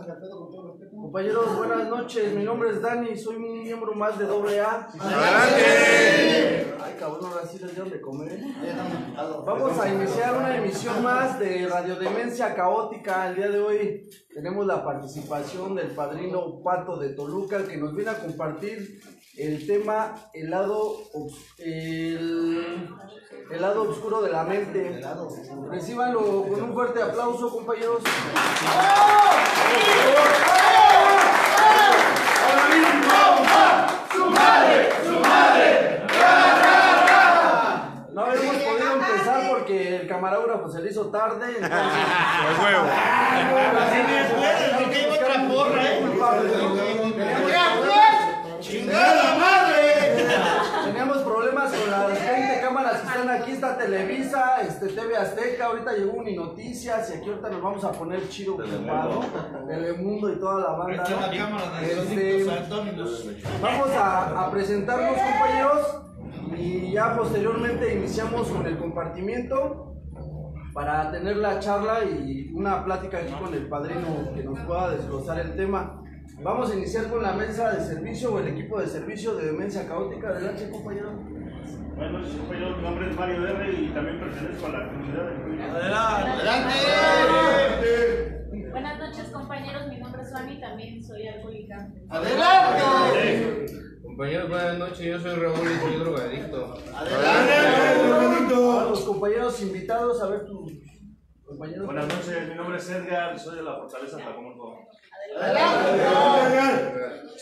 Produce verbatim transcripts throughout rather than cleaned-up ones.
Compañeros, buenas noches. Mi nombre es Dani, soy un miembro más de doble A. ¡Adelante! Ay, cabrón, ahora sí les dieron de comer. Vamos a iniciar una emisión más de Radiodemencia Caótica. El día de hoy tenemos la participación del padrino Pato de Toluca, que nos viene a compartir el tema el lado, el, el lado oscuro de la mente. Recíbanlo con un fuerte aplauso, compañeros. ¡Su madre! ¡Su madre! No habíamos podido empezar porque el camarógrafo se le hizo tarde. Entonces... ¡A huevo! Porque hay otra porra, ¿eh? ¡Chingada madre! Teníamos problemas con las veinte cámaras que están aquí. Está Televisa, este, T V Azteca. Ahorita llegó Uninoticias y aquí ahorita nos vamos a poner chido ocupado. Telemundo y toda la banda. Este, vamos a, a presentarnos, compañeros. Y ya posteriormente iniciamos con el compartimiento para tener la charla y una plática aquí con el padrino que nos pueda desglosar el tema. Vamos a iniciar con la mesa de servicio o el equipo de servicio de Demencia Caótica. Adelante, compañero. Buenas noches, compañeros. Mi nombre es Mario R. y también pertenezco a la comunidad del Cuyo. ¡Adelante! Buenas noches, compañeros. Mi nombre es Suani, también soy alcohólica. ¡Adelante! Compañeros, buenas noches, yo soy Raúl y soy drogadicto. ¡Adelante! A los compañeros invitados, a ver tus compañeros. Buenas noches, mi nombre es Edgar, soy de la Fortaleza Tlacomulco. ¡Adelante!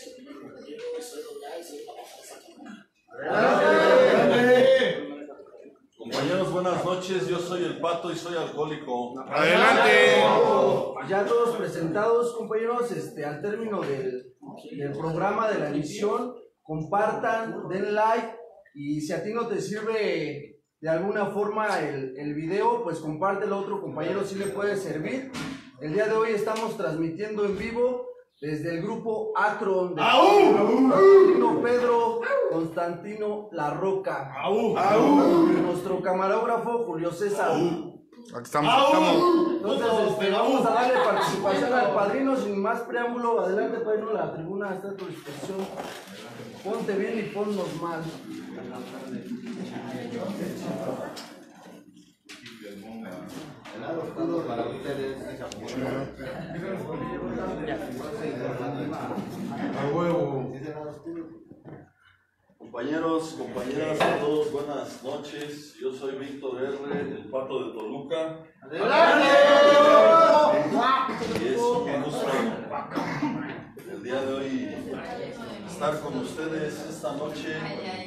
Compañeros, buenas noches, yo soy el Pato y soy alcohólico. ¡Adelante! Ya todos presentados, compañeros, este, al término del, del programa de la emisión, compartan, den like y si a ti no te sirve de alguna forma el, el video, pues compártelo a otro compañero si le puede servir. El día de hoy estamos transmitiendo en vivo desde el grupo Akron de Constantino Pedro Constantino La Roca. Y nuestro camarógrafo Julio César. Aquí estamos, estamos. Entonces este, vamos a darle participación al padrino sin más preámbulo. Adelante, padrino, la tribuna está a tu disposición. Ponte bien y ponnos mal. El lado oscuro para ustedes. ¡A huevo! Compañeros, compañeras, a todos, buenas noches. Yo soy Víctor R., el Pato de Toluca. ¡Adelante! Y es un gusto el día de hoy estar con ustedes esta noche.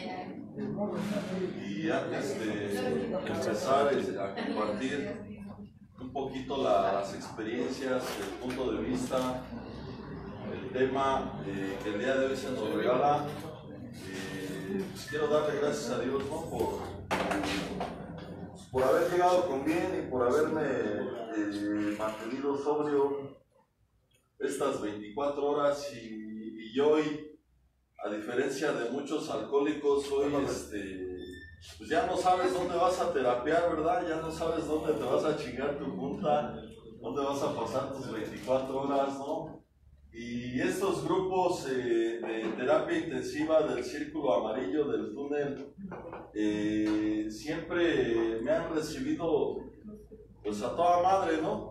Y antes de empezar a compartir un poquito la, las experiencias, el punto de vista, el tema eh, que el día de hoy se nos regala, eh, pues quiero darle gracias a Dios, ¿no? por, por haber llegado con bien y por haberme eh, mantenido sobrio estas veinticuatro horas y, y hoy, a diferencia de muchos alcohólicos, hoy este, pues ya no sabes dónde vas a terapiar, ¿verdad? Ya no sabes dónde te vas a chingar tu junta, dónde vas a pasar tus veinticuatro horas, ¿no? Y estos grupos eh, de terapia intensiva del Círculo Amarillo, del túnel, eh, siempre me han recibido pues a toda madre, ¿no?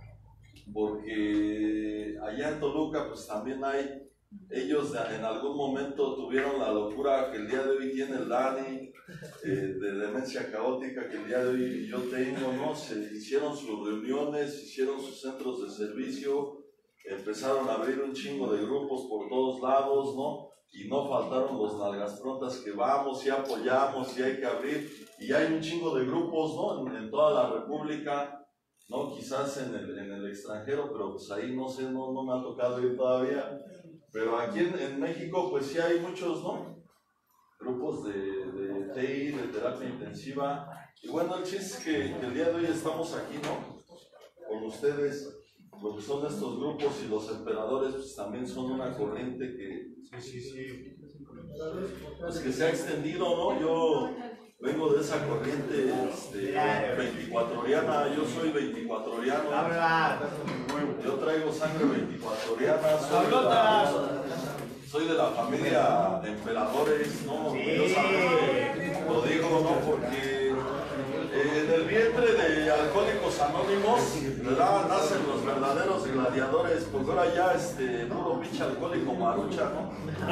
Porque allá en Toluca pues también hay, ellos en algún momento tuvieron la locura que el día de hoy tiene el Dani, eh, de Demencia Caótica, que el día de hoy yo tengo, ¿no? Se hicieron sus reuniones, hicieron sus centros de servicio, empezaron a abrir un chingo de grupos por todos lados, ¿no? Y no faltaron los nalgas prontas que vamos y apoyamos y hay que abrir, y hay un chingo de grupos, ¿no? En, en toda la República, ¿no? Quizás en el, en el extranjero, pero pues ahí no sé, no, no me ha tocado ir todavía. Pero aquí en, en México, pues sí hay muchos, ¿no? Grupos de, de T I, de terapia intensiva. Y bueno, el chiste es que, que el día de hoy estamos aquí, ¿no? Con ustedes, lo que son estos grupos y los emperadores, pues también son una corriente que, sí, sí, sí, pues que se ha extendido, ¿no? Yo vengo de esa corriente este, veinticuatroiana, yo soy veinticuatroiano. Yo traigo sangre veinticuatroiana. Soriana, soy de la, soy de la familia de emperadores, ¿no? Orgullosamente lo digo, ¿no? Porque eh, en el vientre de Alcohólicos Anónimos, ¿verdad? Nacen los verdaderos gladiadores, pues ahora ya este puro pinche alcohólico marucha, ¿no?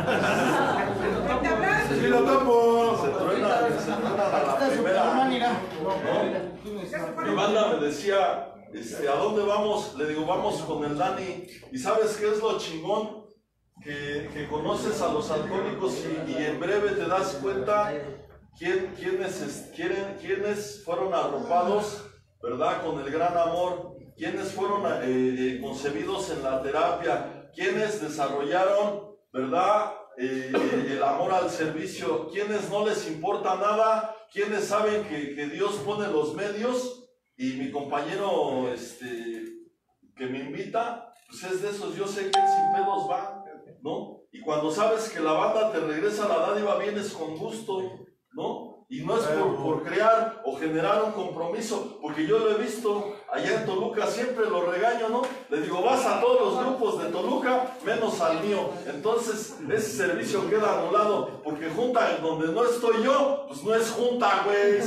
Sí lo topo. Se truena, se truena a la primera, ¿no? Mi banda me decía, este, ¿a dónde vamos? Le digo, vamos con el Dani. ¿Y sabes qué es lo chingón? Que, que conoces a los alcohólicos y, y en breve te das cuenta quién, quiénes, quién, quiénes fueron arropados, ¿verdad? Con el gran amor, quiénes fueron eh, eh, concebidos en la terapia, quiénes desarrollaron, ¿verdad? Eh, eh, el amor al servicio, quienes no les importa nada, quienes saben que, que Dios pone los medios. Y mi compañero este, que me invita, pues es de esos, yo sé que él sin pedos va, ¿no? Y cuando sabes que la banda te regresa la dádiva, vienes con gusto, ¿no? Y no es por, por crear o generar un compromiso, porque yo lo he visto allá en Toluca, siempre lo regaño, ¿no? Le digo, vas a todos los grupos de Toluca, menos al mío. Entonces, ese servicio queda anulado, porque junta en donde no estoy yo, pues no es junta, güey.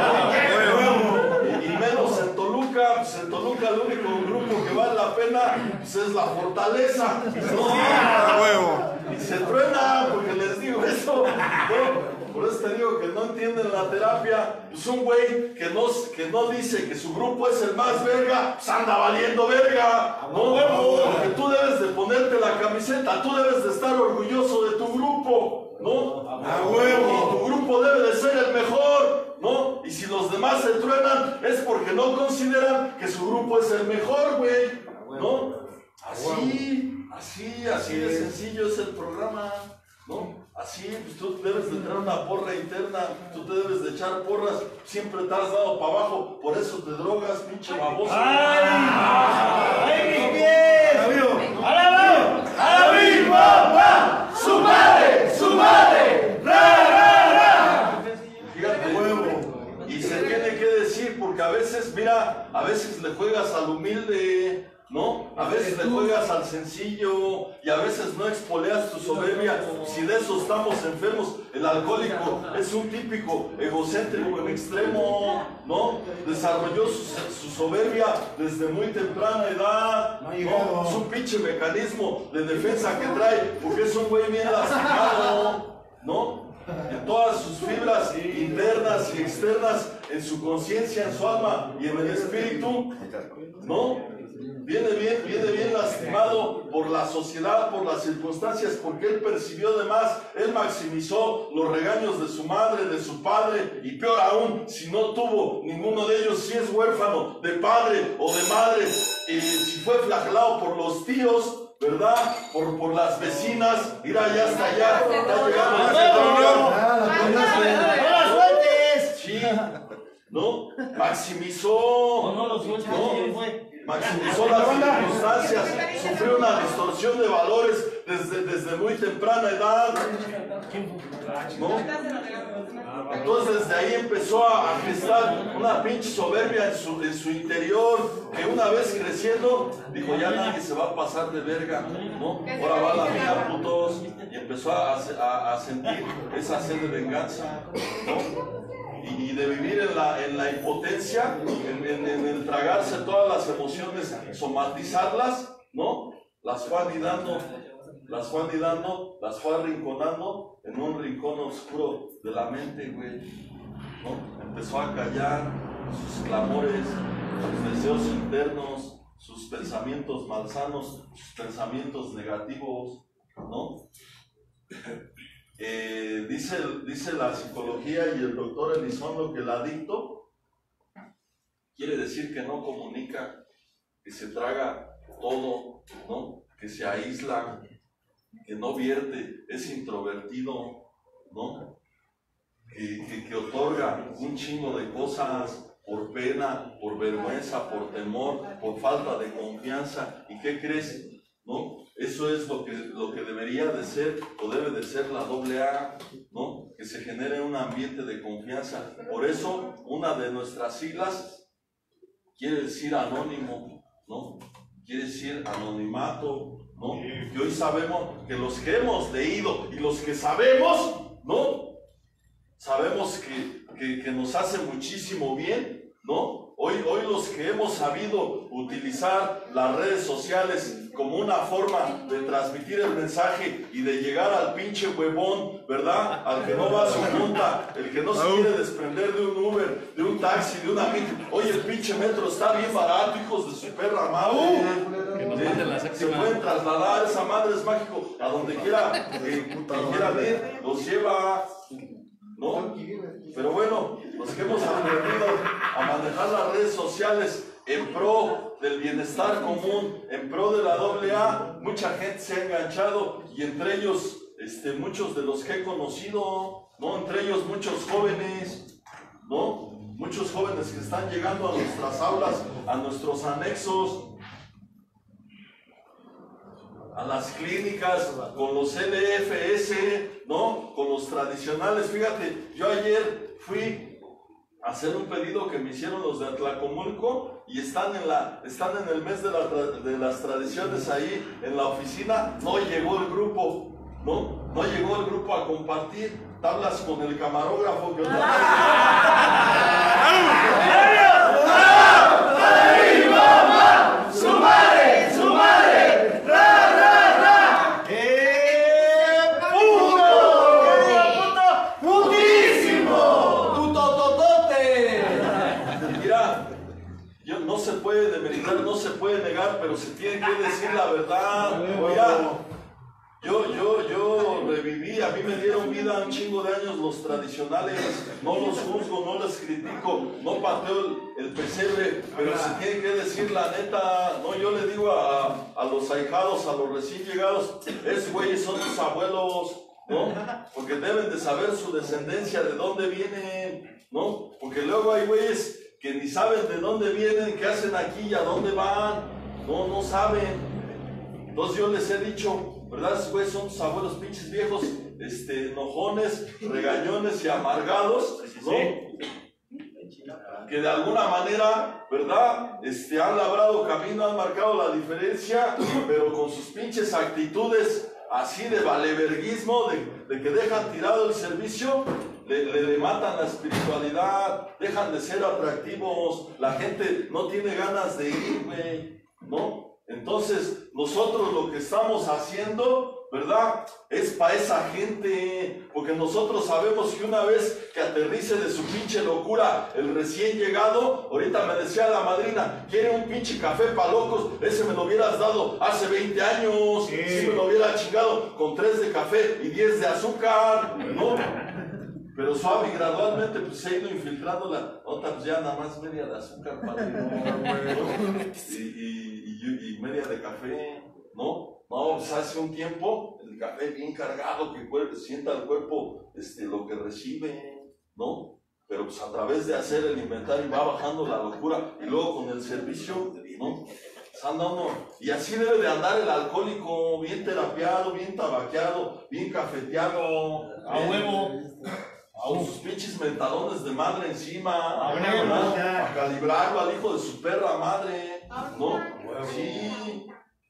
Y, y menos en Toluca, pues en Toluca el único grupo que vale la pena, pues es la Fortaleza. ¿No? Y se truena, porque les digo eso, ¿no? Por eso te digo que no entienden la terapia. Pues un güey que no, que no dice que su grupo es el más verga, pues anda valiendo verga. No, porque tú debes de ponerte la camiseta, tú debes de estar orgulloso de tu grupo, ¿no? A huevo. Y tu grupo debe de ser el mejor, ¿no? Y si los demás se truenan, es porque no consideran que su grupo es el mejor, güey, ¿no? Así, así, así de sencillo es el programa, ¿no? Así, pues tú debes de tener una porra interna, tú te debes de echar porras, siempre te has dado para abajo, por eso te drogas, pinche baboso. ¡Ay! ¡Ay, mis pies! ¡Ahora vamos! ¡A mi papá! ¡Su madre! ¡Su madre! ¡Ra, ra, ra! Fíjate, huevo. Y se tiene que decir, porque a veces, mira, a veces le juegas al humilde, ¿no? A veces le juegas al sencillo y a veces no expoleas tu soberbia. Si de eso estamos enfermos, el alcohólico es un típico egocéntrico en extremo, ¿no? Desarrolló su, su soberbia desde muy temprana edad, ¿no? Es un pinche mecanismo de defensa que trae porque es un güey bien lastimado, ¿no? En todas sus fibras internas y externas, en su conciencia, en su alma y en el espíritu, ¿no? Viene bien, viene bien lastimado por la sociedad, por las circunstancias, porque él percibió de más, él maximizó los regaños de su madre, de su padre, y peor aún, si no tuvo ninguno de ellos, si es huérfano de padre o de madre, y si fue flagelado por los tíos, ¿verdad? Por, por las vecinas, mira, ya hasta allá, ya llegamos. ¡No las sueltes! Sí, ¿no? Maximizó, no, no, maximizó las circunstancias, sufrió una distorsión de valores desde, desde muy temprana edad, ¿no? Entonces desde ahí empezó a, a gestar una pinche soberbia en su, en su interior, que una vez creciendo, dijo, ya nadie se va a pasar de verga, ¿no? Ahora va la vida, putos, y empezó a, a, a sentir esa sed de venganza, ¿no? Y de vivir en la, en la impotencia, en, en, en el tragarse todas las emociones, somatizarlas, ¿no? Las fue anidando, las fue anidando, las fue arrinconando en un rincón oscuro de la mente, güey, ¿no? Empezó a callar sus clamores, sus deseos internos, sus pensamientos malsanos, sus pensamientos negativos, ¿no? Eh, dice, dice la psicología y el doctor Elizondo que el adicto quiere decir que no comunica, que se traga todo, ¿no? Que se aísla, que no vierte, es introvertido, ¿no? Que, que, que otorga un chingo de cosas por pena, por vergüenza, por temor, por falta de confianza. ¿Y qué crees? ¿No? Eso es lo que, lo que debería de ser o debe de ser la doble A, ¿no? Que se genere un ambiente de confianza. Por eso, una de nuestras siglas quiere decir anónimo, ¿no? quiere decir anonimato, ¿no? Y hoy sabemos que los que hemos leído y los que sabemos, ¿no? Sabemos que, que, que nos hace muchísimo bien, ¿no? Hoy, hoy los que hemos sabido utilizar las redes sociales como una forma de transmitir el mensaje y de llegar al pinche huevón, ¿verdad? Al que no va a su junta, el que no se quiere desprender de un Uber, de un taxi, de una micro. Oye, el pinche metro está bien barato, hijos de su perra madre. Que nos manden la Se séptima. pueden trasladar, esa madre es mágico, a donde quiera, eh, que quieran ir, los lleva, ¿no? Pero bueno, los que hemos aprendido a manejar las redes sociales en pro del bienestar común, en pro de la doble A, mucha gente se ha enganchado y entre ellos este, muchos de los que he conocido, ¿no? Entre ellos muchos jóvenes, ¿no? Muchos jóvenes que están llegando a nuestras aulas, a nuestros anexos, a las clínicas, con los L F S, ¿no? Con los tradicionales. Fíjate, yo ayer fui a hacer un pedido que me hicieron los de Atlacomulco y están en, la, están en el mes de, la, de las tradiciones ahí en la oficina. No llegó el grupo, ¿no? No llegó el grupo a compartir. Tablas con el camarógrafo que ¡su madre! ¡Su madre! ¡Ra, ra, ra! ¡Eh! ¡Puto! ¡Puto! ¡Putísimo! ¡Tutototote! Mira, yo, no se puede demeritar, no se puede negar, pero se tiene que decir la verdad. Mira, yo, yo, yo reviví, a mí me dieron vida un chingo de años los tradicionales, no los juzgo, no les critico, no pateo el, el pesebre, pero se tiene que decir la neta. No, yo le digo a, a los ahijados, a los recién llegados, esos güeyes son tus abuelos, ¿no? Porque deben de saber su descendencia, de dónde vienen, ¿no? Porque luego hay güeyes que ni saben de dónde vienen, qué hacen aquí y a dónde van, no, no saben. Entonces yo les he dicho, ¿verdad? Esos güeyes son tus abuelos pinches viejos, este, enojones, regañones y amargados, ¿no? Que de alguna manera, ¿verdad? Este, han labrado camino, han marcado la diferencia, pero con sus pinches actitudes así de valeverguismo, de, de que dejan tirado el servicio, le, le, le matan la espiritualidad, dejan de ser atractivos, la gente no tiene ganas de ir, güey, ¿no? Entonces, nosotros lo que estamos haciendo, ¿verdad? Es para esa gente, porque nosotros sabemos que una vez que aterrice de su pinche locura el recién llegado, ahorita me decía la madrina, quiere un pinche café para locos, ese me lo hubieras dado hace veinte años, si sí. me lo hubiera chingado con tres de café y diez de azúcar, ¿no? Pero suave y gradualmente pues se ha ido infiltrando la otra, pues ya nada más media de azúcar, padre, ¿no? y, y, y, y media de café, ¿no? No, pues hace un tiempo el café bien cargado, que el cuerpo, sienta el cuerpo este, lo que recibe, ¿no? Pero pues a través de hacer el inventario va bajando la locura y luego con el servicio, ¿no? Anda uno, y así debe de andar el alcohólico, bien terapiado, bien tabaqueado, bien cafeteado, a huevo. Con sus pinches mentadones de madre encima, a calibrarlo al hijo de su perra madre, ¿no? Sí.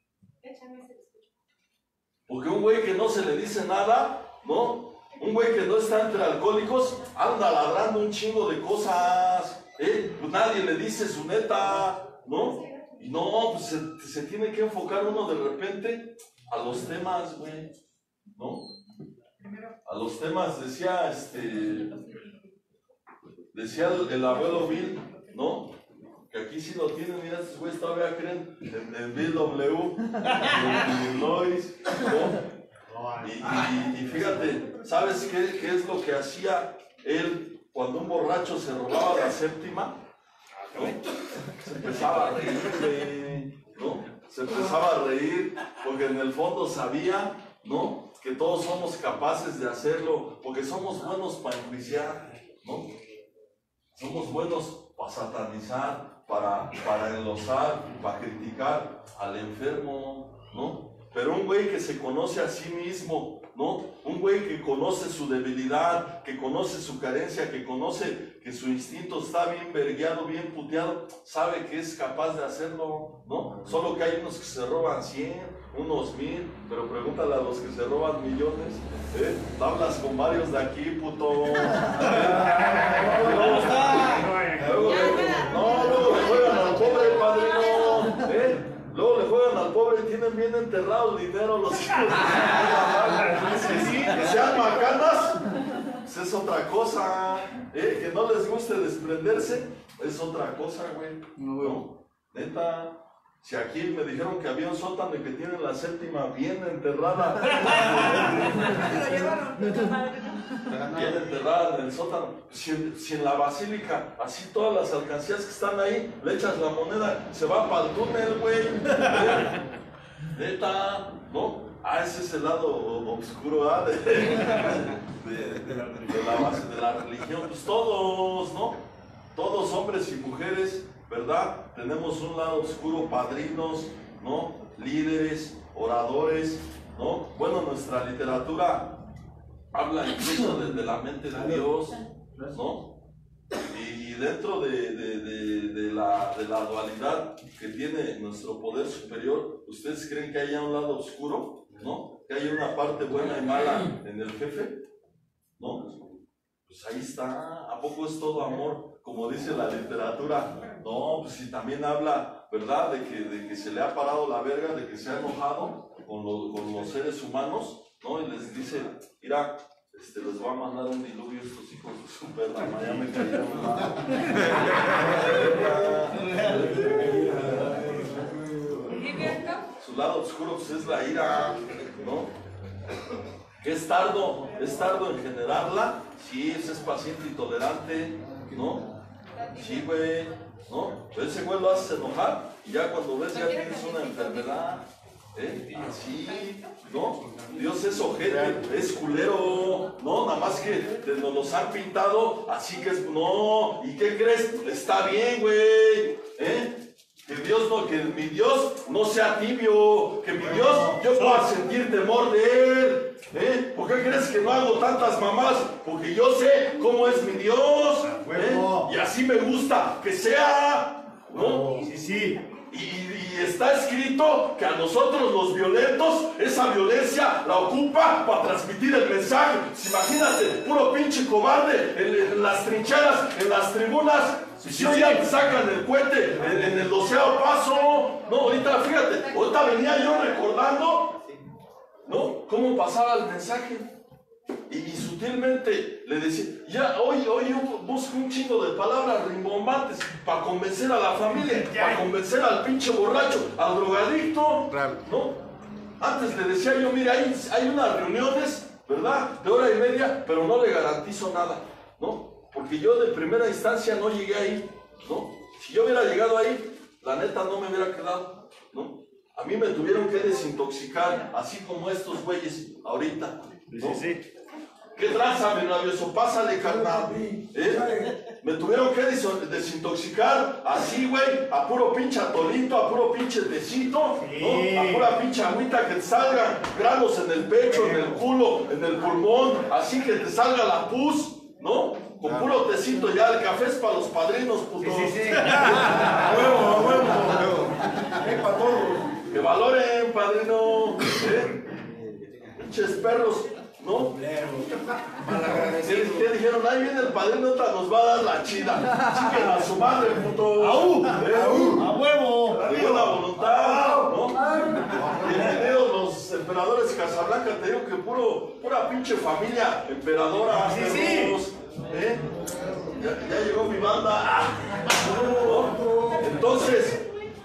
Porque un güey que no se le dice nada, ¿no? Un güey que no está entre alcohólicos, anda ladrando un chingo de cosas, ¿eh? Pues nadie le dice su neta, ¿no? Y no, pues se, se tiene que enfocar uno de repente a los temas, güey, ¿no? A los temas, decía este, decía el, el abuelo Bill, ¿no? Que aquí sí lo tienen, mira, estos güeyes todavía creen en, en Bill W, en Illinois, ¿no? Y, y, y fíjate, ¿sabes qué, qué es lo que hacía él cuando un borracho se robaba la séptima? ¿No? Se empezaba a reír, ¿no? Se empezaba a reír porque en el fondo sabía, ¿no? Que todos somos capaces de hacerlo, porque somos buenos para enjuiciar, ¿no? Somos buenos para satanizar, para, para enlosar, para criticar al enfermo, ¿no? Pero un un güey que se conoce a sí mismo, ¿no? Un güey que conoce su debilidad, que conoce su carencia, que conoce que su instinto está bien vergueado, bien puteado, sabe que es capaz de hacerlo, ¿no? Solo que hay unos que se roban cien, unos mil, pero pregúntale a los que se roban millones, ¿eh? Hablas con varios de aquí, puto. ¿Eh? Luego, no, luego le juegan al pobre, padrino, ¿eh? Luego le juegan al pobre y tienen bien enterrado el dinero los hijos. Que sean macanas, pues es otra cosa. ¿Eh? Que no les guste desprenderse, es otra cosa, güey. No, neta. Si aquí me dijeron que había un sótano y que tienen la séptima bien enterrada. Bien enterrada en el sótano. Si en, si en la basílica, así todas las alcancías que están ahí, le echas la moneda, se va para el túnel, güey. Neta, ¿no? Ah, ese es el lado oscuro, ¿ah? De, de, de, de, la base de la religión. Pues todos, ¿no? Todos, hombres y mujeres, ¿verdad? Tenemos un lado oscuro, padrinos, ¿no? Líderes, oradores, ¿no? Bueno, nuestra literatura habla incluso desde la mente de Dios, ¿no? Y dentro de, de, de, de, la, de la dualidad que tiene nuestro poder superior, ¿ustedes creen que haya un lado oscuro? ¿No? ¿Que haya una parte buena y mala en el jefe? ¿No? Pues ahí está. ¿A poco es todo amor? Como dice la literatura. No, pues si también habla, ¿verdad? De que, de que se le ha parado la verga, de que se ha enojado con, lo, con los seres humanos, ¿no? Y les dice, mira, este, les voy a mandar un diluvio a estos hijos de su perra, ya me cayeron mal. Su lado oscuro pues, es la ira, ¿no? Que es tardo, es tardo en generarla, sí, ese es paciente y tolerante, ¿no? Sí, güey, ¿no? Pero ese güey lo haces enojar y ya cuando ves ya tienes una enfermedad, ¿eh? Así, ¿no? Dios es ojete, es culero, ¿no? Nada más que te, nos los han pintado, así que es, no, ¿y qué crees? Está bien, güey, ¿eh? Que Dios no, que mi Dios no sea tibio, que mi Dios yo pueda sentir temor de Él, ¿eh? ¿Por qué crees que no hago tantas mamás? Porque yo sé cómo es mi Dios, ¿eh? Y así me gusta que sea, ¿no? Sí, sí. Y, y está escrito que a nosotros los violentos, esa violencia la ocupa para transmitir el mensaje. Pues imagínate, puro pinche cobarde en, en las trincheras, en las tribunas. Si sí, hoy ya te sacan el cohete en, en el doceavo paso. No, ahorita, fíjate, ahorita venía yo recordando, ¿no? Cómo pasaba el mensaje. Y, y sutilmente le decía, ya hoy, hoy yo busco un chingo de palabras rimbombantes para convencer a la familia, para convencer al pinche borracho, al drogadicto, ¿no? Antes le decía yo, mira, hay, hay unas reuniones, ¿verdad? De hora y media, pero no le garantizo nada, ¿no? Porque yo de primera instancia no llegué ahí, ¿no? Si yo hubiera llegado ahí, la neta no me hubiera quedado, ¿no? A mí me tuvieron que desintoxicar, así como estos güeyes ahorita, ¿no? Sí, sí. ¿Qué tranza, mi rabioso? Pásale, carnal. ¿Eh? Me tuvieron que desintoxicar así, güey, a puro pinche atolito, a puro pinche tecito, sí. ¿no? A pura pinche agüita que te salgan granos en el pecho, en el culo, en el pulmón, así que te salga la pus, ¿no? Con puro tecito ya, el café es para los padrinos, putos. Sí, sí, sí. A huevo, a huevo. Es para todos. Que valoren, padrino. ¿Eh? Pinches perros, ¿no? ¿Qué, ¿Qué dijeron? Ahí viene el padrino, nos va a dar la chida. Chiquen a su madre, puto. ¡Aú! ¿Eh? ¡A huevo! De buena voluntad, ¿no? Bienvenidos los emperadores Casablanca, te digo que puro, pura pinche familia emperadora. Sí, sí. ¿Eh? Ya, ya llegó mi banda. ¿No? Entonces,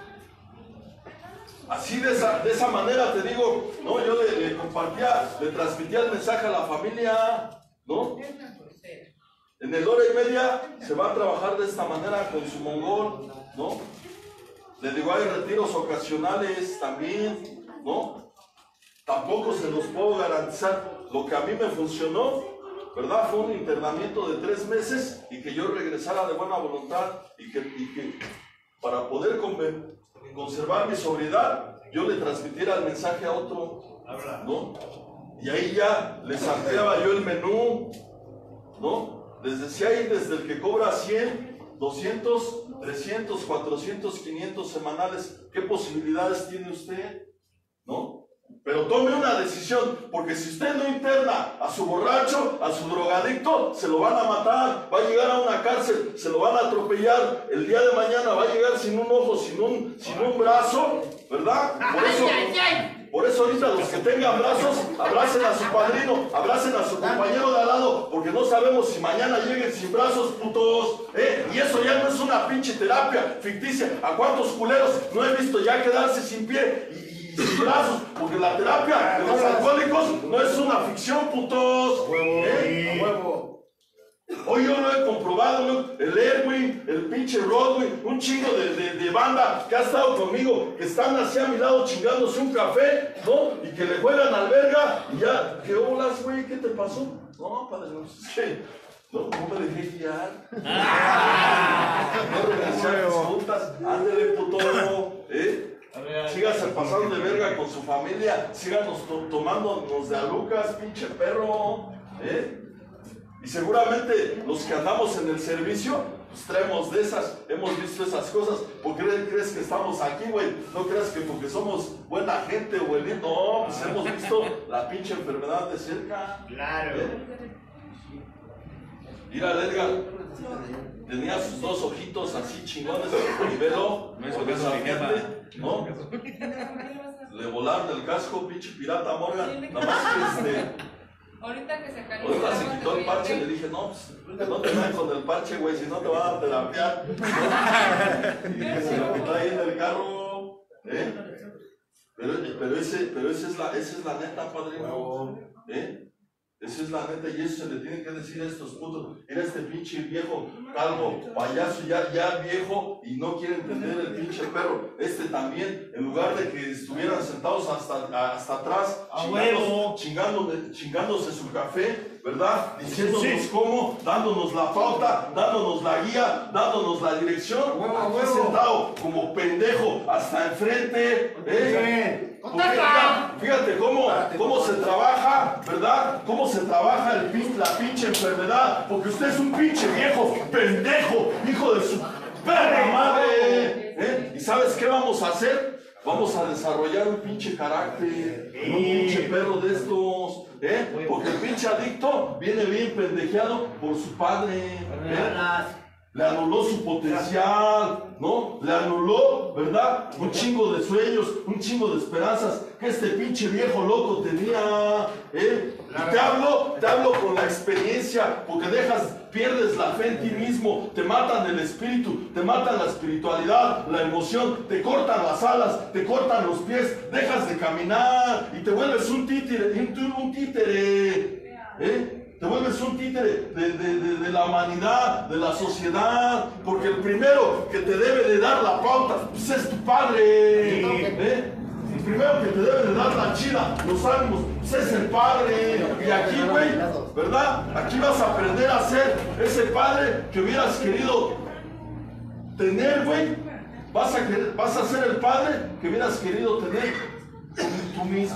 así de esa, de esa manera te digo, ¿no? Yo le, le compartía, le transmitía el mensaje a la familia, ¿no? En el hora y media se va a trabajar de esta manera con su mongol, ¿no? Le digo, hay retiros ocasionales también, ¿no? Tampoco se los puedo garantizar. Lo que a mí me funcionó, ¿verdad? Fue un internamiento de tres meses y que yo regresara de buena voluntad y que, y que para poder conven- conservar mi sobriedad, yo le transmitiera el mensaje a otro, ¿no? Y ahí ya les ampliaba yo el menú, ¿no? Les decía ahí desde el que cobra cien, doscientos, trescientos, cuatrocientos, quinientos semanales, ¿qué posibilidades tiene usted? ¿No? Pero tome una decisión, porque si usted no interna a su borracho, a su drogadicto, se lo van a matar, va a llegar a una cárcel, se lo van a atropellar, el día de mañana va a llegar sin un ojo, sin un, sin un brazo, ¿verdad? Por eso, por eso ahorita los que tengan brazos, abracen a su padrino, abracen a su compañero de al lado, porque no sabemos si mañana lleguen sin brazos, putos, ¿eh? Y eso ya no es una pinche terapia ficticia. ¿A cuántos culeros no he visto ya quedarse sin pie y, y sin brazos? Porque la terapia de los alcohólicos no es una ficción, putos. ¿Eh? A huevo. Hoy yo lo he comprobado, ¿no? El Erwin, el pinche Rodwin, un chingo de, de, de banda que ha estado conmigo, que están así a mi lado chingándose un café, ¿no? Y que le juegan al verga y ya, ¿qué olas, güey? ¿Qué te pasó? No, padre, no sé. No, no me dejé guiar. No regresé a mis juntas. Ándele, puto, ¿eh? Síganse pasando de verga con su familia, síganos to tomándonos de a Lucas, pinche perro, ¿eh? Y seguramente los que andamos en el servicio, pues traemos de esas, hemos visto esas cosas. ¿Por qué crees que estamos aquí, güey? No creas que porque somos buena gente, güey. No, pues hemos visto la pinche enfermedad de cerca. Claro. ¿Eh? Mira, Edgar, tenía sus dos ojitos así chingones, y velo, No hizo caso a mi jefa. ¿no? Le volaron el casco, pinche pirata Morgan, nada más que este... Ahorita que se cayó. Ahorita se quitó el parche y le dije, no, pues no te vayan con el parche, güey, si no te van a terapiar. Y que se lo quitó ahí en el carro. ¿Eh? Pero, pero, ese, pero esa, es la, esa es la neta, padrino. ¿Eh? Esa es la neta y eso se le tiene que decir a estos putos. Era este pinche viejo calvo, payaso, ya, ya viejo y no quiere entender el pinche perro. Este también, en lugar de que estuvieran sentados hasta, hasta atrás, chingando, chingando, chingándose su café, ¿verdad? Diciéndonos sí. cómo, dándonos la pauta, dándonos la guía, dándonos la dirección. Aquí sentado como pendejo hasta enfrente. ¿eh? Fíjate, fíjate cómo, cómo se trabaja, ¿verdad? Cómo se trabaja el pin, la pinche enfermedad. Porque usted es un pinche viejo pendejo, hijo de su perra madre. ¿eh? ¿Y sabes qué vamos a hacer? Vamos a desarrollar un pinche carácter, un pinche perro de estos, ¿eh? Porque el pinche adicto viene bien pendejeado por su padre, ¿eh? Le anuló su potencial, ¿no? Le anuló, ¿verdad? Un chingo de sueños, un chingo de esperanzas que este pinche viejo loco tenía, ¿eh? Y te hablo, te hablo con la experiencia, porque dejas, pierdes la fe en ti mismo, te matan el espíritu, te matan la espiritualidad, la emoción, te cortan las alas, te cortan los pies, dejas de caminar y te vuelves un títere, un, un títere, ¿eh? Te vuelves un títere de, de, de, de la humanidad, de la sociedad, porque el primero que te debe de dar la pauta pues es tu padre. ¿eh? El primero que te debe de dar la chida, los ánimos, pues es el padre. Y aquí, güey, ¿verdad? Aquí vas a aprender a ser ese padre que hubieras querido tener, güey. Vas a, querer, vas a ser el padre que hubieras querido tener tú mismo.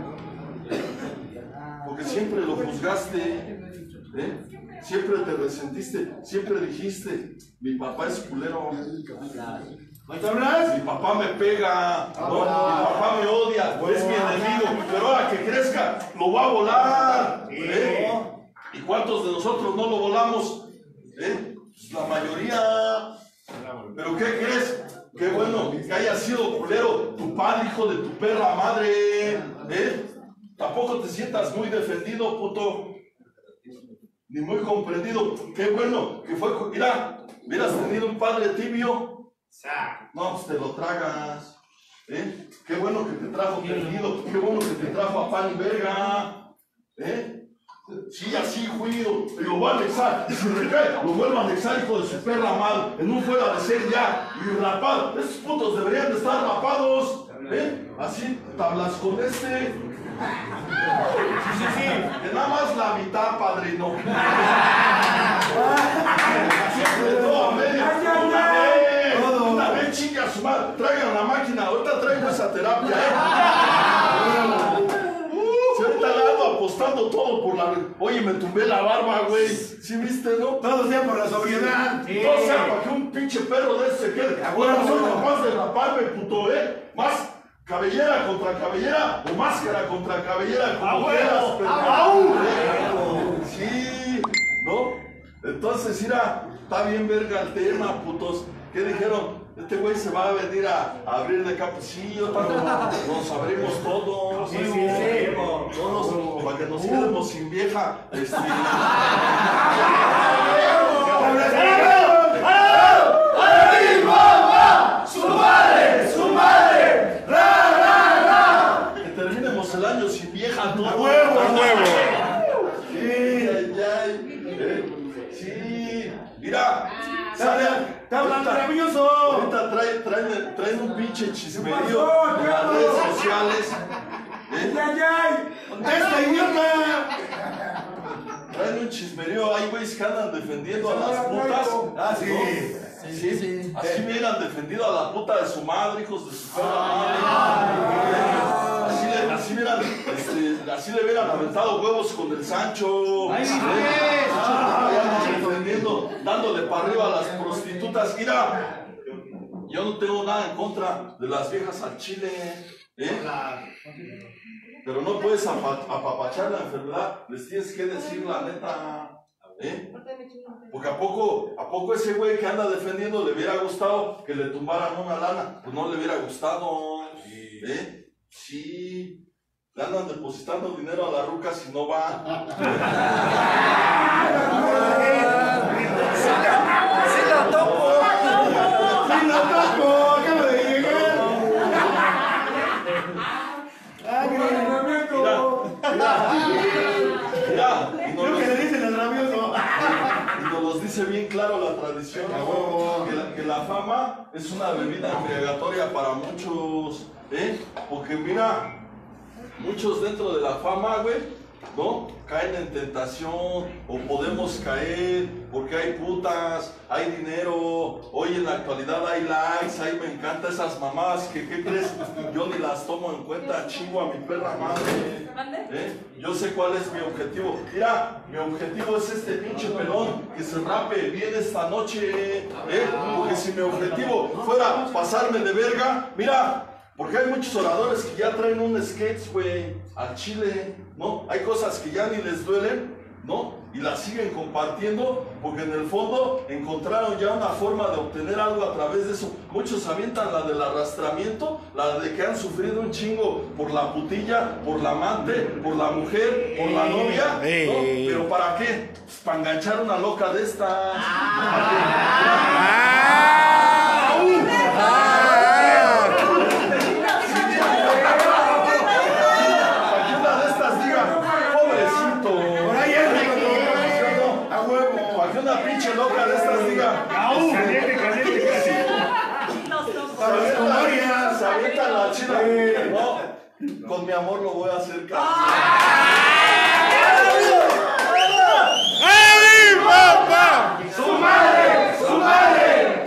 Porque siempre lo juzgaste, ¿eh? Siempre te resentiste, siempre dijiste, mi papá es culero, mi papá me pega, ¿no? Mi papá me odia, es mi enemigo, pero ahora que crezca, lo va a volar, ¿eh? ¿Y cuántos de nosotros no lo volamos? ¿Eh? Pues la mayoría. ¿Pero qué crees? Qué bueno que haya sido culero tu padre, hijo de tu perra madre, ¿eh? Tampoco te sientas muy defendido, puto, ni muy comprendido. Qué bueno que fue, mira, hubieras tenido un padre tibio, no, pues te lo tragas, ¿eh? Qué bueno que te trajo perdido, qué bueno que te trajo a pan y verga, ¿eh? Sí, así, juido, y lo va a anexar, y si recae, lo vuelvo a anexar, hijo de su perra mal, en un fuera de ser ya, y rapado. Esos putos deberían de estar rapados, ¿eh? Así, tablas con este. Sí, sí, sí, que nada más la mitad, padrino. Siempre todo a medio. Una vez, una vez su madre, traigan la máquina, ahorita traigo esa terapia, ¿eh? Si ahorita le ando apostando todo por la... Oye, me tumbé la barba, güey. ¿Sí viste, no? Todo sea por la sobriedad. Sí. Todo sea para que un pinche perro de ese se quede. Ahora no soy capaz de raparme, puto, ¿eh? Más cabellera contra cabellera o máscara contra cabellera. Como quieras, pero... Sí, ¿no? Entonces, mira, está bien verga el tema, putos. ¿Qué dijeron? Este güey se va a venir a, a abrir de capa. Sí, yo también nos abrimos todos. Sí, sí, sí. Todos, para que nos quedemos sin vieja. Este... ¡Su madre! ¡Su madre! ¡Ra, ra, ra! Que terminemos el año sin vieja. Todo. ¡A huevo! ¡A huevo! Sí, ay, ay. Eh, sí, mira. ¿Sale? ¡Está hablando rabioso! Ahorita traen, traen, traen un pinche chismerío en las redes sociales. ¿Eh? ¡Ay, ay, ay! ¡Contesta, idiota! Traen un chismerío, hay güeyes que andan defendiendo a las putas. Ah, sí. Sí, sí, sí. Así hubieran defendido a la puta de su madre, hijos de su perra madre. Así le, así hubieran, este, así le hubieran aventado huevos con el Sancho. ¡Ay, sí! Ahí andan defendiendo, dándole para arriba a las prostitutas. Mira, yo no tengo nada en contra de las viejas al chile, ¿eh? Pero no puedes apa- apapachar la enfermedad, les tienes que decir la neta, ¿eh? Porque a poco, a poco ese güey que anda defendiendo le hubiera gustado que le tumbaran una lana, pues no le hubiera gustado, ¿eh? Sí, le andan depositando dinero a la ruca si no va. ¡Sí la topo! ¡Sí lo toco! ¡Acaba de llegar! ¡Ah, qué rabioso! Mira, y nos, Creo que le los, dicen el rabioso. y nos los dice bien claro la tradición, que la, que la fama es una bebida embriagatoria para muchos, ¿eh? Porque mira, muchos dentro de la fama, güey, ¿no? Caen en tentación o podemos caer porque hay putas, hay dinero, hoy en la actualidad hay likes, ahí me encantan esas mamadas que, ¿qué crees? Yo ni las tomo en cuenta, chingo a mi perra madre. ¿Eh? Yo sé cuál es mi objetivo. Mira, mi objetivo es este pinche pelón que se rape bien esta noche, ¿eh? Porque si mi objetivo fuera pasarme de verga, mira, porque hay muchos oradores que ya traen un sketch, güey, al chile, ¿no? Hay cosas que ya ni les duelen, ¿no? Y las siguen compartiendo porque en el fondo encontraron ya una forma de obtener algo a través de eso. Muchos avientan la del arrastramiento, la de que han sufrido un chingo por la putilla, por la amante, por la mujer, por la novia, ¿no? ¿Pero para qué? Pues para enganchar una loca de estas. ¿Para qué? Una pinche loca de estas diga, ¡Au! Caliente, caliente, caliente. Para las comorias. se avienta la chida. No, con mi amor lo voy a hacer caso. ¡Ay, papá! ¡Su madre! ¡Su madre!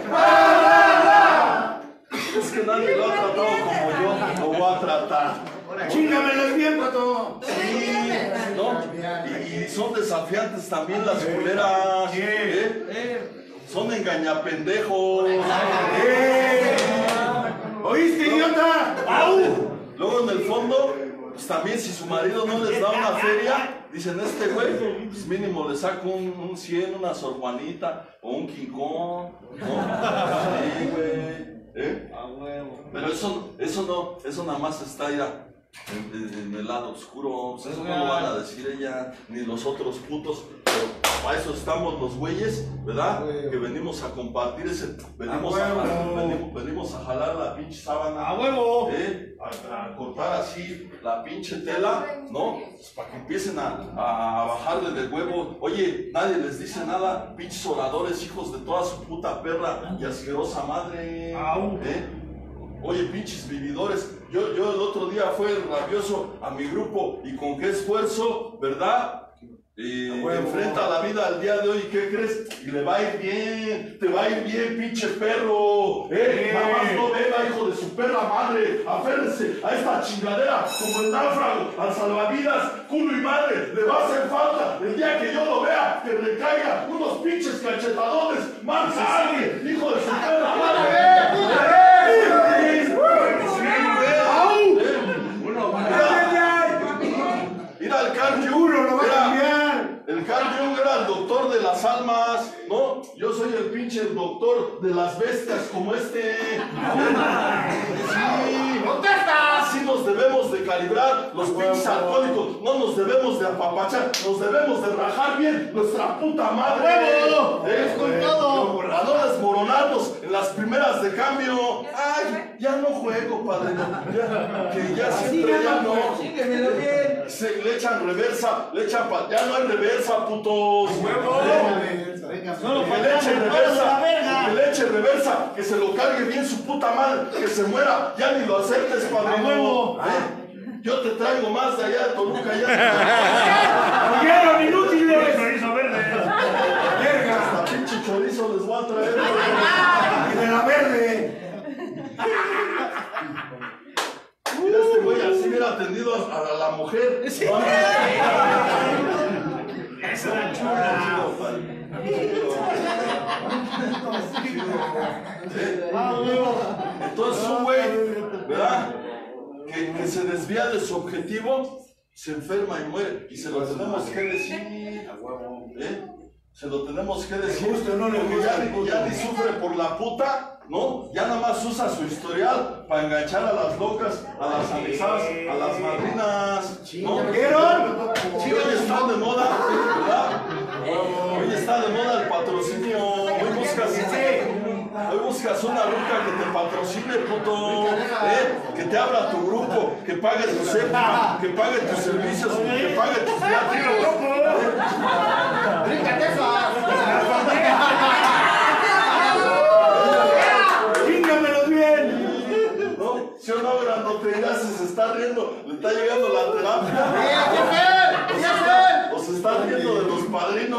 Es que nadie lo ha tratado como yo lo voy a tratar. ¡Chingamelos bien, pato! Sí, ¿no? Y, y son desafiantes también las culeras. ¿Eh? Son engañapendejos. ¡Eh! ¿Oíste, idiota? ¡Au! Luego en el fondo, pues también si su marido no les da una feria, dicen este güey, pues mínimo le saco un, un cien, una Sor Juanita o un King Kong, ¿no? Sí, güey. ¿Eh? Pero eso, eso no, eso nada más está ya en, en, en el lado oscuro, pues eso no lo van a decir ella, ni los otros putos, pero para eso estamos los güeyes, ¿verdad? Que venimos a compartir ese, venimos a, jalar, venimos, venimos a jalar la pinche sábana, ¡A huevo! ¿eh? a, a cortar así la pinche tela, ¿no? Pues para que empiecen a, a bajarle del huevo. Oye, nadie les dice nada, pinches oradores, hijos de toda su puta perra y asquerosa madre, ¿eh? Oye, pinches vividores, yo, yo el otro día fue el rabioso a mi grupo y con qué esfuerzo, ¿verdad? Y enfrenta la vida al día de hoy, ¿qué crees? Y le va a ir bien, te va a ir bien, pinche perro. Eh, nada más no venga, hijo de su perra madre. Aférrense a esta chingadera como el náufrago, al salvavidas, culo y madre. Le va a hacer falta el día que yo lo vea, que le caiga unos pinches cachetadones. ¡Marca a alguien, hijo de su perra madre! Mira, el Carl Jung, lo va a cambiar. El Carl Jung era el doctor de las almas, ¿no? Yo soy el pinche doctor de las bestias como este. Sí. ¡Contesta! Así nos debemos de calibrar los pinches alcohólicos. No nos debemos de apapachar, nos debemos de rajar bien nuestra puta madre. ¿Eh? Con todo. Para no desmoronarnos en las primeras de cambio. Ay, ya no juego, padre. Ya, que ya siempre ya no. Síguemelo bien. Se le echan reversa, le echan pa... Ya no hay reversa, putos. ¡Huevo! Que le eche reversa, que le eche reversa, que se lo cargue bien su puta madre, que se muera, ya ni lo aceptes, padre. ¡Huevo! ¿Eh? Yo te traigo más de allá de Toluca, ya. ¡Oyeron, inútiles! Chorizo verde. Verga, hasta pinche chorizo les voy a traer. ¡Y de la verde! Mira este güey, así hubiera atendido a, a la mujer. Esa es la chula. Entonces un güey, ¿verdad? Que, que se desvía de su objetivo, se enferma y muere. Y se lo tenemos que decir. ¿Eh? Se lo tenemos que decir. No le Porque ya, ni- ya ni sufre por la puta, ¿no? Ya nada más usa su historial para enganchar a las locas, a las amigas, a las madrinas. ¿No? ¿Vieron? Sí, hoy está de moda, ¿verdad? Hoy está de moda el patrocinio. Hoy buscas, hoy buscas una ruca que te patrocine, puto. ¿Eh? Que te abra tu grupo, que pague tu séptima, que pague tus servicios, que pague tus viáticos. ¡Chíngamelos bien! ¿No? Si o no, grandote, ya se, se está riendo, le está llegando la terapia. O se está, o se está riendo de los padrinos.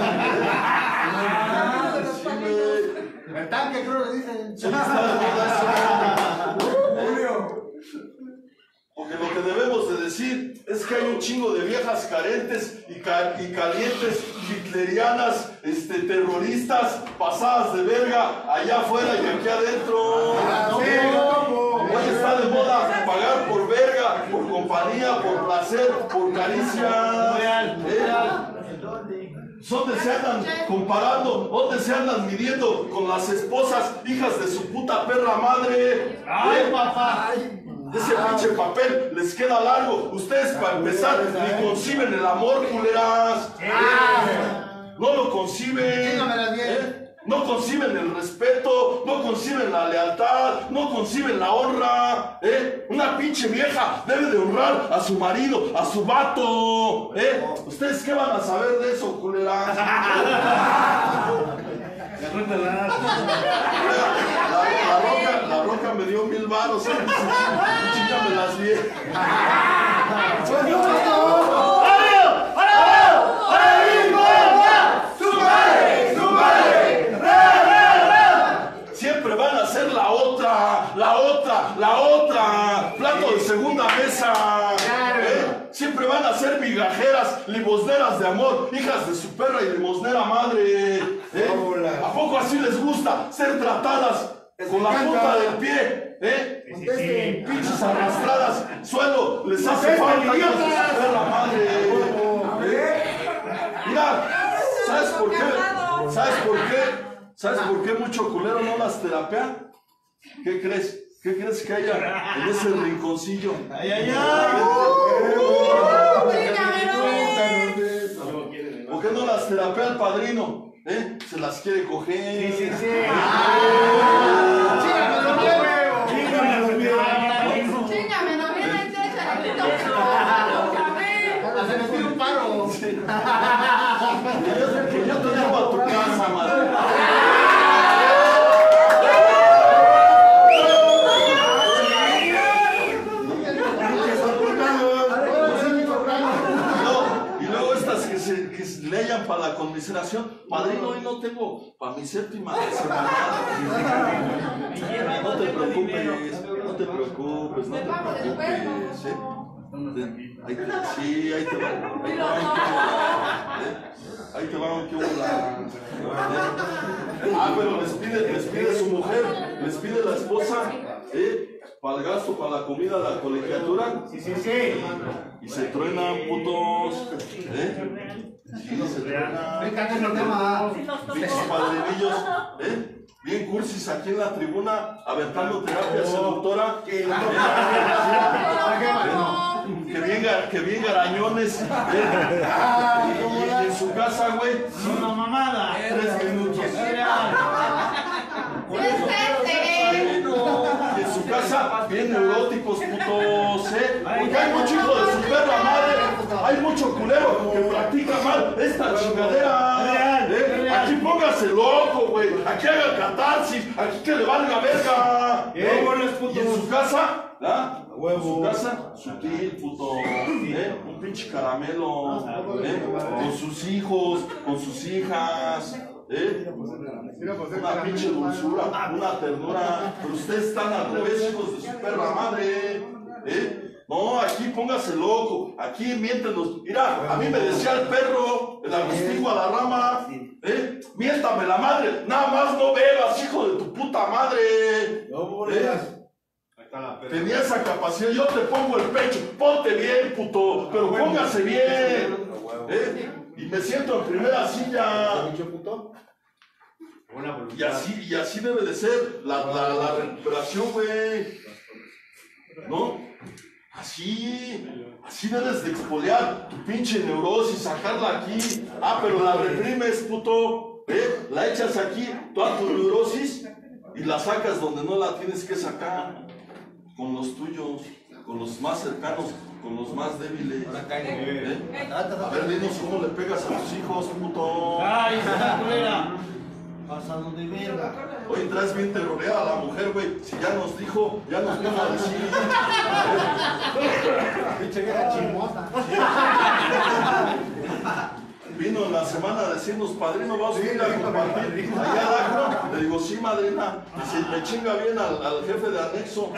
Sí, güey. El tanque, creo que dicen. Sí, está de moda eso. Porque lo que debemos de decir es que hay un chingo de viejas carentes y, ca y calientes, hitlerianas, este, terroristas, pasadas de verga, allá afuera y aquí adentro. ¿No? Hoy está de moda pagar por verga, por compañía, por placer, por caricia. ¿Eh? ¿Dónde se andan comparando? ¿Dónde se andan midiendo con las esposas, hijas de su puta perra madre? ¡Ay, ¿Eh? papá! Ese pinche papel les queda largo. Ustedes, para empezar, ni conciben el amor, culeras. ¿Eh? No lo conciben. ¿Eh? No conciben el respeto, no conciben la lealtad, no conciben la honra. ¿Eh? Una pinche vieja debe de honrar a su marido, a su vato. ¿Eh? ¿Ustedes qué van a saber de eso, culeras? La, la, roca, la roca me dio mil varos, ¿eh? Chica me las vi. Siempre van a ser la otra, la otra, la otra. Plato de segunda mesa. ¿Eh? Siempre van a ser migajeras, limosneras de amor, hijas de su perra y limosnera madre. ¿Eh? ¿A poco así les gusta ser tratadas con la punta del pie? ¿Eh? Sí, sí, sí. Pinches arrastradas, suelo, les hace falta, hijas de su perra madre. ¿Eh? Mira, ¿sabes por qué? ¿Sabes por qué? ¿Sabes por qué mucho culero no las terapea? ¿Qué crees? ¿Qué crees que haya en ese rinconcillo? ¡Ay, ay, ay! ¿Por qué no las terapea el padrino? ¿Eh? Se las quiere coger. Sí, sí, sí. ¡Chígamelo bien! ¡Chígamelo bien! Chígamelo bien, Se me tira un paro. Que yo te llevo a tu casa, madre. No, y luego estas que se vayan para la conmiseración. Padrino, hoy no tengo para mi séptima semana. No te preocupes, no te preocupes, no te preocupes. ¿eh? Ahí te, sí, ahí te va. Ahí te va un kilo. ¿eh? Ahí te va un kilo. ¿eh? Ah, pero les pide, les pide su mujer, les pide la esposa, ¿eh? Para el gasto, para la comida, la colegiatura. Sí, sí, sí. Y se truenan, putos. ¿Eh? Sí, se truenan. Pinches padrinillos, ¿eh? Bien cursis aquí en la tribuna, aventando terapia seductora. ¿Eh? Que bien, que bien garañones. ¿eh? Y, y en su casa, güey. Una mamada. Tres minutos. Y en su casa, bien neuróticos, putos, ¿eh? Porque hay mucho hijo de su perra madre, hay mucho culero que practica mal esta chingadera, ¿eh? Aquí póngase loco, güey, aquí haga catarsis, aquí que le valga verga, ¿eh? Y en su casa, ¿ah? En su casa, sutil, puto, ¿eh? Un pinche caramelo, ¿eh? Con sus hijos, con sus hijas, ¿eh? Una pinche dulzura, una ternura, pero ustedes están al revés, hijos de su perra madre, ¿eh? No, aquí póngase loco, aquí miéntenos. Mira, a mí me decía el perro, el Agustín Guadarrama, ¿eh? Miéntame la madre, nada más no bebas, hijo de tu puta madre. ¿eh? Tenía esa capacidad, yo te pongo el pecho, ponte bien, puto, pero póngase bien, ¿eh? Y me siento en primera silla. Y así, y así debe de ser la, la, la recuperación, güey. ¿No? Así, así debes de expoliar tu pinche neurosis, sacarla aquí. Ah, pero la reprimes, puto. ¿Eh? La echas aquí, toda tu neurosis, y la sacas donde no la tienes que sacar. Con los tuyos, con los más cercanos, con los más débiles. ¿Eh? A ver, dinos cómo le pegas a tus hijos, puto. ¡Ay, esa culera! Pasado de verga. Hoy traes bien terroreada a la mujer, güey. Si ya nos dijo, ya nos vino a decir. Pinche vieja chismosa. Vino en la semana a decirnos, padrino, vamos a ir a compartir allá abajo. Le digo, sí, madrina. Dice, me chinga bien al, al jefe de anexo.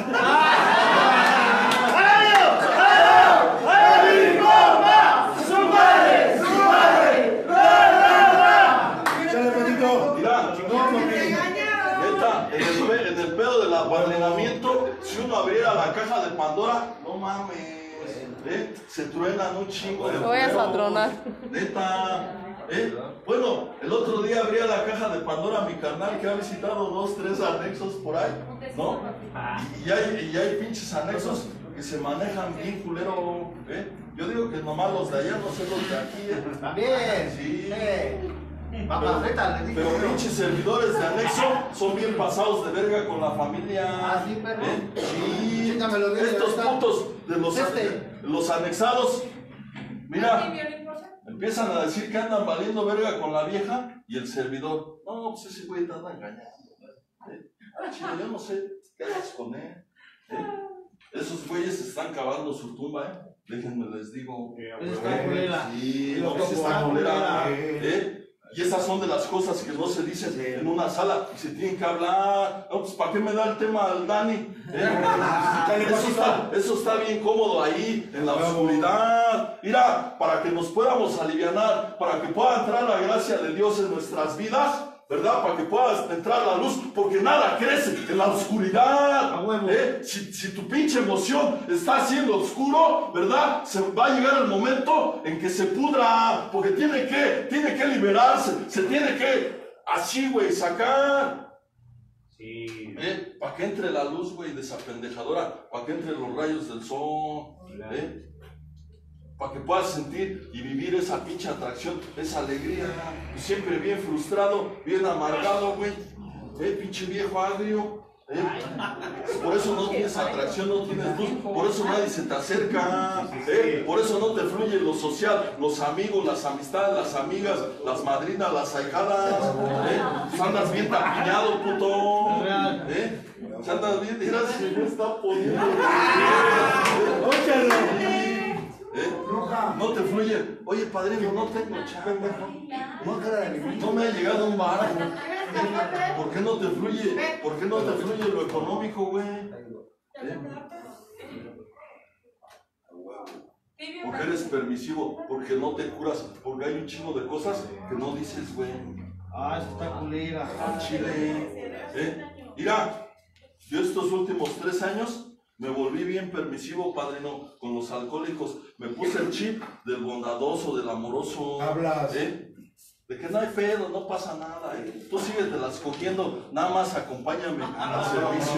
¡Su madre! ¡Su madre! Mira, neta, en el, pe- en el pedo del apadrinamiento, si uno abriera la caja de Pandora, no mames, ¿eh? Se truenan un chingo de Voy a huevos, satronar. Neta, ¿eh? Bueno, el otro día abría la caja de Pandora mi carnal que ha visitado dos, tres anexos por ahí, ¿no? Y, y, hay, y hay pinches anexos que se manejan bien culero, ¿eh? Yo digo que nomás los de allá, no sé los de aquí, ¿eh? También. Sí. Papá, neta, le dije. Pero pinches servidores de anexo son bien pasados de verga con la familia. Ah, sí, perro. ¿Eh? Sí. Chícamelo bien, Estos ahorita. putos de los, Este. los anexados, mira, empiezan a decir que andan valiendo verga con la vieja y el servidor. No, pues ese güey te anda engañando. ¿eh? Ah, chido, yo no sé qué haces con él. ¿eh? Esos güeyes están cavando su tumba, ¿eh? Déjenme les digo. Está culera. Sí, no, pues está culera. ¿eh? Y esas son de las cosas que no se dicen en una sala y se tienen que hablar. No, pues ¿para qué me da el tema al Dani? ¿Eh? Eso, está, eso está bien cómodo ahí, en la oscuridad. Mira, para que nos podamos alivianar, para que pueda entrar la gracia de Dios en nuestras vidas, ¿verdad? Para que puedas entrar la luz, porque nada crece en la oscuridad. ¿eh? Si, si tu pinche emoción está haciendo oscuro, ¿verdad? Se va a llegar el momento en que se pudra, porque tiene que, tiene que liberarse, se tiene que, así, güey, sacar. Sí. ¿eh? Para que entre la luz, güey, de esa pendejadora, para que entre los rayos del sol, ¿eh? Para que puedas sentir y vivir esa pinche atracción, esa alegría, y siempre bien frustrado, bien amargado, güey, ¿eh? Pinche viejo agrio, ¿eh? Por eso no tienes atracción, no tienes luz, por eso nadie se te acerca, ¿eh? Por eso no te fluye lo social, los amigos, las amistades, las amigas, las madrinas, las ahijadas, ¿eh? Pues andas bien tapiñado, puto, ¿eh? Si andas bien, mira, se me está poniendo. ¿Eh? No no te fluye. Oye, padrino, no tengo chamba, no, no me ha llegado un barco. ¿Por qué no te fluye? ¿Por qué no te fluye lo económico, güey? ¿Eh? Porque eres permisivo, porque no te curas, porque hay un chingo de cosas que no dices, güey. Ah, esto está culera. Al chile. ¿Eh? Mira, yo estos últimos tres años me volví bien permisivo, padrino, con los alcohólicos. Me puse el chip del bondadoso, del amoroso. Hablas. ¿Eh? De que no hay pedo, no pasa nada. ¿Eh? Tú síguetelas cogiendo, nada más acompáñame al servicio.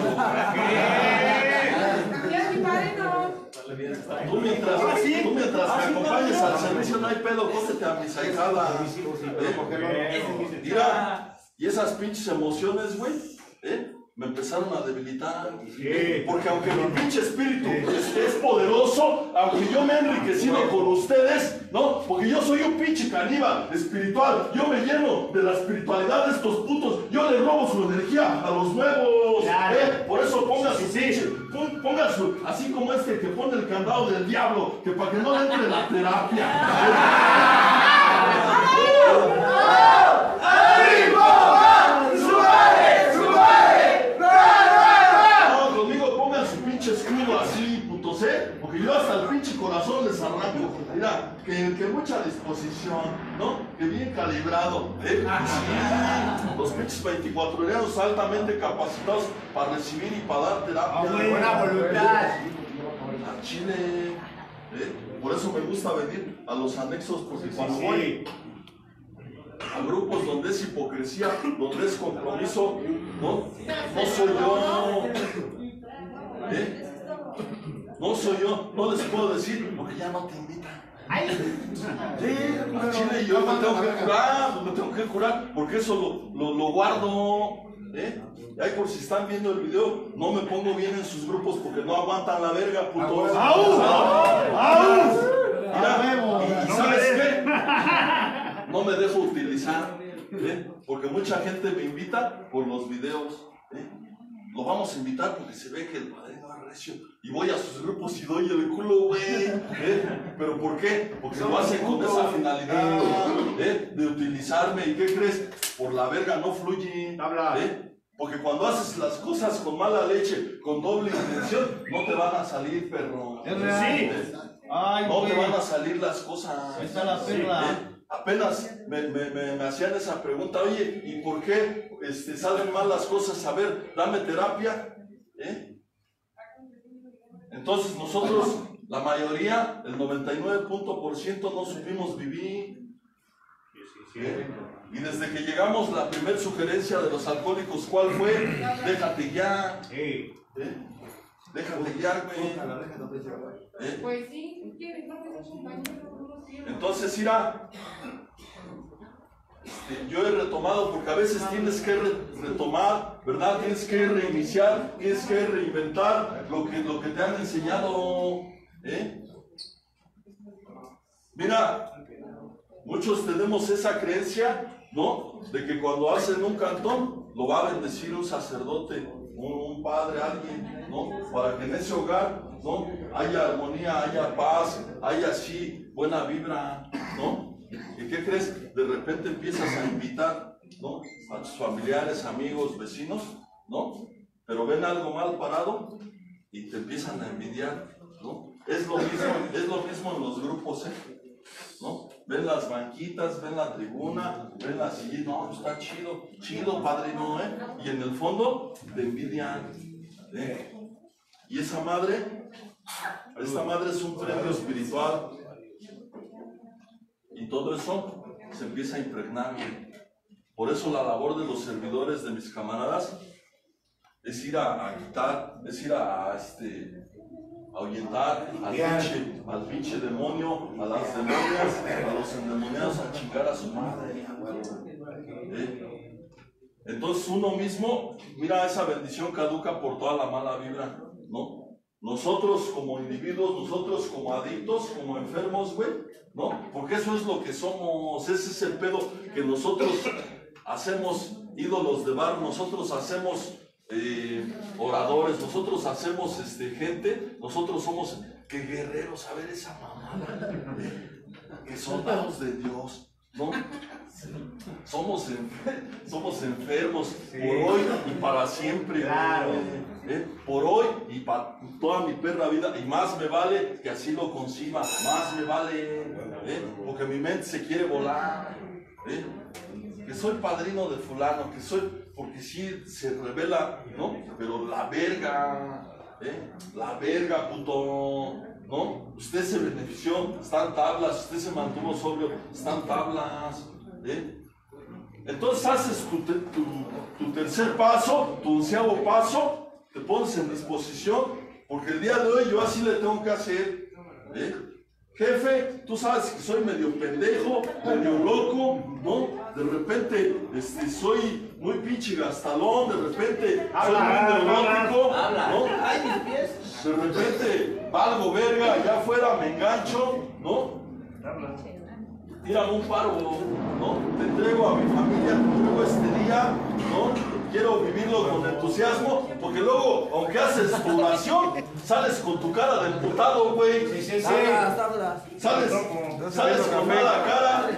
Tú mientras, tú mientras me acompañes al servicio, no hay pedo, cógete a mi saicada. ¿Eh? Mira, y esas pinches emociones, güey, ¿eh? Me empezaron a debilitar. Porque aunque mi pinche espíritu es, es poderoso, aunque yo me he enriquecido con ustedes, ¿no? Porque yo soy un pinche caníbal espiritual. Yo me lleno de la espiritualidad de estos putos. Yo les robo su energía a los nuevos. ¿Eh? Por eso pongan su pinche, pon- pongan su, así como este que pone el candado del diablo, que para que no le entre la terapia. No, conmigo pongan su pinche escudo así, putos, ¿eh? Porque yo hasta el pinche corazón les arranco. Mira, que, que mucha disposición, ¿no? Que bien calibrado, ¿eh? Sí, los pinches veinticuatro horeros altamente capacitados para recibir y para dar terapia. Buena voluntad. A Chile, ¿eh? Por eso me gusta venir a los anexos, porque cuando voy a grupos donde es hipocresía, donde es compromiso, ¿no? No soy yo, ¿eh? No soy yo, no les puedo decir, porque ya no te invitan. Sí, a Chile yo me tengo que curar, me tengo que curar, porque eso lo, lo, lo guardo, ¿eh? Ahí por si están viendo el video, no me pongo bien en sus grupos porque no aguantan la verga, putos. ¡Au! ¡Au! Mira, y ¿sabes qué? No me dejo utilizar, ¿eh? Porque mucha gente me invita por los videos, ¿eh? Lo vamos a invitar porque se ve que el padrino es recio. Y voy a sus grupos y doy el culo, güey. ¿Eh? ¿Pero por qué? Porque lo hacen con esa finalidad, ¿eh? De utilizarme. ¿Y qué crees? Por la verga no fluye. ¿Eh? Porque cuando haces las cosas con mala leche, con doble intención, no te van a salir, perro. Es real. ¿Eh? Ay, No te güey. van a salir las cosas. Ahí está la perla. ¿Eh? Apenas me, me, me, me hacían esa pregunta, oye, ¿y por qué este, salen mal las cosas? A ver, dame terapia. ¿Eh? Entonces nosotros, la mayoría, el noventa y nueve por ciento no supimos vivir. ¿Eh? Y desde que llegamos, la primera sugerencia de los alcohólicos, ¿cuál fue? Déjate ya. ¿Eh? Déjate ya, güey. ¿Eh? Pues sí, ¿quieres? No te compañero. Entonces, mira, este, yo he retomado, porque a veces tienes que re retomar, ¿verdad? Tienes que reiniciar, tienes que reinventar lo que, lo que te han enseñado, ¿eh? Mira, muchos tenemos esa creencia, ¿no? De que cuando hacen un cantón, lo va a bendecir un sacerdote, un, un padre, alguien, ¿no? Para que en ese hogar, ¿no? Haya armonía, haya paz, haya así buena vibra, ¿no? ¿Y qué crees? De repente empiezas a invitar, ¿no? A tus familiares, amigos, vecinos, ¿no? Pero ven algo mal parado y te empiezan a envidiar, ¿no? Es lo mismo, es lo mismo en los grupos, ¿eh? ¿No? Ven las banquitas, ven la tribuna, ven la silla, no, está chido, chido, padrino, ¿eh? Y en el fondo te envidian, ¿eh? Y esa madre, esta madre es un premio espiritual. Y todo eso se empieza a impregnar. Por eso la labor de los servidores, de mis camaradas, es ir a, a quitar, es ir a, a este, a ahuyentar al pinche, al pinche demonio, a las demonias, a los endemoniados, a chingar a su madre. ¿Eh? Entonces uno mismo, mira, esa bendición caduca por toda la mala vibra, ¿no? Nosotros como individuos, nosotros como adictos, como enfermos, güey, ¿no? Porque eso es lo que somos, ese es el pedo, que nosotros hacemos ídolos de bar, nosotros hacemos eh, oradores, nosotros hacemos este, gente, nosotros somos que guerreros, a ver esa mamada, ¿eh? Que soldados de Dios, ¿no? Somos, enfer somos enfermos sí. Por hoy y para siempre, claro. ¿eh? Por hoy y para toda mi perra vida, y más me vale que así lo conciba, más me vale, ¿eh? Porque mi mente se quiere volar, ¿eh? Que soy padrino de fulano, que soy, porque sí se revela, ¿no? Pero la verga, ¿eh? La verga, puto, ¿no? Usted se benefició, están tablas, usted se mantuvo sobrio, están tablas, ¿eh? Entonces haces tu, tu, tu tercer paso, tu onceavo paso, te pones en disposición, porque el día de hoy yo así le tengo que hacer, ¿eh? Jefe, tú sabes que soy medio pendejo, medio loco, ¿no? De repente este, soy muy pinche gastalón, de repente soy muy neurótico, ¿no? De repente valgo verga, allá afuera me engancho, ¿no? Tírame un paro, ¿no? Te entrego a mi familia, te entrego este día, ¿no? Quiero vivirlo con entusiasmo, porque luego, aunque haces tu oración, sales con tu cara de emputado, güey. Sí, sí, sí. Sales, sales con mala cara,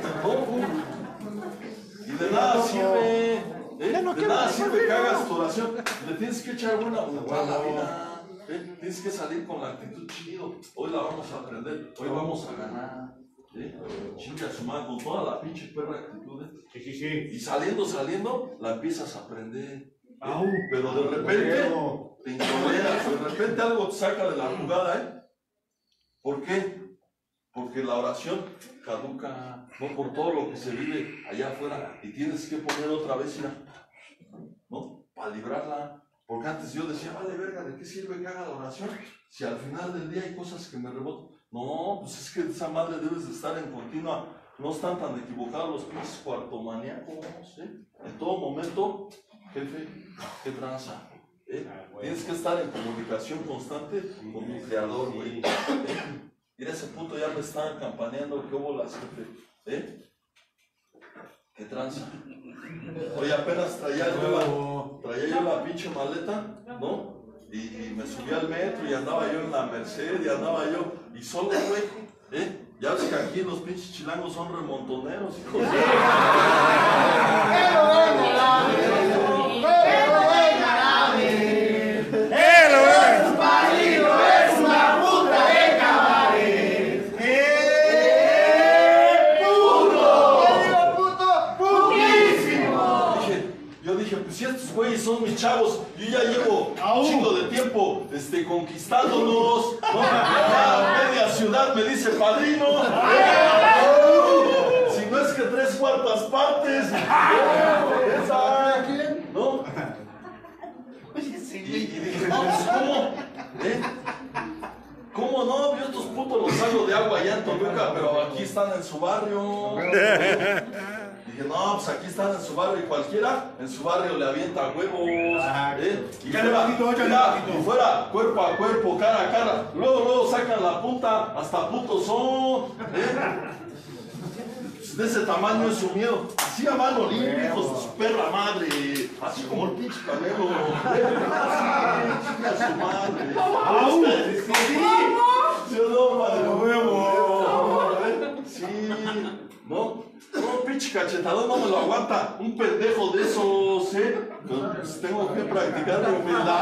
¿no? Y de nada sirve, ¿eh? De nada sirve que hagas tu oración. Le tienes que echar buena buena la vida, ¿eh? Tienes que salir con la actitud chido. Hoy la vamos a aprender, hoy vamos a ganar. ¿Sí? Chinga su madre con toda la pinche perra actitud, ¿eh? Sí, sí, sí. Y saliendo, saliendo, la empiezas a aprender, ¿eh? Pero de repente te intoleras, de repente algo te saca de la jugada, ¿eh? ¿Por qué? Porque la oración caduca, no por todo lo que se vive allá afuera, y tienes que poner otra vez, ¿no? Para librarla. Porque antes yo decía, vale verga, ¿de qué sirve que haga la oración? Si al final del día hay cosas que me rebotan. No, pues es que esa madre debes de estar en continua. No están tan equivocados los pinches cuartomaníacos, ¿eh? En todo momento, jefe, qué tranza, ¿eh? Tienes que estar en comunicación constante con tu creador, güey, ¿eh? Y en ese punto ya me están campaneando, ¿qué bolas, jefe? ¿Eh? ¿Qué tranza? Oye, apenas traía yo la, traía yo la pinche maleta, ¿no? Y, y me subí al metro y andaba yo en la Merced y andaba yo, y solo, güey, ¿eh? Ya ves que aquí los pinches chilangos son remontoneros, hijos. Si estos güeyes son mis chavos, yo ya llevo un chingo de tiempo este, conquistándolos, ¿no? Ya media ciudad me dice padrino, si no es que tres cuartas partes, ¿no? Y, y dije, no, pues, ¿cómo? ¿Eh? ¿Cómo no? Yo estos putos los hago de agua allá en Toluca, pero aquí están en su barrio. Dije, no, pues aquí están en su barrio y cualquiera en su barrio le avienta huevos, ¿eh? Y fuera, mira, y fuera cuerpo a cuerpo, cara a cara, luego, luego sacan la punta, hasta putos son, ¿eh? De ese tamaño es su miedo, así a mano limpia, hijos de su perra madre, así como el pinche Canelo, así, a su madre. ¡Au! Sí, sí, no, madre, huevo, sí, ¿no? No, pinche cachetador no me lo aguanta. Un pendejo de esos, ¿eh? Pues tengo que practicar la humildad.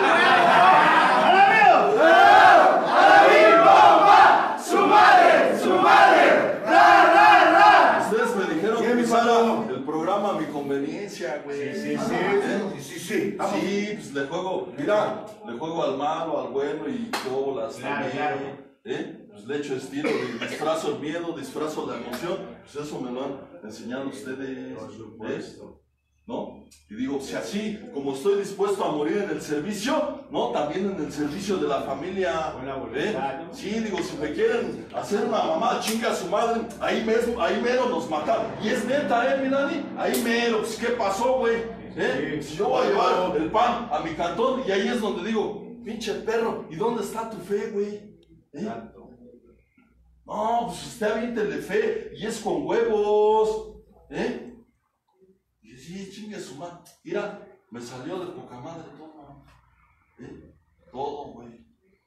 ¡Bomba! ¡Su madre! ¡Su madre! ¡Ra, ra, ra! Ustedes me dijeron que usara el programa a mi conveniencia, güey. Sí, sí, sí. ¿Eh? Sí, sí. Sí, pues le juego, mira, le juego al malo, al bueno y yo las también. ¿Eh? Pues le echo estilo, disfrazo el miedo, disfrazo la emoción, pues eso me lo han enseñado ustedes, ¿eh? ¿No? Y digo, si así como estoy dispuesto a morir en el servicio, ¿no? También en el servicio de la familia, ¿eh? Sí, digo, si me quieren hacer una mamá, chinga a su madre, ahí mismo, ahí mero nos mataron. Y es neta, ¿eh, mi Dani? Ahí mero, pues ¿qué pasó, güey? ¿Eh? Si yo voy a llevar el pan a mi cantón y ahí es donde digo, pinche perro, ¿y dónde está tu fe, güey? ¿Eh? No, pues usted aviéntele fe y es con huevos, ¿eh? Y sí, chingue su madre. Mira, me salió de poca madre todo, ¿eh? Todo, güey.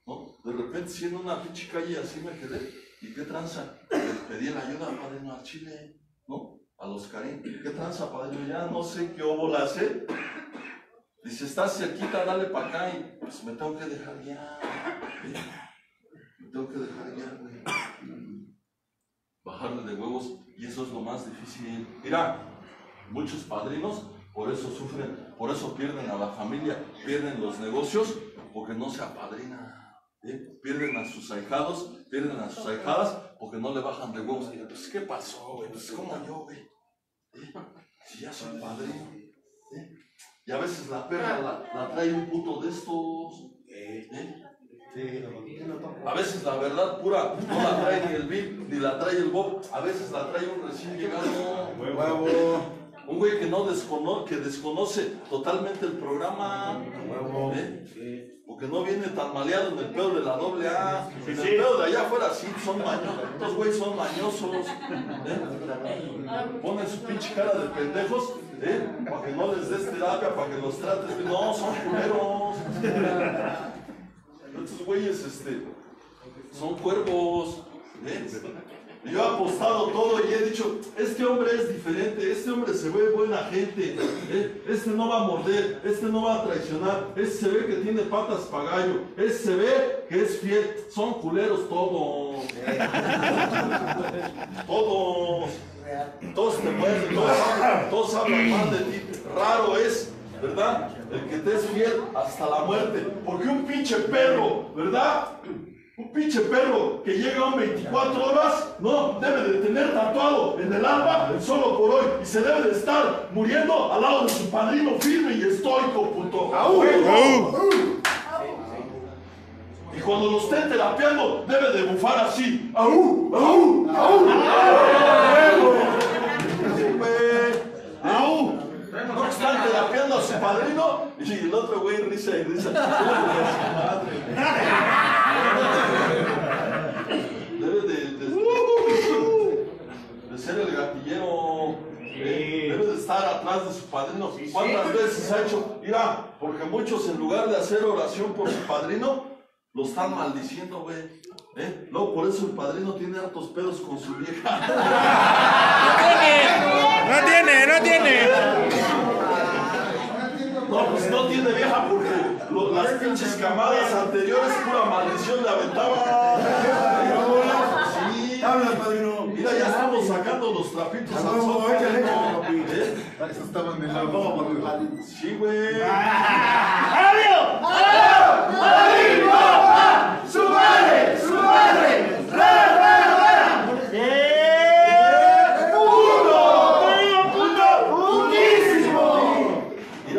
¿no? De repente, si en una pinche calle así me quedé, ¿y qué tranza? Le pedí la ayuda, padrino, al Chile, ¿no? A los Karim, ¿qué tranza, padrino? Ya no sé qué óbola hacer. Dice, estás cerquita, dale para acá, y pues me tengo que dejar guiar. Me tengo que dejar guiar, güey. Bajarle de huevos, y eso es lo más difícil. Mira, muchos padrinos por eso sufren, por eso pierden a la familia, pierden los negocios, porque no se apadrina. ¿eh? Pierden a sus ahijados, pierden a sus ahijadas, porque no le bajan de huevos. Y pues, ¿qué pasó, güey? Pues, ¿cómo yo, güey? ¿Eh? Si ya soy padrino. ¿eh? Y a veces la perra la, la trae un puto de estos. ¿eh? A veces la verdad pura no la trae ni el Vic, ni la trae el Bob. A veces la trae un recién llegado. Huevo. Un güey que no descono, que desconoce totalmente el programa. Huevo. ¿eh? O que no viene tan maleado en el pedo de la doble A. Sí, En sí. el pedo de allá afuera sí son mañosos. Estos güeyes son mañosos. ¿eh? Ponen su pinche cara de pendejos, ¿eh? Para que no les des terapia, para que los trates. No, son culeros. Estos güeyes este, son cuervos. ¿eh? Yo he apostado todo y he dicho, este hombre es diferente, este hombre se ve buena gente, ¿eh? Este no va a morder, este no va a traicionar, este se ve que tiene patas para gallo, este se ve que es fiel. Son culeros todos. Todos. Todos te muerden, todos, todos hablan mal de ti. Raro es, ¿verdad? El que te es fiel hasta la muerte. Porque un pinche perro, ¿verdad? Un pinche perro que llega a un veinticuatro horas, no, debe de tener tatuado en el alma el solo por hoy. Y se debe de estar muriendo al lado de su padrino firme y estoico, puto. Y cuando lo estén terapiando, debe de bufar así. ¡Au! ¡Au! ¡Au! ¡Au! No están terapiando a su padrino y el otro güey risa y risa. Debe de, de, de ser el gatillero. eh, Debe de estar atrás de su padrino. ¿Cuántas veces ha hecho? Mira, porque muchos en lugar de hacer oración por su padrino, lo están maldiciendo, güey. ¿Eh? Luego por eso el padrino tiene hartos pedos con su vieja. No tiene, no tiene. No, pues no tiene vieja porque lo, las pinches camadas anteriores pura maldición le aventaban. Sí. Habla, padrino. Mira, ya estamos sacando los trapitos al sol. Vamos, échale, ¿Eh? échale. Eso estaban en la boca. Sí, güey. ¡Su madre! ¡Su madre! ¡Ra, ra, ra! ¡Puto! ¡Puto! ¡Putísimo! Mira,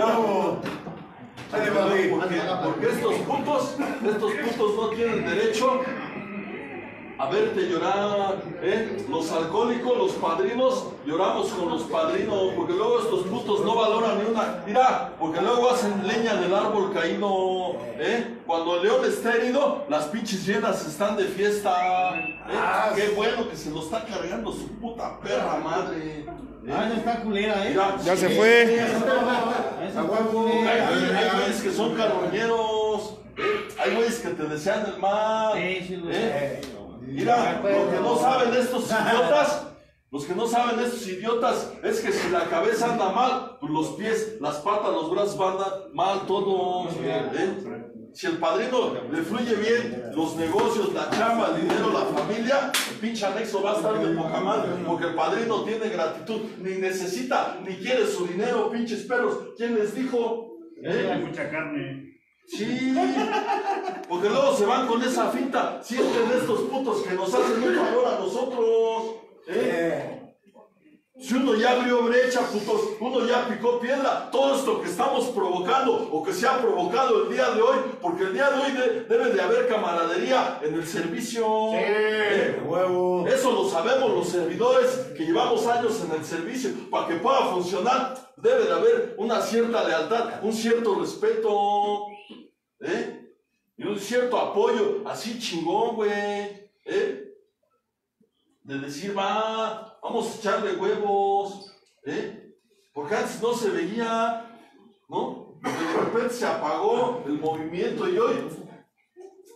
porque, porque estos putos, estos putos no tienen derecho a verte llorar, ¿eh? Los alcohólicos, los padrinos, lloramos con los padrinos, porque luego estos putos no valoran ni una. Mira, porque luego hacen leña del árbol caído, ¿eh? Cuando el león está herido, las pinches hienas están de fiesta, ¿eh? Qué bueno que se lo está cargando su puta perra madre. Ah, no está culera, ¿eh? Mira, Ya se fue. A huevo. Hay, hay güeyes que son carroñeros, ¿eh? Hay güeyes que te desean el mal. Sí, sí, lo ¿eh? sé. Mira, lo que no saben estos idiotas, los que no saben estos idiotas, es que si la cabeza anda mal, pues los pies, las patas, los brazos van mal todos. ¿eh? Si el padrino le fluye bien los negocios, la chamba, el dinero, la familia, el pinche anexo va a estar de poca madre, porque el padrino tiene gratitud, ni necesita, ni quiere su dinero, pinches perros. ¿Quién les dijo? ¿Eh? Hay mucha carne. Sí, porque luego se van con esa finta. Sienten estos putos que nos hacen un favor a nosotros. ¿eh? Si uno ya abrió brecha, putos, uno ya picó piedra, todo esto que estamos provocando o que se ha provocado el día de hoy, porque el día de hoy de, debe de haber camaradería en el servicio. Sí, ¿eh? huevo. Eso lo sabemos los servidores que llevamos años en el servicio. Para que pueda funcionar, debe de haber una cierta lealtad, un cierto respeto. ¿Eh? Y un cierto apoyo, así chingón, güey, ¿eh? De decir, va, vamos a echarle huevos, ¿eh? Porque antes no se veía, ¿no? Porque de repente se apagó el movimiento y hoy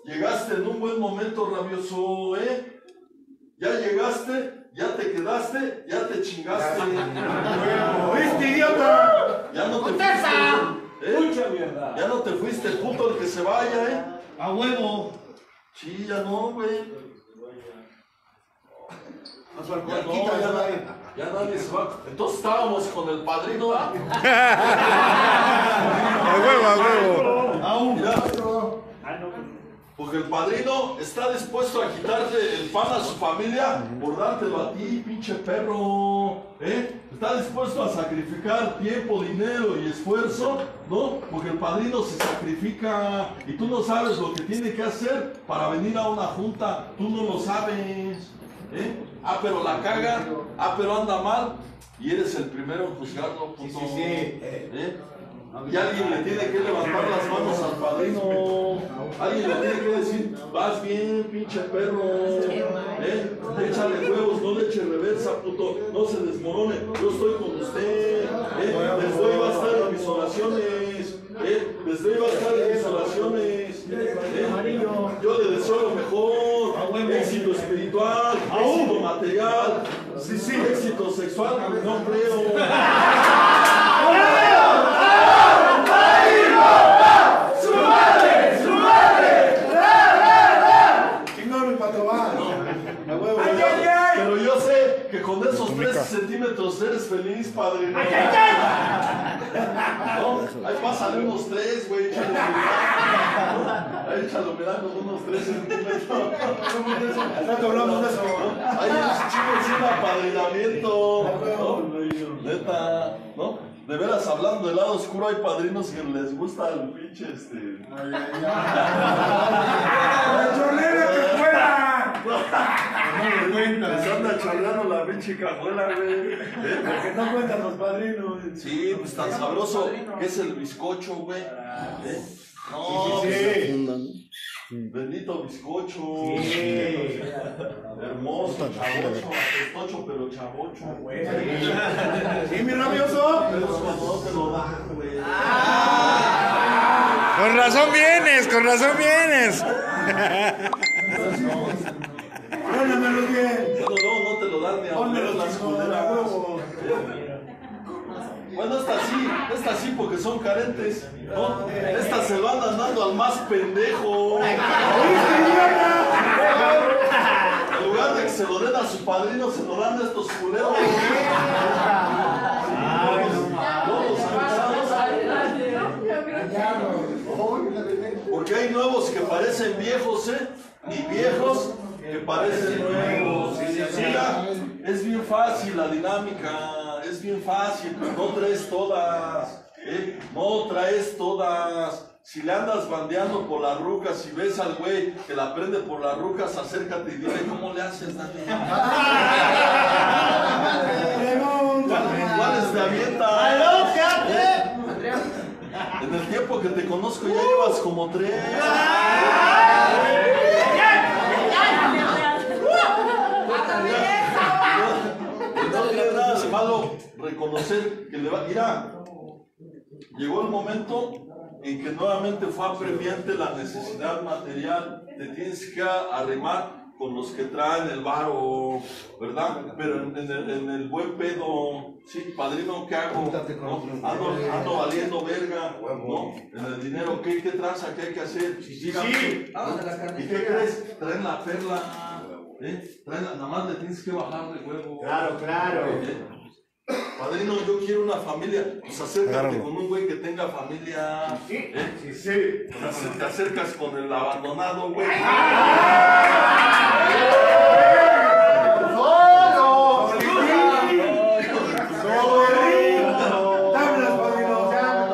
Llegaste en un buen momento, rabioso, ¿eh? Ya llegaste, ya te quedaste, ya te chingaste. ¿Oíste, idiota? Ya no te fuiste. ¿Eh? Mucha mierda. Ya no te fuiste, puto, el que se vaya, ¿eh? A huevo. Sí, ya no, güey. Ya no, Quita, ya ya nadie, ya nadie se va. Entonces estábamos con el padrino, ¿ah? A huevo, a huevo. Mira, Ah, no, pues. porque el padrino está dispuesto a quitarle el pan a su familia por dártelo a ti, pinche perro. ¿Eh? Está dispuesto a sacrificar tiempo, dinero y esfuerzo, ¿no? Porque el padrino se sacrifica y tú no sabes lo que tiene que hacer para venir a una junta. Tú no lo sabes. ¿Eh? Ah, pero la caga. Ah, pero anda mal. Y eres el primero en juzgarlo, puto. Sí, sí, sí. ¿Eh? Y alguien le tiene que levantar las manos al padrino. Alguien le tiene que decir, vas bien, pinche perro. ¿Eh? Échale huevos, no le eche reversa, puto. No se desmorone. Yo estoy con usted. ¿Eh? Les doy bastar en mis oraciones. ¿Eh? Les doy bastar en mis oraciones. ¿Eh? Yo le deseo lo mejor. Éxito espiritual, éxito material. Sí, sí, éxito sexual, no creo. ¡Su madre! ¡Su madre! ¡Ra, ra, ra! Chingón, mi pato, va. A huevo. ¡Ay, ay, ay! Pero yo sé que con esos trece centímetros eres feliz, padre. ¿No? ¡Ay, ay, ay! ¿No? Ahí pásale unos tres, güey. Échalo mirando. Ahí échalo mirando unos tres centímetros. Al rato hablamos de eso. Ahí chicos, un apadrinamiento. ¿No? Neta, ¿no? De veras, hablando del lado oscuro, hay padrinos que les gusta el pinche este. Ay, ay, ay. ¡Chorrera que fuera! No me cuentas. Les anda chorreando la pinche cajuela, güey. ¿Eh? Porque no cuentan los padrinos. Sí, pues tan sabroso que es el bizcocho, güey. ¿Eh? No, Sí, sí, sí. bendito bizcocho. Sí. Hermoso, chavocho, apestocho, pero chavocho, güey. ¿Sí, mi rabioso? Pero eso no te lo dan, güey. Con razón vienes, con razón vienes. Póngamelo bien. Bueno, no, no te lo dan ni a Pónmelo las chingón, a culeras. huevo. Bueno, esta sí, esta sí porque son carentes, ¿no? Esta se lo andan dando al más pendejo. En lugar de que se lo den a su padrino, se lo dan a estos culeros. Todos porque hay nuevos que parecen viejos, ¿eh? Y viejos que parecen nuevos. Mira, es bien fácil la dinámica. Es bien fácil, no traes todas, ¿eh? No traes todas. Si le andas bandeando por las rucas, si ves al güey que la prende por las rucas, acércate y dile cómo le haces, Dani. ¿Cuáles te avientas? ¿Eh? En el tiempo que te conozco ya llevas como tres. No tiene nada de malo reconocer que le va. Mira, llegó el momento en que nuevamente fue apremiante la necesidad material. Te tienes que arrimar con los que traen el varo, ¿verdad? Pero en, en, el, en el buen pedo, sí, padrino, ¿qué hago? ¿No? Ando, ando valiendo verga, ¿no? En el dinero, ¿qué, qué traza? ¿Qué hay que hacer? Dígame. Ah, ¿y qué crees? Traen la perla. ¿Eh? Traen la, nada más le tienes que bajar de huevo. Claro, claro. ¿Eh? Padrino, yo quiero una familia. Pues acércate Agárralo. Con un güey que tenga familia. ¿Eh? Sí, sí. Te, te acercas con el abandonado, güey. ¡Solo! ¡Solo! ¡Tablas, padrino!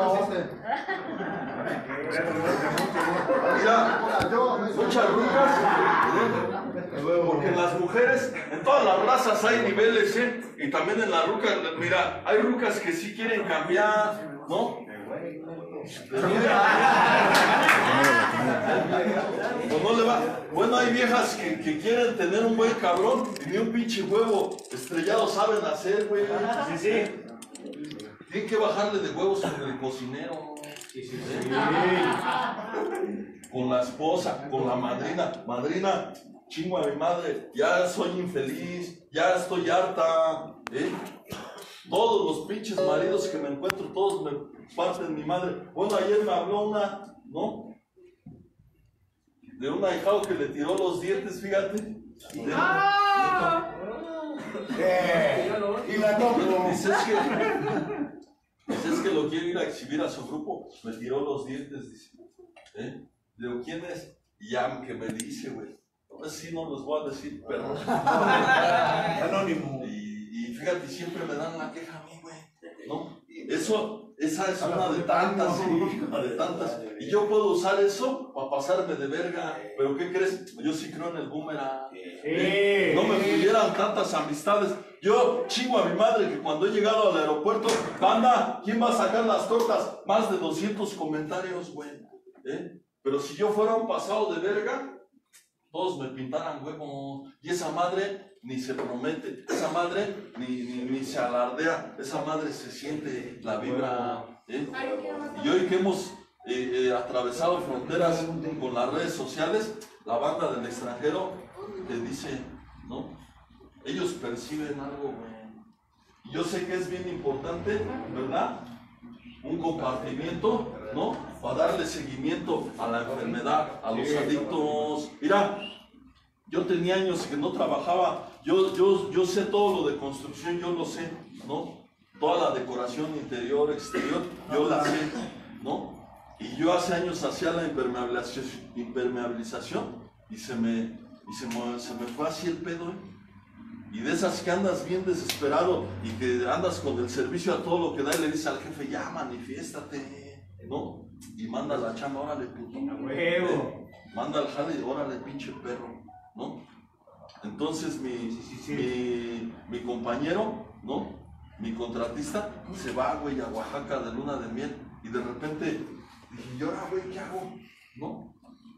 Mira, muchas rucas. Porque en las mujeres, en todas las razas hay niveles, ¿eh? Y también en las rucas, mira, hay rucas que sí quieren cambiar, ¿no? Pues no le va. Bueno, hay viejas que, que quieren tener un buen cabrón y ni un pinche huevo estrellado saben hacer, güey. Sí, sí. Tienen que bajarle de huevos con el cocinero. Sí, sí, sí. ¿Eh? Con la esposa, con la madrina. Madrina, chingo a mi madre, ya soy infeliz, ya estoy harta. ¿Eh? Todos los pinches maridos que me encuentro, todos me parten mi madre. Bueno, ayer me habló una, ¿no? De un ahijado que le tiró los dientes, fíjate. De, ¡Ah! Eh, y la toco. Dice, es que, dice, es que lo quiero ir a exhibir a su grupo. Me tiró los dientes, dice. ¿Eh? Le digo, ¿quién es? Y ya que me dice, güey. No, sí, no los voy a decir, pero. Anónimo. Y, y fíjate, siempre me dan la queja a mí, güey. ¿No? Eso, esa es una de tantas, una de tantas. Y yo puedo usar eso para pasarme de verga. Pero ¿qué crees? Yo sí creo en el boomerang. ¿Eh? No me pudieran tantas amistades. Yo chingo a mi madre que cuando he llegado al aeropuerto, banda, ¿quién va a sacar las tortas? Más de doscientos comentarios, güey. ¿Eh? Pero si yo fuera un pasado de verga, todos me pintaran huevo. Y esa madre ni se promete, esa madre ni, ni, ni se alardea, esa madre se siente la vibra. ¿Eh? Y hoy que hemos eh, eh, atravesado fronteras con las redes sociales, la banda del extranjero te dice, ¿no? Ellos perciben algo, güey. Y yo sé que es bien importante, ¿verdad? Un compartimiento, ¿no? Para darle seguimiento a la enfermedad, a los adictos. Mira, yo tenía años que no trabajaba, yo, yo, yo sé todo lo de construcción, yo lo sé, ¿no? Toda la decoración interior, exterior, yo la sé, ¿no? Y yo hace años hacía la impermeabilización, impermeabilización y se me, y se me, se me fue así el pedo, ¿eh? Y de esas que andas bien desesperado y que andas con el servicio a todo lo que da y le dices al jefe, ya manifiéstate, ¿no? Y manda la chamba, órale, puto. ¡Huevo! Manda al jale, órale, pinche perro, ¿no? Entonces mi, sí, sí, sí. mi, mi compañero, ¿no? Mi contratista se va, güey, a Oaxaca de luna de miel y de repente dije, ¿y ahora, güey, qué hago? ¿No?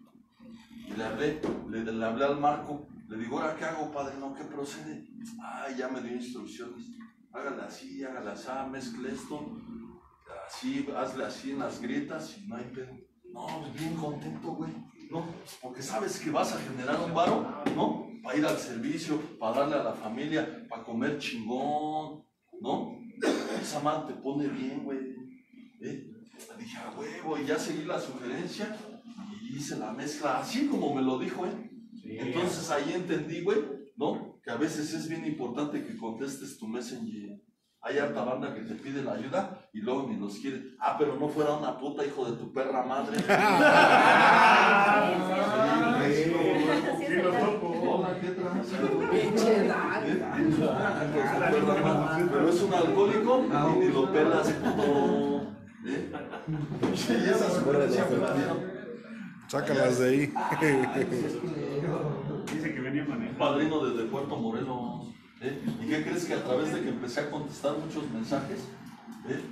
Y le hablé, le, le hablé al Marco. Le digo, ¿ahora qué hago, padre? No, ¿qué procede? Ay, ya me dio instrucciones. Hágale así, hágale así, mezcle esto. Así, hazle así en las grietas y no hay pedo. No, bien contento, güey. No, porque sabes que vas a generar un varo, ¿no? Para ir al servicio, para darle a la familia, para comer chingón, ¿no? Esa mano te pone bien, güey. ¿Eh? Dije, a huevo, y ya seguí la sugerencia y hice la mezcla así como me lo dijo, ¿eh? Entonces ahí entendí, güey, ¿no? Que a veces es bien importante que contestes tu Messenger. Hay harta banda que te pide la ayuda y luego ni los quiere. Ah, pero no fuera una puta, hijo de tu perra madre. Sí, lo toco. Hola, ¿qué traes? Pero es un alcohólico y ni lo pelas, puto. ¿Eh? Y esa sugerencia me la dieron. Sácalas de ahí. Dice que venía manejando. Padrino desde Puerto Morelos. ¿Eh? ¿Y qué crees que a través de que empecé a contestar muchos mensajes, ¿eh?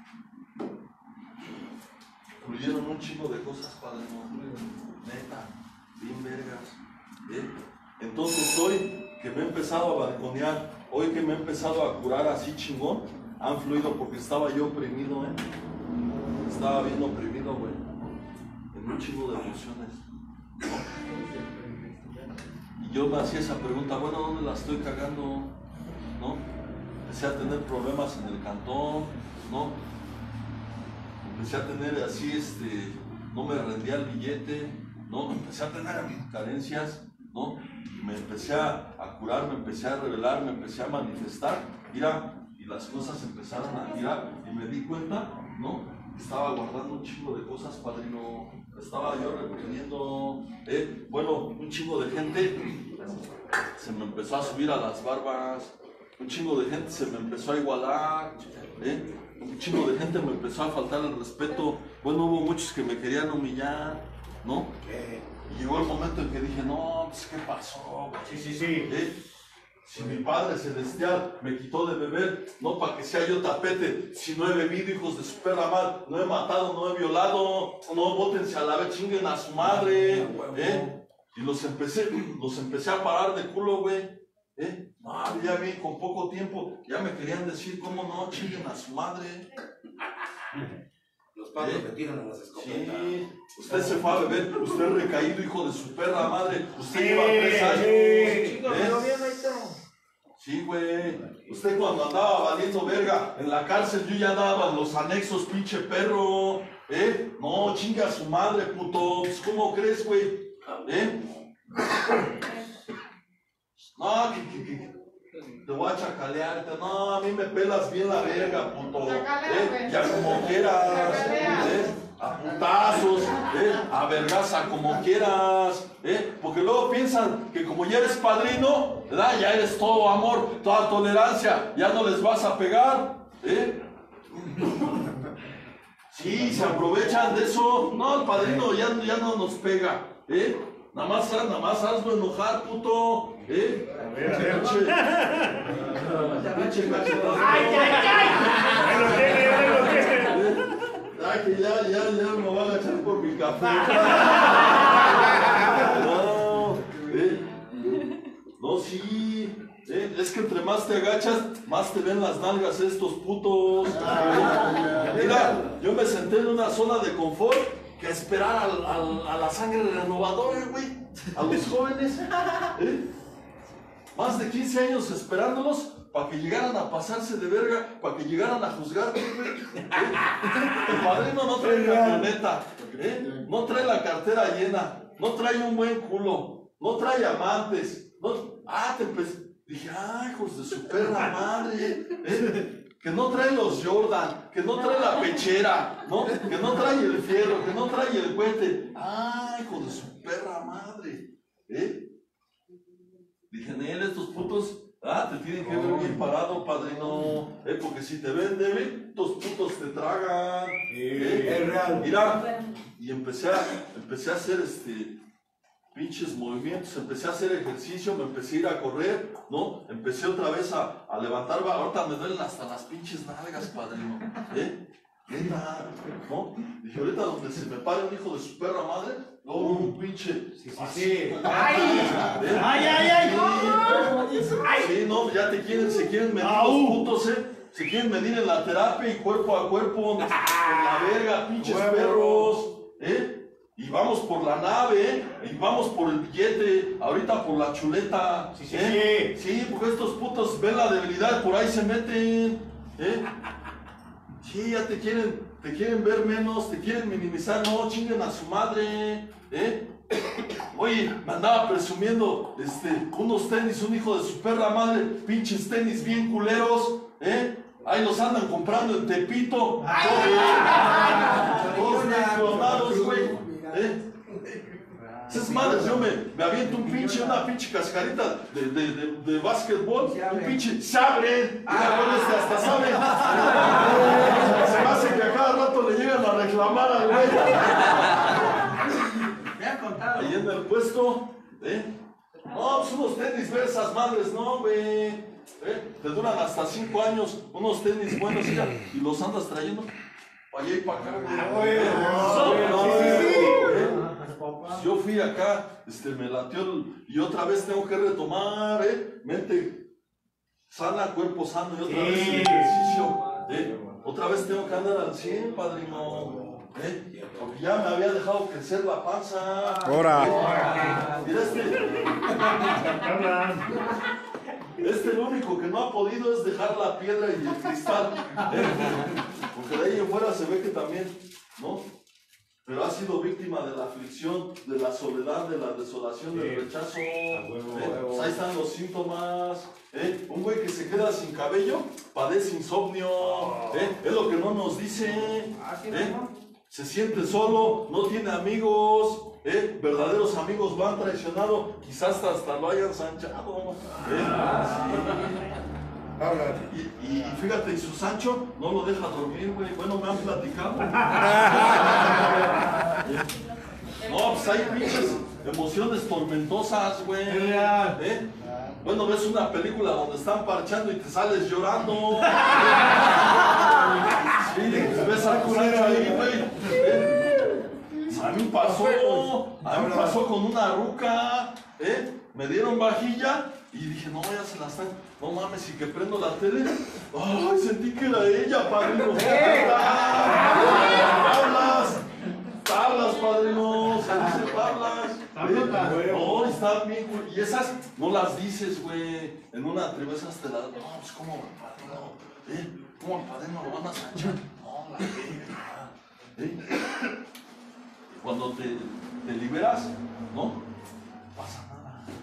Fluyeron un chingo de cosas, padrino? Neta, bien vergas. ¿Eh? Entonces hoy que me he empezado a balconear, hoy que me he empezado a curar así chingón, han fluido porque estaba yo oprimido, ¿eh? Estaba bien oprimido, güey. En un chingo de emociones, ¿no? Y yo me hacía esa pregunta, bueno, ¿dónde la estoy cagando? ¿No? Empecé a tener problemas en el cantón, ¿no? Empecé a tener así, este, no me rendía el billete, ¿no? Empecé a tener carencias, ¿no? Me empecé a, a curar, me empecé a revelar, me empecé a manifestar, mira, y las cosas empezaron a girar y me di cuenta, ¿no? Estaba guardando un chingo de cosas, padrino. Estaba yo reprimiendo, eh, bueno, un chingo de gente se me empezó a subir a las barbas, un chingo de gente se me empezó a igualar, eh, un chingo de gente me empezó a faltar el respeto, bueno, hubo muchos que me querían humillar, ¿no? Y llegó el momento en que dije, no, pues, ¿qué pasó? Sí, sí, sí. ¿Eh? Si mi Padre Celestial me quitó de beber, no para que sea yo tapete, si no he bebido, hijos de su perra madre, no he matado, no he violado, no, bótense a la vez, chinguen a su madre, ¿eh? Y los empecé, los empecé a parar de culo, güey, ¿eh? No, ya vi, con poco tiempo, ya me querían decir, ¿cómo no? Chinguen a su madre. Los padres me tiran en las escopetas. Sí, usted se fue a beber, usted recaído, hijo de su perra madre. Usted Sí, lleva tres años. sí. ¿Eh? Sí, güey. Usted cuando andaba valiendo verga en la cárcel, yo ya daba los anexos, pinche perro. ¿Eh? No, chinga a su madre, puto. Pues, ¿cómo crees, güey? ¿Eh? No, que, que, que, te voy a chacalearte. No, a mí me pelas bien la verga, puto. ¿Eh? Ya como quieras. ¿Eh? A putazos, ¿eh? A vergaza, como quieras. ¿Eh? Porque luego piensan que como ya eres padrino, ¿verdad? Ya eres todo amor, toda tolerancia. Ya no les vas a pegar. ¿Eh? Sí, se aprovechan de eso. No, el padrino ya, ya no nos pega. ¿Eh? Nada más, nada más hazlo enojar, puto. ¿Eh? A ver, a ver. Pinche. Pinche cachetazo. ¡Ay, ay, ay! ¡Ahí lo tiene, ahí lo tiene! Ay, que ya, ya, ya me van a echar por mi café. No, ¿eh? No, sí. ¿Eh? Es que entre más te agachas, más te ven las nalgas estos putos. Mira, yo me senté en una zona de confort que esperar al, al, a la sangre renovadora, güey. A los jóvenes. ¿Eh? Más de quince años esperándolos para que llegaran a pasarse de verga, para que llegaran a juzgarme, güey. ¿Eh? El padrino no trae camioneta, ¿eh? No trae la cartera llena, no trae un buen culo, no trae amantes. No... Ah, te empecé. Dije, ah, hijos de su perra madre, ¿eh? Que no trae los Jordan, que no trae la pechera, ¿no? Que no trae el fierro, que no trae el cohete. Ah, hijo de su perra madre, ¿eh? Dije, Nel, estos putos, ah, te tienen que ver bien parado, padrino, ¿eh? Porque si te ven débil, estos putos te tragan. ¿Eh? Es real. Mira, y empecé a, empecé a hacer este... pinches movimientos, empecé a hacer ejercicio, me empecé a ir a correr, ¿no? Empecé otra vez a, a levantar, ahorita me duelen hasta las pinches nalgas, padrino, ¿eh? Neta, ¿no? Dije, ahorita donde se me pare un hijo de su perra madre, luego un pinche... Sí, sí, sí. ¡Ay! ¡Ay, ay, ay! Sí, no, ya te quieren, se quieren medir los putos, ¿eh? Se quieren medir en la terapia y cuerpo a cuerpo, en la verga, pinches perros, ¿eh? Y vamos por la nave, ¿eh? Y vamos por el billete, ahorita por la chuleta. Sí, sí, ¿eh? sí. Sí, porque estos putos ven la debilidad, por ahí se meten. ¿Eh? Sí, ya te quieren, te quieren ver menos, te quieren minimizar, no, chinguen a su madre. ¿Eh? Oye, me andaba presumiendo este, unos tenis, un hijo de su perra madre, pinches tenis bien culeros, ¿eh? Ahí los andan comprando en Tepito. Todos bien clonados, güey. ¿Eh? Esas madres, yo me, me aviento un pinche, una pinche cascarita de, de, de, de básquetbol, un pinche, se abren, ah, este hasta saben. Se me hace que a cada rato le llegan a reclamar al güey. Me han contado. Ahí en el puesto, ¿eh? No, pues unos tenis ver esas madres, no, güey. ¿Eh? Te duran hasta cinco años, unos tenis buenos ya, y los andas trayendo para allá y para acá, güey. ¿Eh? No, no, ¿eh? Yo fui acá, este, me latió el, y otra vez tengo que retomar, ¿eh? Mente sana, cuerpo sano, y otra vez el ejercicio, ¿eh? Otra vez tengo que andar al cien, padrino, ¿eh? Porque ya me había dejado crecer la panza. Ahora. ¿Eh? Mira este. Este lo único que no ha podido es dejar la piedra y el cristal, ¿eh? Porque de ahí en fuera se ve que también, ¿no? Pero ha sido víctima de la aflicción, de la soledad, de la desolación, del rechazo. ¿Eh? Pues ahí están los síntomas. ¿Eh? Un güey que se queda sin cabello padece insomnio. ¿Eh? Es lo que no nos dice. ¿Eh? Se siente solo, no tiene amigos. ¿Eh? Verdaderos amigos lo han traicionado. Quizás hasta, hasta lo hayan sanchado. ¿Eh? Sí. Y, y fíjate, y su Sancho no lo deja dormir, güey. Bueno, me han platicado. No, pues hay pinches emociones tormentosas, güey. ¿Eh? Bueno, ves una película donde están parchando y te sales llorando. Sí, pues ves a tu Sancho ahí, güey. ¿Eh? A mí pasó, a mí pasó con una ruca, ¿eh? Me dieron vajilla Y dije, no, ya se la están, no mames, y que prendo la tele, ay, sentí que era ella, padrino. ¡Tablas! ¡Tablas, padrino! Se dice tablas. No, están bien, güey. Y esas no las dices, güey. En una triveza te las, no, pues, ¿cómo, padrino? ¿Eh? ¿Cómo al padrino lo van a sanchar? No, la verga. ¿Eh? Cuando te, te liberas, ¿no? Pasa nada.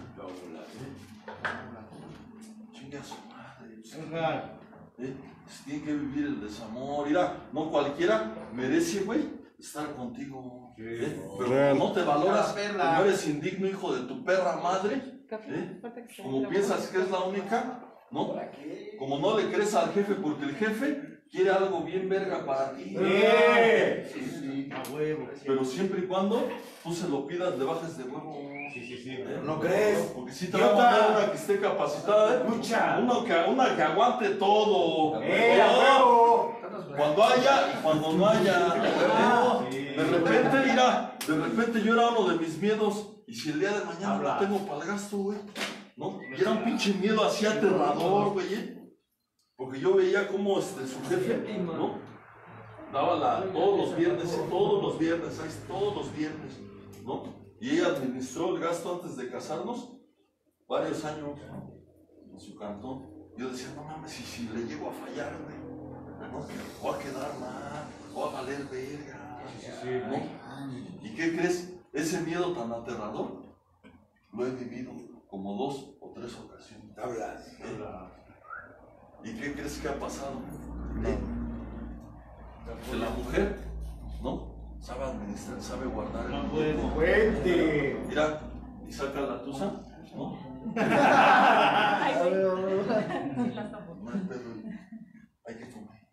Chingue a su madre. ¿Eh? Se tiene que vivir el desamor. Mira, no cualquiera merece, güey, estar contigo. ¿Eh? Pero no te valoras, no eres indigno, hijo de tu perra madre. ¿Eh? Como piensas que es la única, ¿no? Como no le crees al jefe porque el jefe quiere algo bien verga para ti. ¡Eh! Sí, sí, a huevo. Pero siempre y cuando tú se lo pidas, le bajes de huevo. Sí, sí, sí. ¿Eh? ¿No crees? Porque si te va a mandar una que esté capacitada, ¿eh? Mucha. Una que, una que aguante todo. ¡Eh, a huevo! Cuando haya y cuando no haya. ¿Eh? De repente, mira, de repente yo era uno de mis miedos. Y si el día de mañana no tengo para el gasto, güey, ¿no? Y era un pinche miedo así aterrador, güey, ¿eh? Porque yo veía como este, su jefe, ¿no? Daba la, todos los viernes, todos los viernes, ahí, todos los viernes, ¿no? Y ella administró el gasto antes de casarnos, varios años, en su cantón. Yo decía, no mames, y si le llego a fallar, güey, ¿no? Voy a quedar mal, voy a valer verga, ¿no? ¿Y qué crees? Ese miedo tan aterrador lo he vivido como dos o tres ocasiones. Hablas. ¿Y qué crees que ha pasado? ¿Eh? Que la mujer, ¿no? Sabe administrar, sabe guardar el tiempo. ¡Fuente! Mira, y saca la tusa, ¿no? Ay, güey. No hay pedo, hay que comer.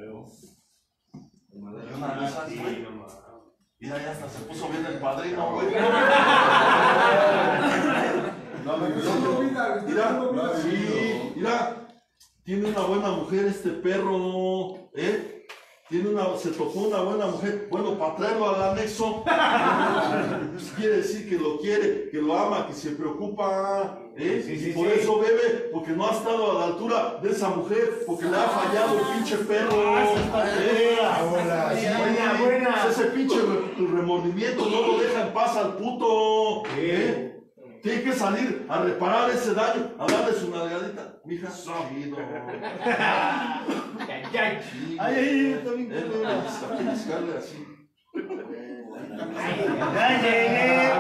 Y una de esas, güey. Mira, ya hasta se puso bien el padrino, güey. Mira, sí, mira. Tiene una buena mujer este perro, ¿eh? Tiene una, se tocó una buena mujer. Bueno, para traerlo al anexo, pues quiere decir que lo quiere, que lo ama, que se preocupa, ¿eh? Sí, sí, y por sí. eso bebe, porque no ha estado a la altura de esa mujer, porque le ha fallado el pinche perro. ¿Eh? Ahora, Sí, buena, buena. Ese pinche re- remordimiento no lo deja en paz al puto. ¿Eh? Tiene que salir a reparar ese daño, a darle su nalgadita. Mija, chido. Ay, ay, Chido. ay, ay, está bien ¿Eh? culero. A pellizcarle así. ¡Ya llegué!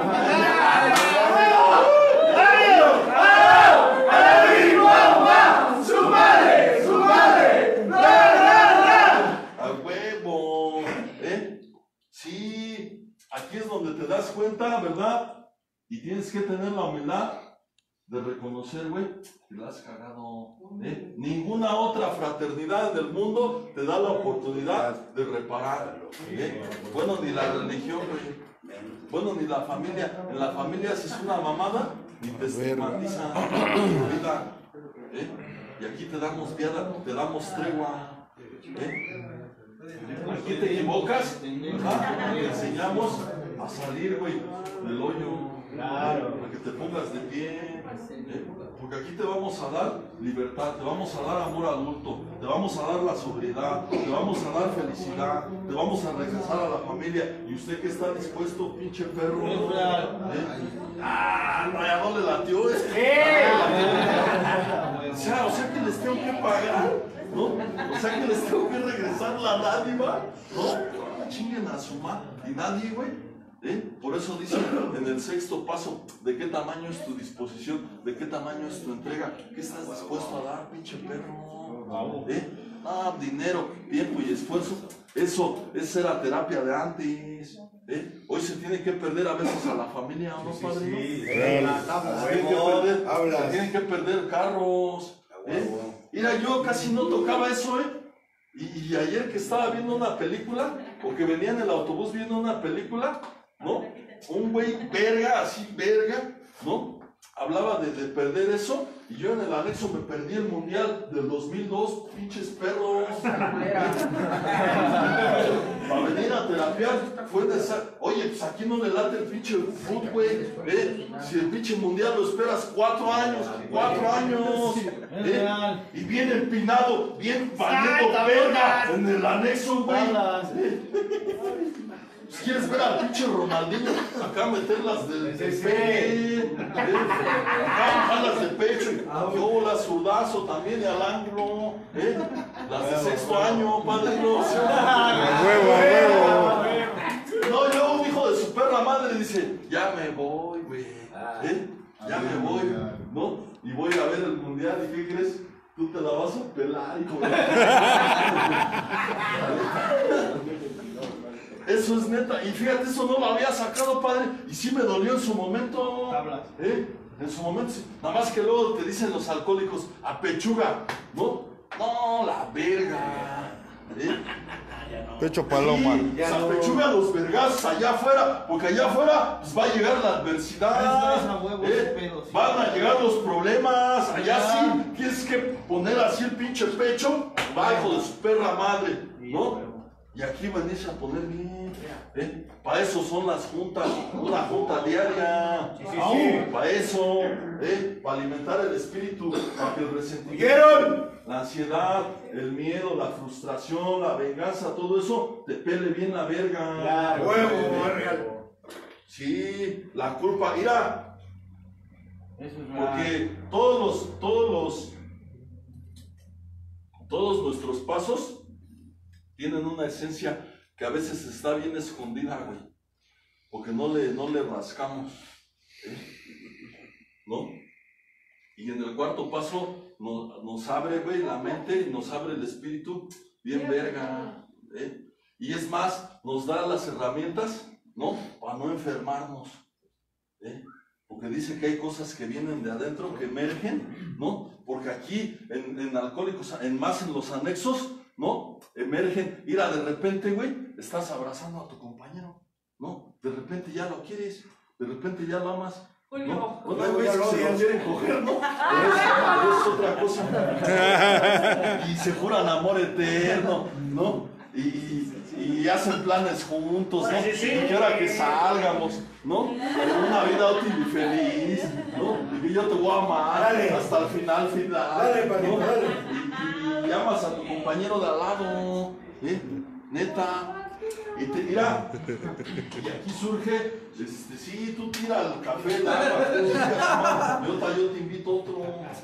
¡Su madre! ¡Su madre! ¡La, la, la! A huevo. ¿Eh? Sí, aquí es donde te das cuenta, ¿verdad? Y tienes que tener la humildad de reconocer, güey, que la has cagado. ¿Eh? Ninguna otra fraternidad del mundo te da la oportunidad de reparar. ¿Eh? Bueno, ni la religión, güey. Bueno, ni la familia. En la familia si es una mamada, ni te estigmatizan tu vida. ¿Eh? Y aquí te damos viada, te damos tregua. ¿Eh? Aquí te equivocas, ¿verdad? Te enseñamos a salir, güey, del hoyo. Claro. Para que te pongas de pie. ¿Eh? Porque aquí te vamos a dar libertad, te vamos a dar amor adulto, te vamos a dar la sobriedad, te vamos a dar felicidad, te vamos a regresar a la familia. Y usted que está dispuesto, pinche perro. ¿Eh? Ah, no, ya no le latió, ¿eh? O sea, o sea que les tengo que pagar, ¿no? O sea que les tengo que regresar la dádiva, ¿no? Chinguen a su madre. Y nadie, güey. ¿Eh? Por eso dice en el sexto paso, ¿de qué tamaño es tu disposición? ¿De qué tamaño es tu entrega? ¿Qué estás dispuesto a dar, pinche perro? ¿Eh? Ah, dinero, tiempo y esfuerzo. Eso, esa era terapia de antes. ¿Eh? Hoy se tiene que perder a veces a la familia, ¿no, padrino? Sí, Se tienen que perder, se tienen que perder carros. ¿Eh? Mira, yo casi no tocaba eso, ¿eh? Y, y ayer que estaba viendo una película, o que venía en el autobús viendo una película, ¿no? Un güey verga, así verga, ¿no? Hablaba de, de perder eso, y yo en el anexo me perdí el mundial del dos mil dos, pinches perros. Para venir a terapiar fue necesario. Oye, Oye, pues aquí no le late el pinche fútbol, güey. ¿Eh? Si el pinche mundial lo esperas cuatro años, cuatro años. ¿Eh? Y bien empinado, bien valiendo verga en el anexo, güey. ¿Eh? Si quieres ver al pinche Ronaldinho, acá meterlas del de pecho, ¿eh? Acá bajarlas de pecho, y yo la zurdazo también y al ángulo, ¿eh? Las de sexto año, padrinos. A huevo, a huevo. No, yo, un hijo de su perra madre, dice, ya me voy, güey, ¿eh? Ya me voy, ¿no? Y voy a ver el mundial, ¿y qué crees? Tú te la vas a pelar, hijo de... Eso es neta, y fíjate, eso no lo había sacado, padre, y sí me dolió en su momento, ¿eh? En su momento, sí. Nada más que luego te dicen los alcohólicos, a pechuga, ¿no? No, la verga, ¿eh? Pecho paloma. Sí, o sea, pechuga los vergazos allá afuera, porque allá afuera pues, va a llegar la adversidad, ¿eh? Van a llegar los problemas, allá sí, tienes que poner así el pinche pecho, bajo de su perra madre, ¿no? Y aquí venirse a poner bien, ¿eh? Para eso son las juntas, una junta diaria, sí, sí, sí. Para eso, ¿eh? Para alimentar el espíritu, para que el resentimiento, la ansiedad, el miedo, la frustración, la venganza, todo eso, te pele bien la verga. Claro, huevo, sí, la culpa, mira, porque todos los, todos los, todos nuestros pasos tienen una esencia que a veces está bien escondida, güey, porque no le, no le rascamos, ¿eh? ¿No? Y en el cuarto paso nos, nos abre, güey, la mente y nos abre el espíritu bien verga, ¿eh? Y es más, nos da las herramientas, ¿no? Para no enfermarnos, ¿eh? Porque dice que hay cosas que vienen de adentro, que emergen, ¿no? Porque aquí, en, en Alcohólicos, en más en los anexos, ¿no? Emergen, mira, de repente, güey, estás abrazando a tu compañero, ¿no? De repente ya lo quieres, de repente ya lo amas, ¿no? Bueno, hay güeyes que se lo quieren coger, ¿no? Pero es, es otra cosa. Y se juran amor eterno, ¿no? Y, y, y hacen planes juntos, ¿no? Sí, sí, sí. Y que ahora que salgamos, ¿no? En una vida útil y feliz, ¿no? Y que yo te voy a amar Dale. hasta el final, final. Dale, padre, ¿no? dale. Y, y amas a tu compañero de al lado, ¿eh? Neta. Y te tira, y aquí surge, este, sí, tú tira el café, la agua, yo, te- yo te invito a otro.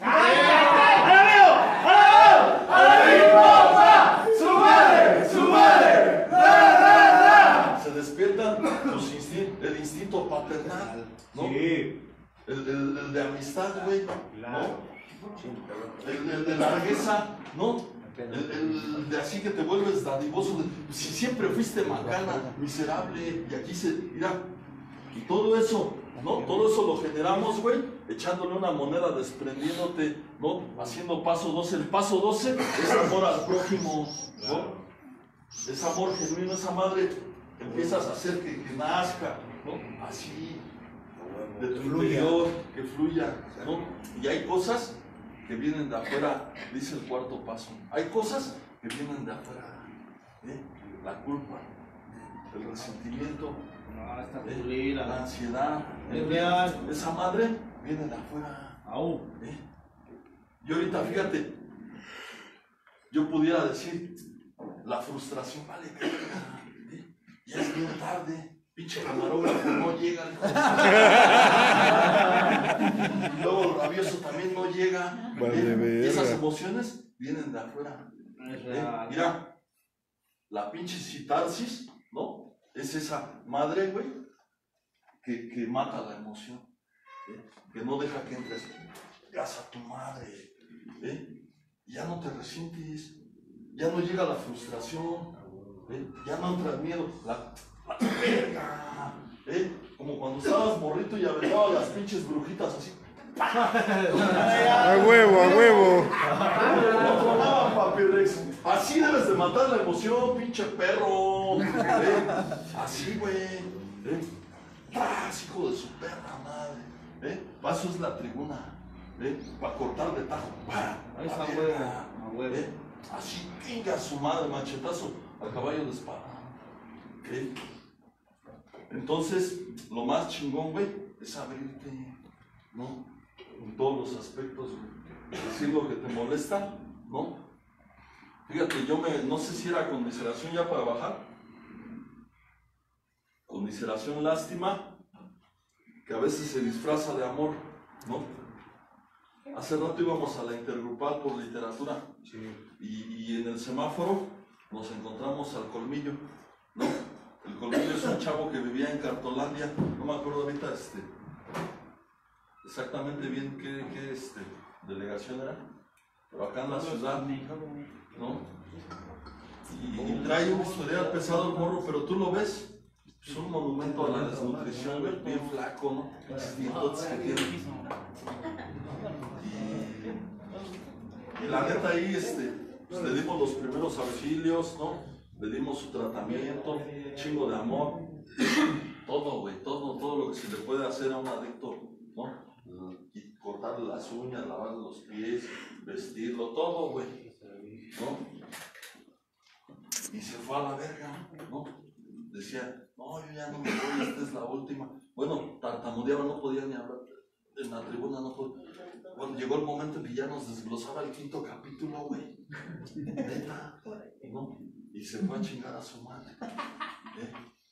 ¡Su madre! ¡Su madre! Se despiertan tus instin- el instinto paternal, ¿no? Sí. El, el, el de amistad, güey, ¿no? El, el de largueza, ¿no? El, el de así que te vuelves dadivoso, de, si siempre fuiste macana, miserable, y aquí se, mira, y todo eso, ¿no? Todo eso lo generamos, güey, echándole una moneda, desprendiéndote, ¿no? Haciendo paso doce. El paso doce es amor al prójimo, ¿no? Es amor genuino, esa madre empiezas a hacer que, que nazca, ¿no? Así, de tu interior, que fluya, ¿no? Y hay cosas que vienen de afuera, dice el cuarto paso. Hay cosas que vienen de afuera, ¿eh? La culpa, el resentimiento, No, está ¿eh? culera. La ansiedad, Es real. esa madre viene de afuera. Au. ¿Eh? Y ahorita fíjate, yo pudiera decir, la frustración, vale, carga, ¿eh? Ya es bien tarde. Pinche camarógrafo no llega, hijo de su- luego el rabioso también no llega. Vale, ¿eh? Y verga. esas emociones vienen de afuera. Es ¿eh? real. Mira, la pinche citarsis, ¿no? Es esa madre, güey, que, que mata la emoción, ¿eh? Que no deja que entres. Gas a tu madre, ¿eh? Ya no te resientes, ya no llega la frustración, ¿eh? Ya no entra el miedo. La, La verga, ¿eh? Como cuando estabas morrito y aventabas las pinches brujitas así. A huevo, a huevo. No tronaban, papi Rex. Así debes de matar la emoción, pinche perro. ¿Eh? Así, güey. ¿Eh? ¡Tras, hijo de su perra madre! ¿Eh? Para eso es la tribuna. ¿Eh? Para cortar de tajo. ¡Pah! Ahí está, La huevo, verga. a huevo. ¿Eh? Así, venga su madre, machetazo al caballo de espada. ¿Eh? Entonces, lo más chingón, güey, es abrirte, ¿no? En todos los aspectos, güey. Decir lo que te molesta, ¿no? Fíjate, yo me, no sé si era conmiseración ya para bajar. Conmiseración, lástima, que a veces se disfraza de amor, ¿no? Hace rato íbamos a la intergrupal por literatura y, y en el semáforo nos encontramos al Colmillo, ¿no? El Colmillo es un chavo que vivía en Cartolandia, no me acuerdo ahorita este, exactamente bien qué, qué este, delegación era, pero acá en la ciudad, ¿no? Y, y trae un historial pesado el morro, pero tú lo ves. Es un monumento a la desnutrición, güey, bien flaco, ¿no? Entonces, que tiene. Y, y la neta ahí, este, pues le dimos los primeros auxilios, ¿no? Le dimos su tratamiento, chingo de amor, todo, güey, todo, todo lo que se le puede hacer a un adicto, ¿no? Y cortarle las uñas, lavarle los pies, vestirlo, todo, güey, ¿no? Y se fue a la verga, ¿no? Decía, no, yo ya no me voy, esta es la última. Bueno, tartamudeaba, no podía ni hablar. En la tribuna no podía. Bueno, llegó el momento en que ya nos desglosaba el quinto capítulo, güey. Neta, ¿no? Y se fue a chingar a su madre. ¿Eh?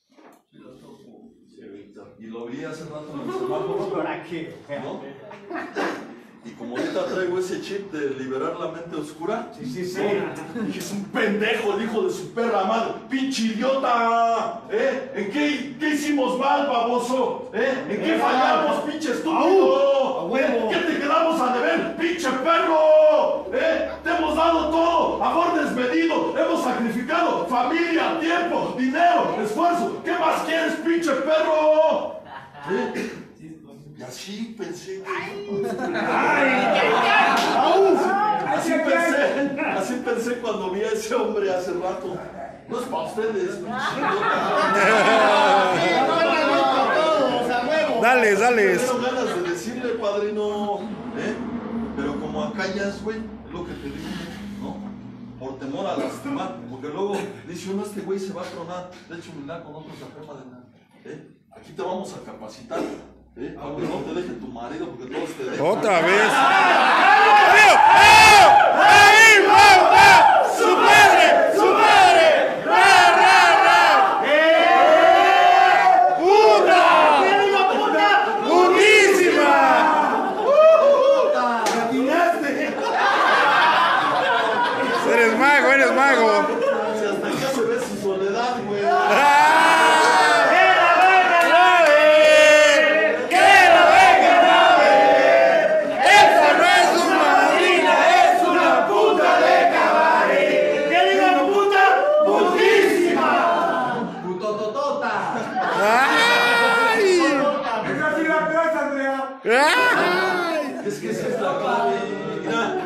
Y lo vi hace rato en el semáforo. ¿Para qué? ¿No? Y como ahorita traigo ese chip de liberar la mente oscura, Sí, sí, sí. dije, es un pendejo, el hijo de su perra madre, pinche idiota, ¿eh? ¿En qué, qué hicimos mal, baboso? ¿Eh? ¿En qué fallamos, pinche estúpido? ¿Eh? ¿Qué te quedamos a deber, pinche perro? ¿Eh? Te hemos dado todo, amor desmedido, hemos sacrificado familia, tiempo, dinero, esfuerzo. ¿Qué más quieres, pinche perro? ¿Eh? Y así pensé, güey. Así pensé, así pensé cuando vi a ese hombre hace rato. No es para ustedes, Dales, dales. Tengo ganas de decirle, padrino, ¿eh? Pero como acá ya es, güey, es lo que te digo, ¿no? Por temor a lastimar, porque luego dice uno, este güey se va a tronar. De hecho, mira, con otros enferma de nada. ¿Eh? Aquí te vamos a capacitar. ¿Eh? Aunque no te deje tu marido, porque todos te dejan. Otra vez. ¡Ahí va! ¡Su madre! ¡Su madre! ¡Ra, ra, ra! ¡Eh! ¡Puta! ¡Putísima! Eres mago, eres mago. Si hasta acá se ve su soledad, güey. Es que esa es la clave. Mira,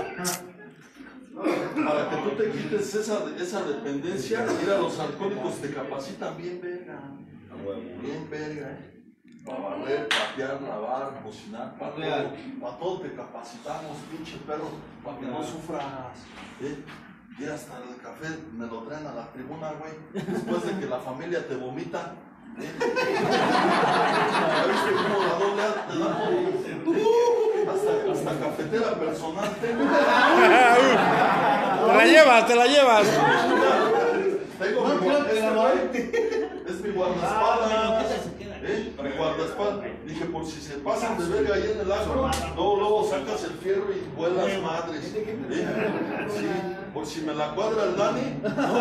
para que tú te quites esa, esa dependencia, mira, los alcohólicos te capacitan bien verga. Bien verga. Para barrer, patear, lavar, cocinar, para todo. Para todo te capacitamos, pinche perro, para que no sufras. ¿Eh? Y hasta el café me lo traen a la tribuna, güey. Después de que la familia te vomita. ¿Eh? ¿Ya viste cómo la doble A te da todo? Hasta, hasta cafetera personal tengo. Te la llevas, te la llevas. Tengo mi guardaespaldas. Es mi guardaespaldas. ¿Eh? Mi guardaespaldas. Dije, por si se pasan de verga ahí en el agro, luego, luego sacas el fierro y vuelas madres. ¿Eh? Sí, por si me la cuadra el Dani.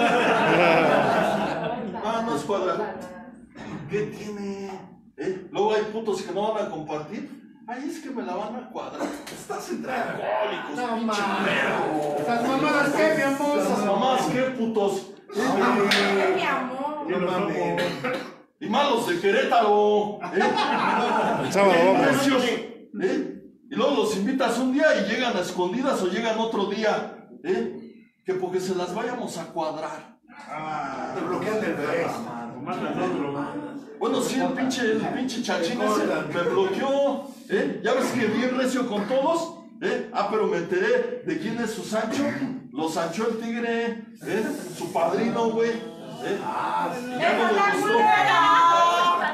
Ah, no es cuadra. ¿Qué tiene? ¿Eh? Luego hay putos que no van a compartir. Ay, es que me la van a cuadrar. Estás entre alcohólicos, No, pinche ma. perro. ¿Esas mamadas qué, mi amor? Esas mamás, ¿qué putos? Ay, mi amor. Yo lo tomo. Y malos de Querétaro. ¿Eh? El sábado Bien vamos. necios, ¿eh? Y luego los invitas un día y llegan a escondidas o llegan otro día. ¿Eh? Que porque se las vayamos a cuadrar. Te bloquean del bebé. Mandas otro. Bueno, sí, el pinche, el pinche chachín ese me bloqueó, ¿eh? Ya ves que bien recio con todos, ¿eh? Ah, pero me enteré de quién es su Sancho. Lo Sancho el tigre, ¿eh? Su padrino, güey, ¿eh? Ya no me gustó.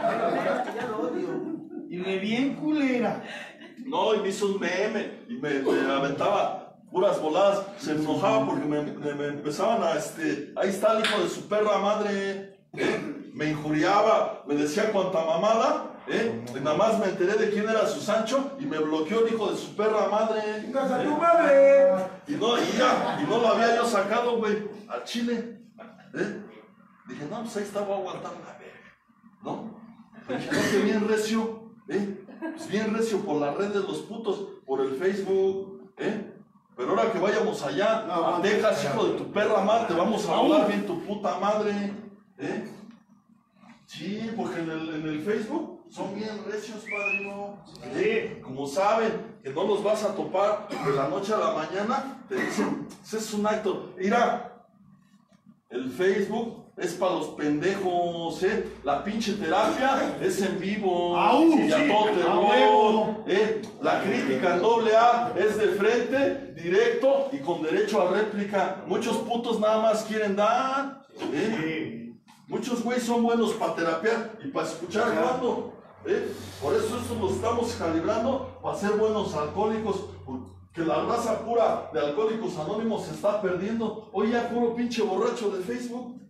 Y re bien culera. No, y me hizo un meme y me, me aventaba puras voladas. Se enojaba porque me, me, me empezaban a, este, ahí está el hijo de su perra madre, ¿eh? Me injuriaba, me decía cuanta mamada, ¿eh? Y nada más me enteré de quién era su Sancho y me bloqueó el hijo de su perra madre. ¡Chingas a tu madre! Y no, y ya, y no lo había yo sacado, güey, al chile, ¿eh? Dije, no, pues ahí está, voy a aguantar la verga, ¿no? Dije, no, que bien recio, ¿eh? Pues bien recio por las redes, los putos, por el Facebook, ¿eh? Pero ahora que vayamos allá, no, a Texas, hijo de tu perra madre, te vamos a hablar bien tu puta madre, ¿eh? Sí, porque en el, en el Facebook son bien recios, padrino. Sí, como saben que no los vas a topar de la noche a la mañana, te dicen, ese es un acto. Mira, el Facebook es para los pendejos, ¿eh? La pinche terapia es en vivo. ¡Au! Y a todo terror, ¿eh? La crítica en doble A es de frente, directo y con derecho a réplica. Muchos putos nada más quieren dar, ¿eh? Muchos güeyes son buenos para terapiar y para escuchar hablando, ¿eh? Por eso esto lo estamos calibrando para ser buenos alcohólicos. Que la raza pura de Alcohólicos Anónimos se está perdiendo. Hoy ya puro pinche borracho de Facebook.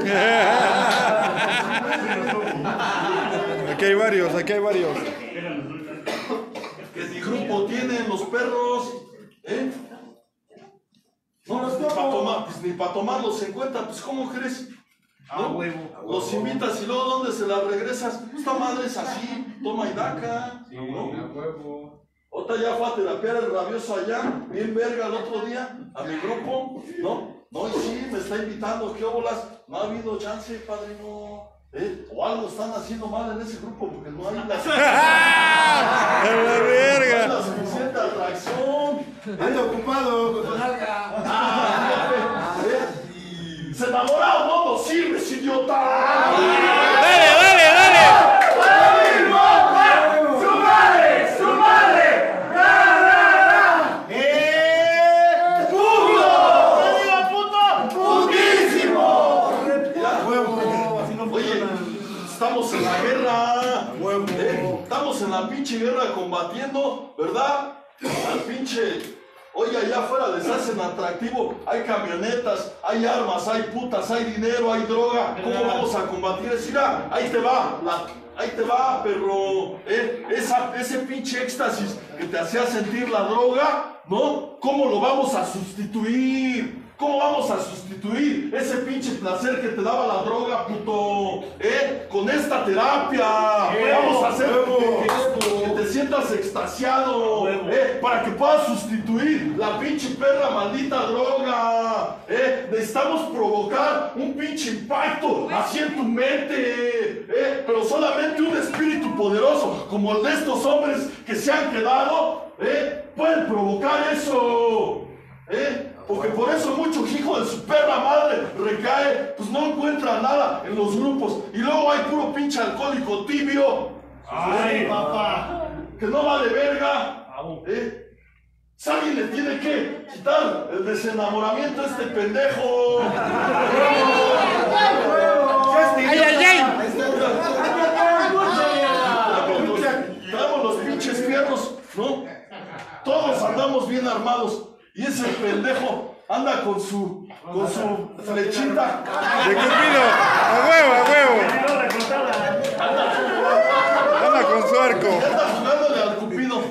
Aquí hay varios, aquí hay varios. Que mi grupo tienen los perros, ¿eh? No, pues, ni para tomar, pues, ni para tomarlos en cuenta, pues ¿cómo crees? ¿No? A huevo. Los invitas y luego ¿dónde se las regresas? Esta madre es así, toma y daca. Sí, ¿no? a huevo. Otra ya fue a terapiar el rabioso allá, bien verga el otro día, a mi grupo, ¿no? No, y sí, me está invitando, ¿qué óbolas? No ha habido chance, padrino, ¿eh? O algo están haciendo mal en ese grupo, porque no hay la... ¡A la verga! No hay la suficiente atracción. Ando ocupado con tu nalga. ¿Eh? ¡Se enamora o no nos sirves, idiota! ¡Dale, dale, dale! Estamos en la guerra, ¿eh? Estamos en la pinche guerra combatiendo, ¿verdad? Al pinche, oye, allá afuera les hacen atractivo, hay camionetas, hay armas, hay putas, hay dinero, hay droga. ¿Cómo vamos a combatir eso? Mira, ahí te va, la, ahí te va, perro, ¿eh? Esa, ese pinche éxtasis que te hacía sentir la droga, ¿no? ¿Cómo lo vamos a sustituir? ¿Cómo vamos a sustituir ese pinche placer que te daba la droga, puto? ¿Eh? Con esta terapia. ¿Qué vamos a hacer? Que, que te sientas extasiado, ¿eh? Para que puedas sustituir la pinche perra maldita droga, ¿eh? Necesitamos provocar un pinche impacto así en tu mente, ¿eh? Pero solamente un espíritu poderoso, como el de estos hombres que se han quedado, ¿eh? Pueden provocar eso, ¿eh? Porque por eso mucho hijo de su perra madre recae, pues no encuentra nada en los grupos. Y luego hay puro pinche alcohólico tibio. Ay, papá. Que no vale verga. ¿Eh? Alguien le tiene que quitar el desenamoramiento a este pendejo. ¡Ay, ay, ay! Traemos los pinches fierros, ¿no? Todos andamos bien armados. Y ese pendejo anda con su, con su flechita. ¡De Cupido! ¡A huevo, a huevo! Anda con su arco. Anda jugándole al Cupido.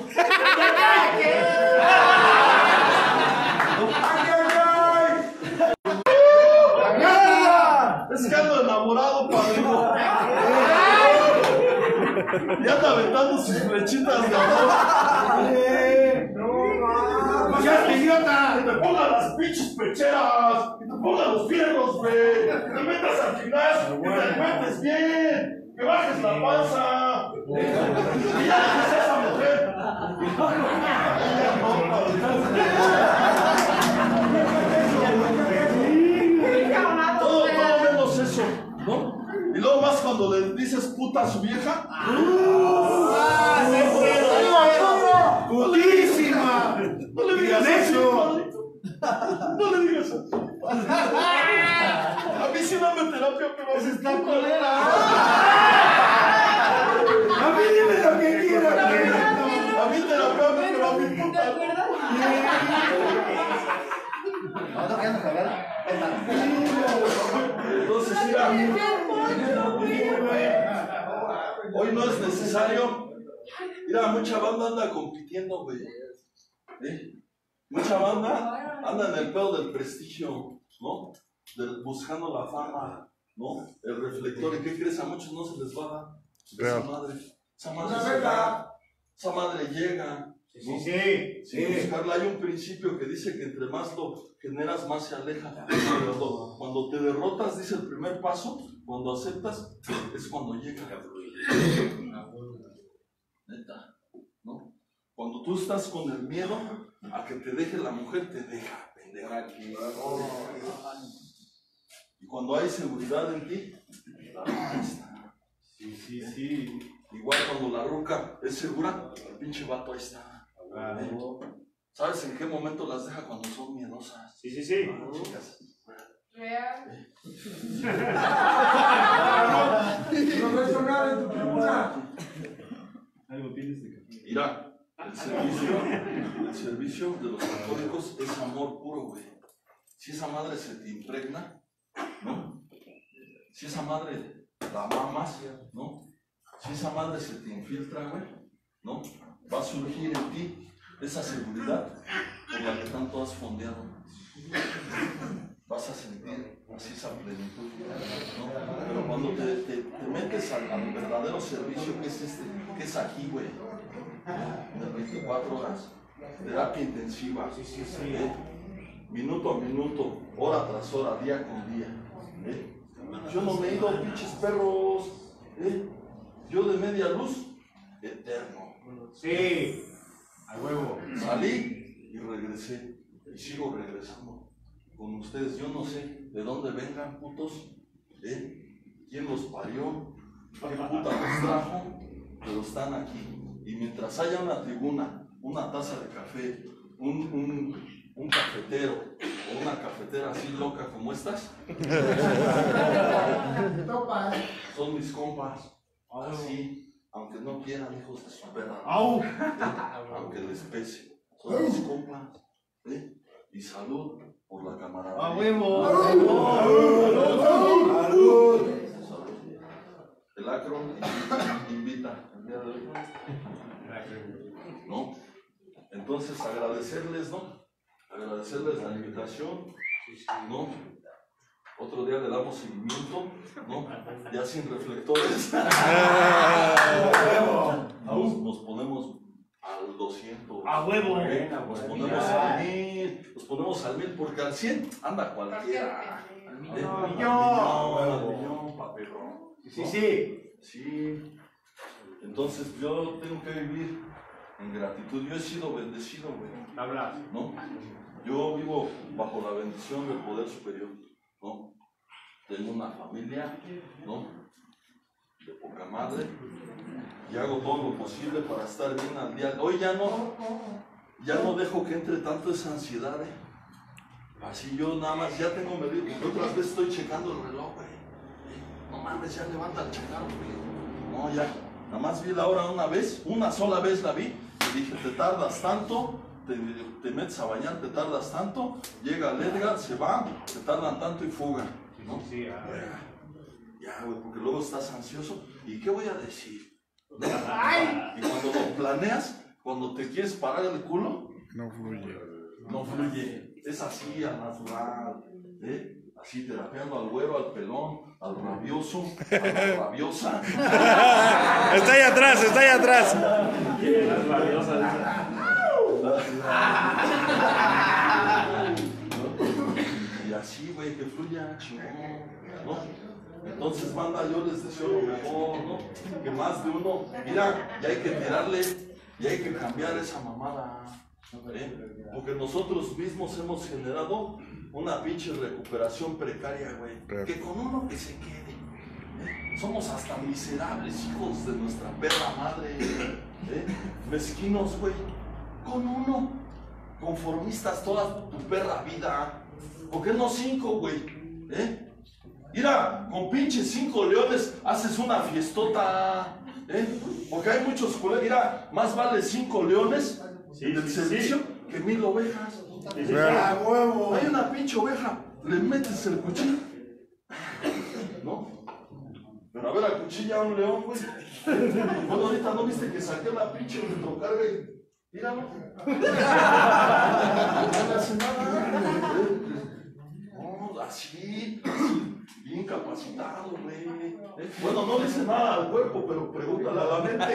Es que ando enamorado, padrino. Y anda aventando sus flechitas de amor. ¡No seas idiota! Que te pongan las pinches pecheras, que te pongan los fierros, güey, que te metas al gimnasio, que te alimentes bien, que bajes la panza, y ya dejes a esa mujer. Todo, todo menos eso, ¿no? Y luego más cuando le dices puta a su vieja. ¡Putísima! No le digas eso. No le digas eso. A mí sí dame terapia, pero ¡Esa está culera! que quieras. A mí terapeuta, pero a mi ¿Te puta. acuerdas? No, no, ya no cagar. Entonces, mira, hoy no es necesario. Mira, mucha banda anda compitiendo, güey. ¿Eh? Mucha banda anda en el pedo del prestigio, ¿no? De, buscando la fama, ¿no? El reflector. ¿Y qué crees? A muchos no se les va a dar. Esa madre. Esa madre se da. Esa madre llega. Sí, sí, sí. Sin buscarla, hay un principio que dice que entre más lo generas, más se aleja. Cuando, cuando te derrotas, dice el primer paso, cuando aceptas, es cuando llega. Neta, ¿no? Cuando tú estás con el miedo a que te deje la mujer, te deja, pendeja. Y cuando hay seguridad en ti, la ruca está. Sí, sí, sí. Igual cuando la ruca es segura, el pinche vato ahí está. ¿Sabes en qué momento las deja? Cuando son miedosas. Sí, sí, sí. Ah, chicas. Real. No ves nada en tu tribuna. Algo tienes de café. Mira, el servicio, el servicio de los católicos es amor puro, güey. Si esa madre se te impregna, ¿no? Si esa madre la mamas, ¿no? Si esa madre se te infiltra, güey, ¿no? Va a surgir en ti esa seguridad por la que tanto has fondeado. Vas a sentir así esa plenitud, ¿no? Pero cuando te, te, te metes al, al verdadero servicio, que es este, que es aquí, güey, de veinticuatro horas, terapia intensiva, ¿eh? Minuto a minuto, hora tras hora, día con día, ¿eh? Yo no me he ido, pinches perros, ¿eh? Yo de media luz, eterno. Sí, a huevo. Salí y regresé, y sigo regresando con ustedes. Yo no sé de dónde vengan, putos, ¿eh? ¿Quién los parió? ¿Qué puta los trajo? Pero están aquí. Y mientras haya una tribuna, una taza de café, un, un, un cafetero o una cafetera así loca como estas, son mis compas. Así, aunque no quieran, hijos de su perra, ¡Au! ¿eh? Aunque les pese, son mis compas, ¿eh? Y salud por la camaradería. ¡A huevo! ¡Salud! El Acron invita el día de hoy, ¿no? Entonces agradecerles, ¿no? Agradecerles la invitación, ¿no? Otro día le damos seguimiento, ¿no? Ya sin reflectores. Nos, nos ponemos al doscientos. ¡A huevo! Nos ponemos al mil. Nos ponemos al mil porque al cien anda cualquiera. Al ¿Eh? millón. Al millón, al millón, papero. Sí, sí. Sí. Entonces yo tengo que vivir en gratitud. Yo he sido bendecido, güey. Hablas. ¿No? Yo vivo bajo la bendición del poder superior, ¿no? Tengo una familia, ¿no? De poca madre. Y hago todo lo posible para estar bien al día. Hoy ya no, ya no dejo que entre tanto esa ansiedad, ¿eh? Así yo nada más ya tengo medido. Otras veces estoy checando el reloj, güey. No mames, ya levanta el checar, güey. No, ya. Nada más vi la hora una vez, una sola vez la vi. Y dije, te tardas tanto. Te, te metes a bañar, te tardas tanto, llega el Edgar, se va, te tardan tanto y fuga, ¿no? Sí, sí, ah, ya, güey, porque luego estás ansioso. ¿Y qué voy a decir? ¿No? Y cuando lo planeas, cuando te quieres parar el culo, no fluye. No fluye. Es así, al natural, ¿eh? Así, terapeando al güero, al pelón, al rabioso, a la rabiosa. Está ahí atrás, está ahí atrás. Las rabiosas. Y así, güey, que fluya chingón, ¿no? Entonces, banda, yo les deseo lo mejor, ¿no? Que más de uno, mira, ya hay que tirarle, ya hay que cambiar esa mamada, ¿eh? Porque nosotros mismos hemos generado una pinche recuperación precaria, güey. Que con uno que se quede, ¿eh? Somos hasta miserables, hijos de nuestra perra madre, ¿eh? Mezquinos, güey. Con uno, conformistas toda tu perra vida. ¿Por qué no cinco, güey? ¿Eh? Mira, con pinches cinco leones haces una fiestota. ¿eh? Porque hay muchos colegas, mira, más vale cinco leones Sí, del sí, servicio sí. que mil ovejas. Sí, sí, sí. ¡A huevo! Hay una pinche oveja, le metes el cuchillo, ¿no? Pero a ver, a cuchilla a un león, güey. Bueno, ahorita no viste que saqué la pinche retrocarga y míralo. No le hace nada. No, así, así, bien capacitado, güey. Eh, Bueno, no le dice nada al cuerpo, pero pregúntale a la mente.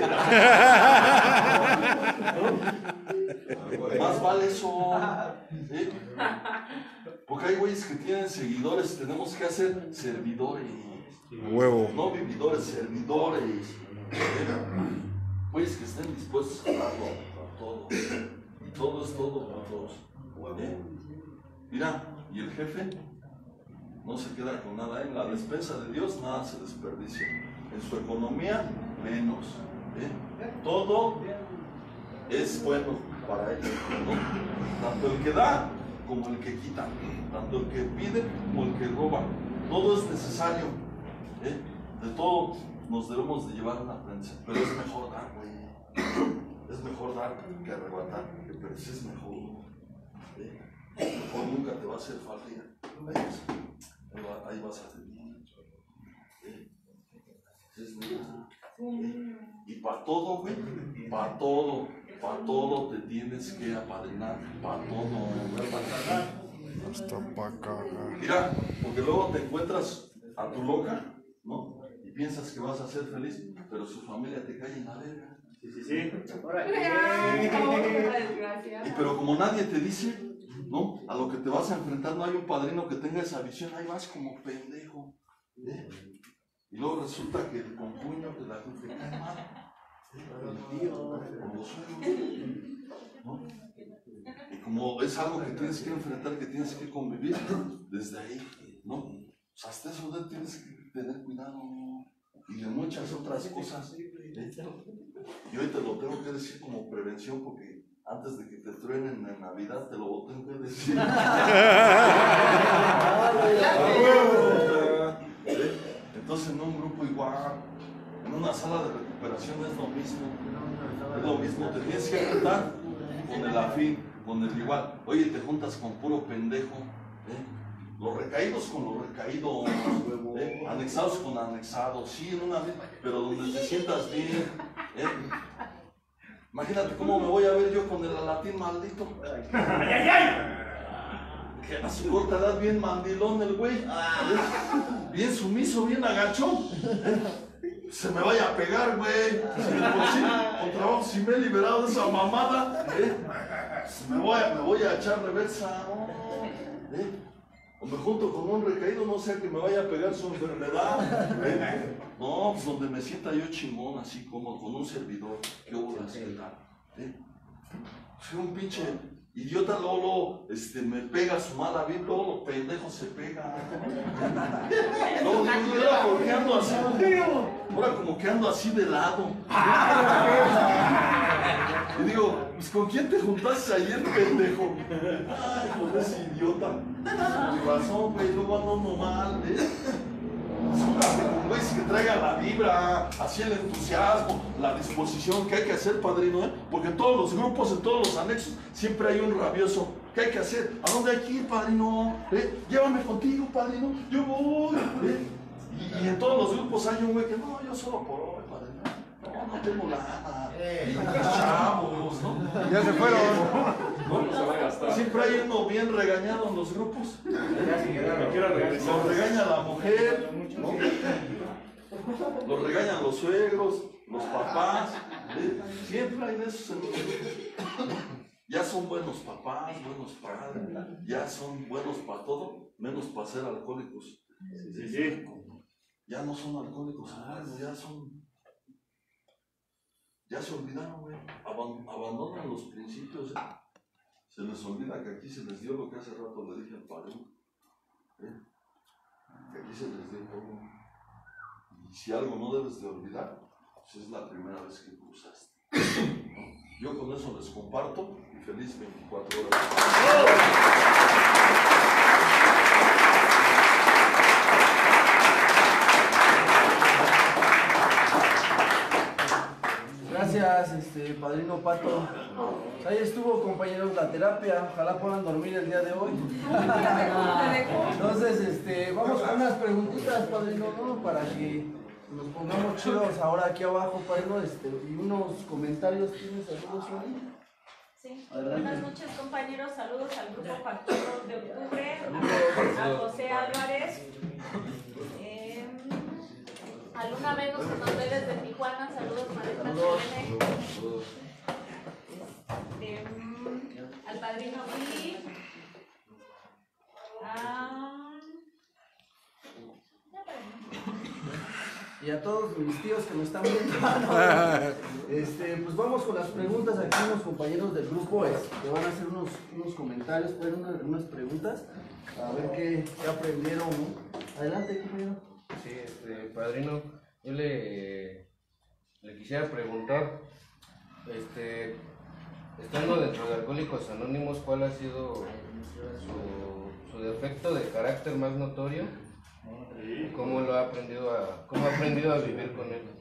¿No? Más vale eso. ¿eh? Porque hay güeyes que tienen seguidores, tenemos que hacer servidores. Huevo. No vividores, servidores. Güeyes que estén dispuestos a darlo a todo. Y todo es todo para todos. ¿Eh? Mira, y el jefe no se queda con nada. En la despensa de Dios nada se desperdicia. En su economía, menos. ¿eh? Todo es bueno para ellos, ¿no? Tanto el que da como el que quita. Tanto el que pide como el que roba. Todo es necesario. ¿eh? De todo nos debemos de llevar una aprendizaje. Pero es mejor dar, güey. Es mejor dar que arrebatar. Pero sí es mejor. ¿eh? Mejor nunca te va a hacer falta. Ahí vas, ahí va, ahí vas a tener. ¿eh? Es neta. ¿eh? Y para todo, güey. Para todo. Para todo te tienes que apadrinar. Para todo. Hasta pa' cagar. Mira, porque luego te encuentras a tu loca, ¿no? Y piensas que vas a ser feliz, pero su familia te cae en la verga. Sí, sí, sí. Y pero como nadie te dice, ¿no? A lo que te vas a enfrentar no hay un padrino que tenga esa visión, ahí vas como pendejo. ¿eh? Y luego resulta que el compuño que la gente te cae mal. El tío, con los suegros, ¿no? Y como es algo que tienes que enfrentar, que tienes que convivir, desde ahí, ¿no? O sea, hasta eso de tienes que tener cuidado, ¿no? Y de muchas otras cosas. ¿eh? Y hoy te lo tengo que decir como prevención, porque antes de que te truenen en Navidad, te lo tengo que decir. ¿eh? Entonces, en un grupo igual, en una sala de recuperación es lo mismo. Es lo mismo, te tienes que enfrentar con el afín, con el igual. Oye, te juntas con puro pendejo. ¿eh? Los recaídos con los recaídos, ¿eh? Anexados con anexados, sí, en una vez, pero donde te sientas bien. ¿eh? Imagínate cómo me voy a ver yo con el alatín maldito. ¡Ay, ay, ay! Que a su corta edad bien mandilón el güey. ¿eh? Bien sumiso, bien agachón. ¿eh? Se me vaya a pegar, güey. Si de por sí, con trabajo, si me he liberado de esa mamada, ¿eh? me, voy a, me voy a echar reversa. ¿eh? O me junto con un recaído, no sea que me vaya a pegar su enfermedad. ¿eh? No, pues donde me sienta yo chingón, así como con un servidor. ¿Qué obras? ¿eh? Soy un pinche idiota, Lolo, este, me pega su mala vida, todos los pendejos se pegan. Luego digo, yo ahora como que ando así, ahora como que ando así de lado. Y digo, pues ¿con quién te juntaste ayer, pendejo? Ay, con ese idiota. Con razón, güey, luego ando normal, ¿eh? Júntate con güeyes que traigan la vibra, así el entusiasmo, la disposición que hay que hacer, padrino, ¿eh? Porque en todos los grupos, en todos los anexos, siempre hay un rabioso. ¿Qué hay que hacer? ¿A dónde hay que ir, padrino? ¿Eh? Llévame contigo, padrino, yo voy. ¿eh? Y, y en todos los grupos hay un güey que, no, yo solo por hoy, padrino. No, no tengo lana. Los chavos, ¿no? Ya se fueron. ¿no? Siempre hay uno bien regañado en los grupos. Me quiero regresar. Lo regaña la mujer, ¿no? Lo regañan los suegros, los papás. ¿eh? Siempre hay de esos en los grupos. Ya son buenos papás, buenos padres, ya son buenos para todo, menos para ser alcohólicos. Sí, sí. Ya no son alcohólicos, hermano, ya son. Ya se olvidaron, güey. Aban- abandonan los principios. ¿eh? Se les olvida que aquí se les dio lo que hace rato le dije al padre. ¿eh? Que aquí se les dio todo. Y si algo no debes de olvidar, pues es la primera vez que cruzaste. ¿no? Yo con eso les comparto y feliz veinticuatro horas. Pato. Ahí estuvo, compañeros, la terapia. Ojalá puedan dormir el día de hoy. Entonces, este, vamos con unas preguntitas, padrino, ¿no? Para que nos pongamos chidos ahora aquí abajo, padrino, este, y unos comentarios. ¿Tienes algunos, Suani? Sí. Adelante. Buenas noches, compañeros. Saludos al grupo Factor de Octubre, a, a José Álvarez, eh, a Luna Venus en los Vélez de Tijuana. Saludos, Marita Jiménez. Este, al padrino Billy. A... Y a todos mis tíos que me están viendo. este, pues vamos con las preguntas. Aquí unos compañeros del grupo es, que van a hacer unos, unos comentarios, pueden unas, unas preguntas, a ver qué, qué aprendieron, ¿no? Adelante, compañero. Sí, este, padrino, yo le, le quisiera preguntar, este, estando dentro de Alcohólicos Anónimos, ¿cuál ha sido su, su defecto de carácter más notorio? ¿Cómo lo ha aprendido a, cómo ha aprendido a vivir con él?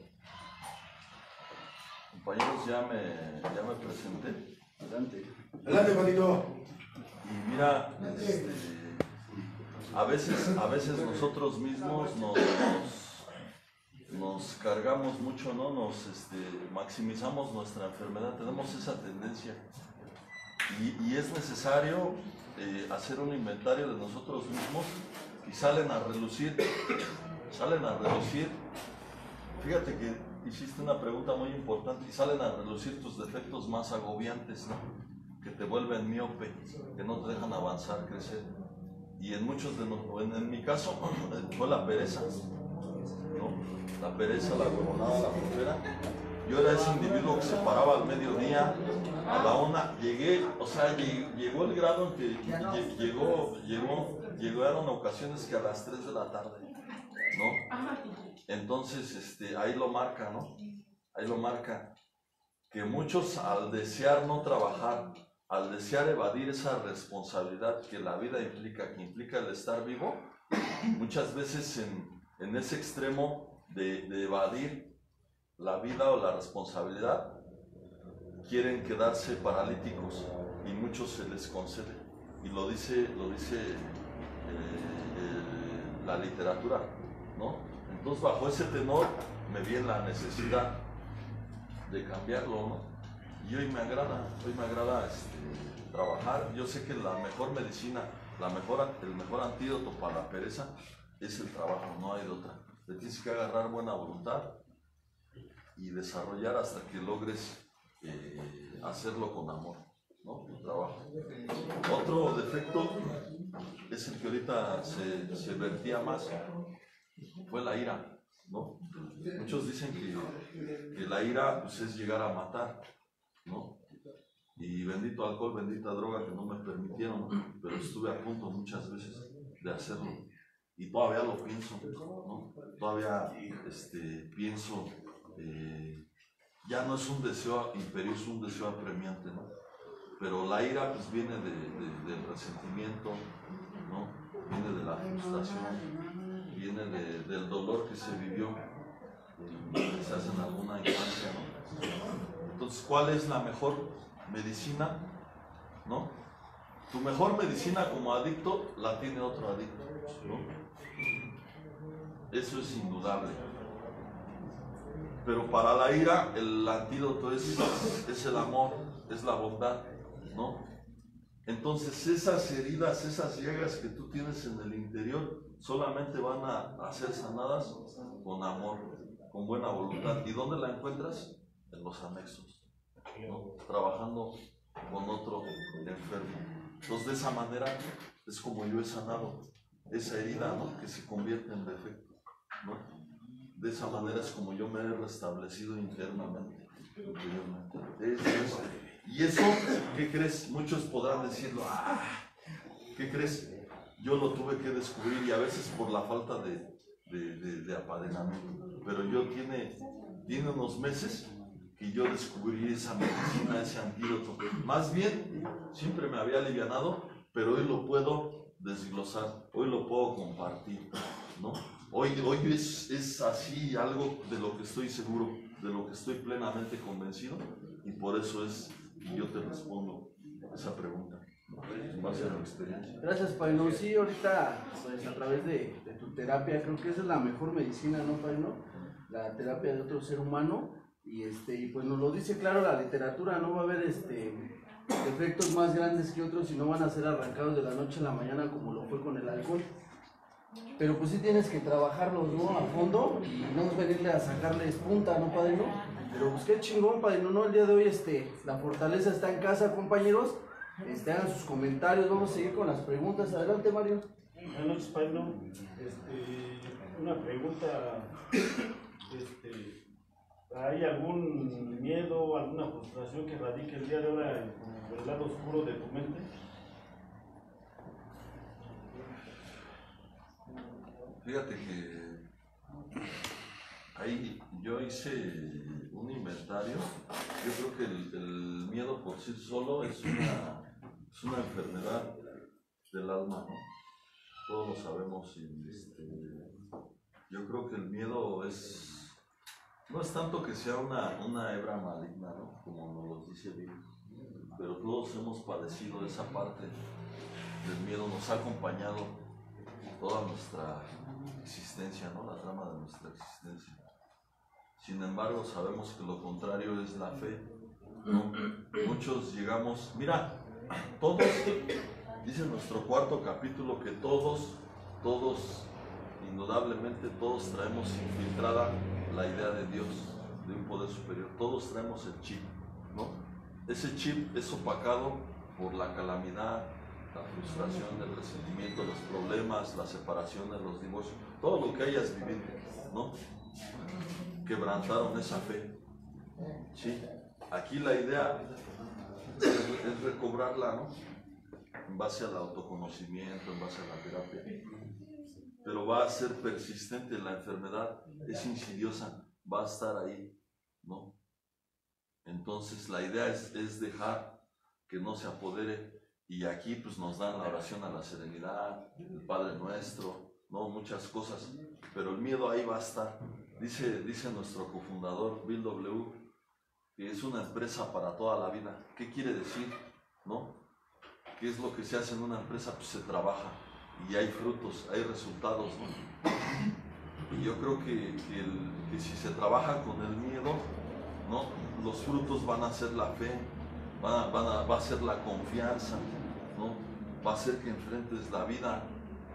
Compañeros, ya me, ya me presenté. Adelante. Adelante, Juanito. Y mira, este, a veces, a veces nosotros mismos nos, nos, nos cargamos mucho, ¿no? Nos este, maximizamos nuestra enfermedad, tenemos esa tendencia. Y, y es necesario eh, hacer un inventario de nosotros mismos y salen a relucir, salen a relucir. Fíjate que hiciste una pregunta muy importante y salen a relucir tus defectos más agobiantes, ¿no? Que te vuelven miope, que no te dejan avanzar, crecer. Y en muchos de nosotros, en, en mi caso, fue la pereza, ¿no? La pereza, la huevonada, la flojera. Yo era ese individuo que se paraba al mediodía, a la una, llegué, o sea, llegó el grado en que llegó, llegó, llegaron ocasiones que a las tres de la tarde, ¿no? Entonces, este, ahí lo marca, ¿no? Ahí lo marca, que muchos al desear no trabajar, al desear evadir esa responsabilidad que la vida implica, que implica el estar vivo, muchas veces en, en ese extremo de, de evadir la vida o la responsabilidad, quieren quedarse paralíticos y muchos se les concede. Y lo dice, lo dice eh, eh, la literatura, ¿no? Entonces, bajo ese tenor, me vi en la necesidad de cambiarlo, ¿no? Y hoy me agrada, hoy me agrada este, trabajar. Yo sé que la mejor medicina, la mejor, el mejor antídoto para la pereza es el trabajo, no hay de otra. Te tienes que agarrar buena voluntad y desarrollar hasta que logres eh, hacerlo con amor, ¿no? Tu trabajo. Otro defecto es el que ahorita se, se vertía más, fue la ira, ¿no? Muchos dicen que, que la ira pues, es llegar a matar, ¿no? Y bendito alcohol, bendita droga que no me permitieron, pero estuve a punto muchas veces de hacerlo. Y todavía lo pienso, ¿no? Todavía este, pienso, eh, ya no es un deseo imperioso, es un deseo apremiante, ¿no? Pero la ira pues viene de, de, del resentimiento, ¿no? Viene de la frustración, viene de, del dolor que se vivió, eh, quizás en alguna infancia, ¿no? Entonces, ¿cuál es la mejor medicina? ¿No? Tu mejor medicina como adicto la tiene otro adicto, ¿no? Eso es indudable. Pero para la ira el antídoto es, es el amor, es la bondad, ¿no? Entonces esas heridas, esas llagas que tú tienes en el interior solamente van a, a ser sanadas con amor, con buena voluntad. ¿Y dónde la encuentras? En los anexos, ¿no? Trabajando con otro enfermo. Entonces de esa manera es como yo he sanado esa herida, ¿no? Que se convierte en defecto, ¿no? De esa manera es como yo me he restablecido internamente. Eso es. Y eso, ¿qué crees? Muchos podrán decirlo, ah, ¿qué crees? Yo lo tuve que descubrir y a veces por la falta de, de, de, de apadrinamiento. Pero yo tiene, tiene unos meses que yo descubrí esa medicina, ese antídoto. Más bien, siempre me había alivianado, pero hoy lo puedo desglosar, hoy lo puedo compartir, ¿no? Hoy, hoy es, es así algo de lo que estoy seguro, de lo que estoy plenamente convencido, Y por eso es que yo te respondo esa pregunta, en base a mi experiencia. Gracias, Padrino. Sí, ahorita, pues a través de, de tu terapia, creo que esa es la mejor medicina, ¿no, Padrino? La terapia de otro ser humano. Y este, y pues nos lo dice claro la literatura, no va a haber este efectos más grandes que otros y no van a ser arrancados de la noche a la mañana como lo fue con el alcohol. Pero pues sí tienes que trabajarlos, ¿no? A fondo y no venirle a sacarles punta, ¿no, Padrino? Pero pues qué chingón, Padrino, ¿no? El día de hoy este, la fortaleza está en casa, compañeros. Este, hagan sus comentarios, vamos a seguir con las preguntas. Adelante, Mario. Buenas noches, Padrino. Este, una pregunta, este, ¿hay algún miedo, alguna frustración que radique el día de hoy en el lado oscuro de tu mente? Fíjate que ahí yo hice un inventario. Yo creo que el, el miedo por sí solo es una, es una enfermedad del alma, ¿no? Todos lo sabemos. Y este, yo creo que el miedo es, no es tanto que sea una, una hebra maligna, ¿no? Como nos lo dice bien, pero todos hemos padecido esa parte del miedo, nos ha acompañado toda nuestra existencia, ¿no? La trama de nuestra existencia. Sin embargo, sabemos que lo contrario es la fe, ¿no? Muchos llegamos, mira, todos, dice nuestro cuarto capítulo que todos, todos, indudablemente todos traemos infiltrada la idea de Dios, de un poder superior. Todos traemos el chip, ¿no? Ese chip es opacado por la calamidad, la frustración, el resentimiento, los problemas, la separación, los divorcios, todo lo que hayas vivido, ¿no? Quebrantaron esa fe, ¿sí? Aquí la idea es, es recobrarla, ¿no? En base al autoconocimiento, en base a la terapia. Pero va a ser persistente la enfermedad, es insidiosa, va a estar ahí, ¿no? Entonces la idea es, es dejar que no se apodere. Y aquí pues nos dan la oración a la serenidad, el Padre Nuestro, no, muchas cosas, pero el miedo ahí va a estar. Dice, dice nuestro cofundador Bill W que es una empresa para toda la vida. ¿Qué quiere decir? ¿No? ¿Qué es lo que se hace en una empresa? Pues se trabaja y hay frutos, hay resultados, ¿no? Y yo creo que, que, el, que si se trabaja con el miedo, ¿no? Los frutos van a ser la fe. Van a, van a, va a ser la confianza, ¿no? Va a ser que enfrentes la vida.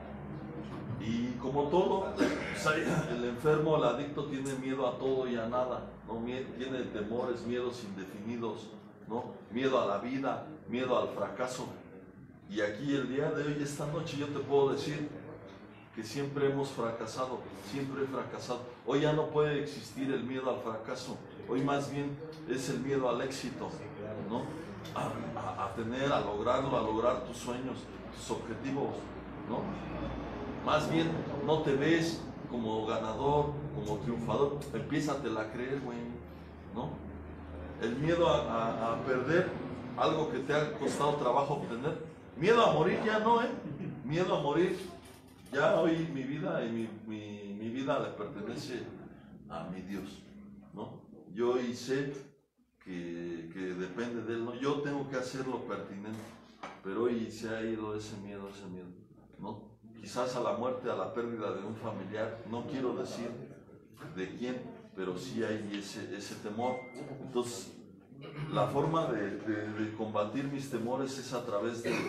Y como todo, el enfermo, el adicto tiene miedo a todo y a nada, ¿no? Tiene temores, miedos indefinidos, ¿no? Miedo a la vida, miedo al fracaso. Y aquí el día de hoy, esta noche, yo te puedo decir que siempre hemos fracasado, siempre he fracasado. Hoy ya no puede existir el miedo al fracaso, hoy más bien es el miedo al éxito, ¿no? A, a, a tener, a lograrlo, a lograr tus sueños, tus objetivos, ¿no? Más bien no te ves como ganador, como triunfador, empiézatela a creer, güey, ¿no? El miedo a, a, a perder algo que te ha costado trabajo obtener, miedo a morir ya no, ¿eh? Miedo a morir, ya hoy mi vida y mi, mi, mi vida le pertenece a mi Dios, ¿no? Yo hoy sé que, que depende de Él, ¿no? Yo tengo que hacer lo pertinente, pero hoy se ha ido ese miedo, ese miedo, ¿no? Quizás a la muerte, a la pérdida de un familiar, no quiero decir de quién, pero sí hay ese, ese temor. Entonces, la forma de, de, de combatir mis temores es a través de,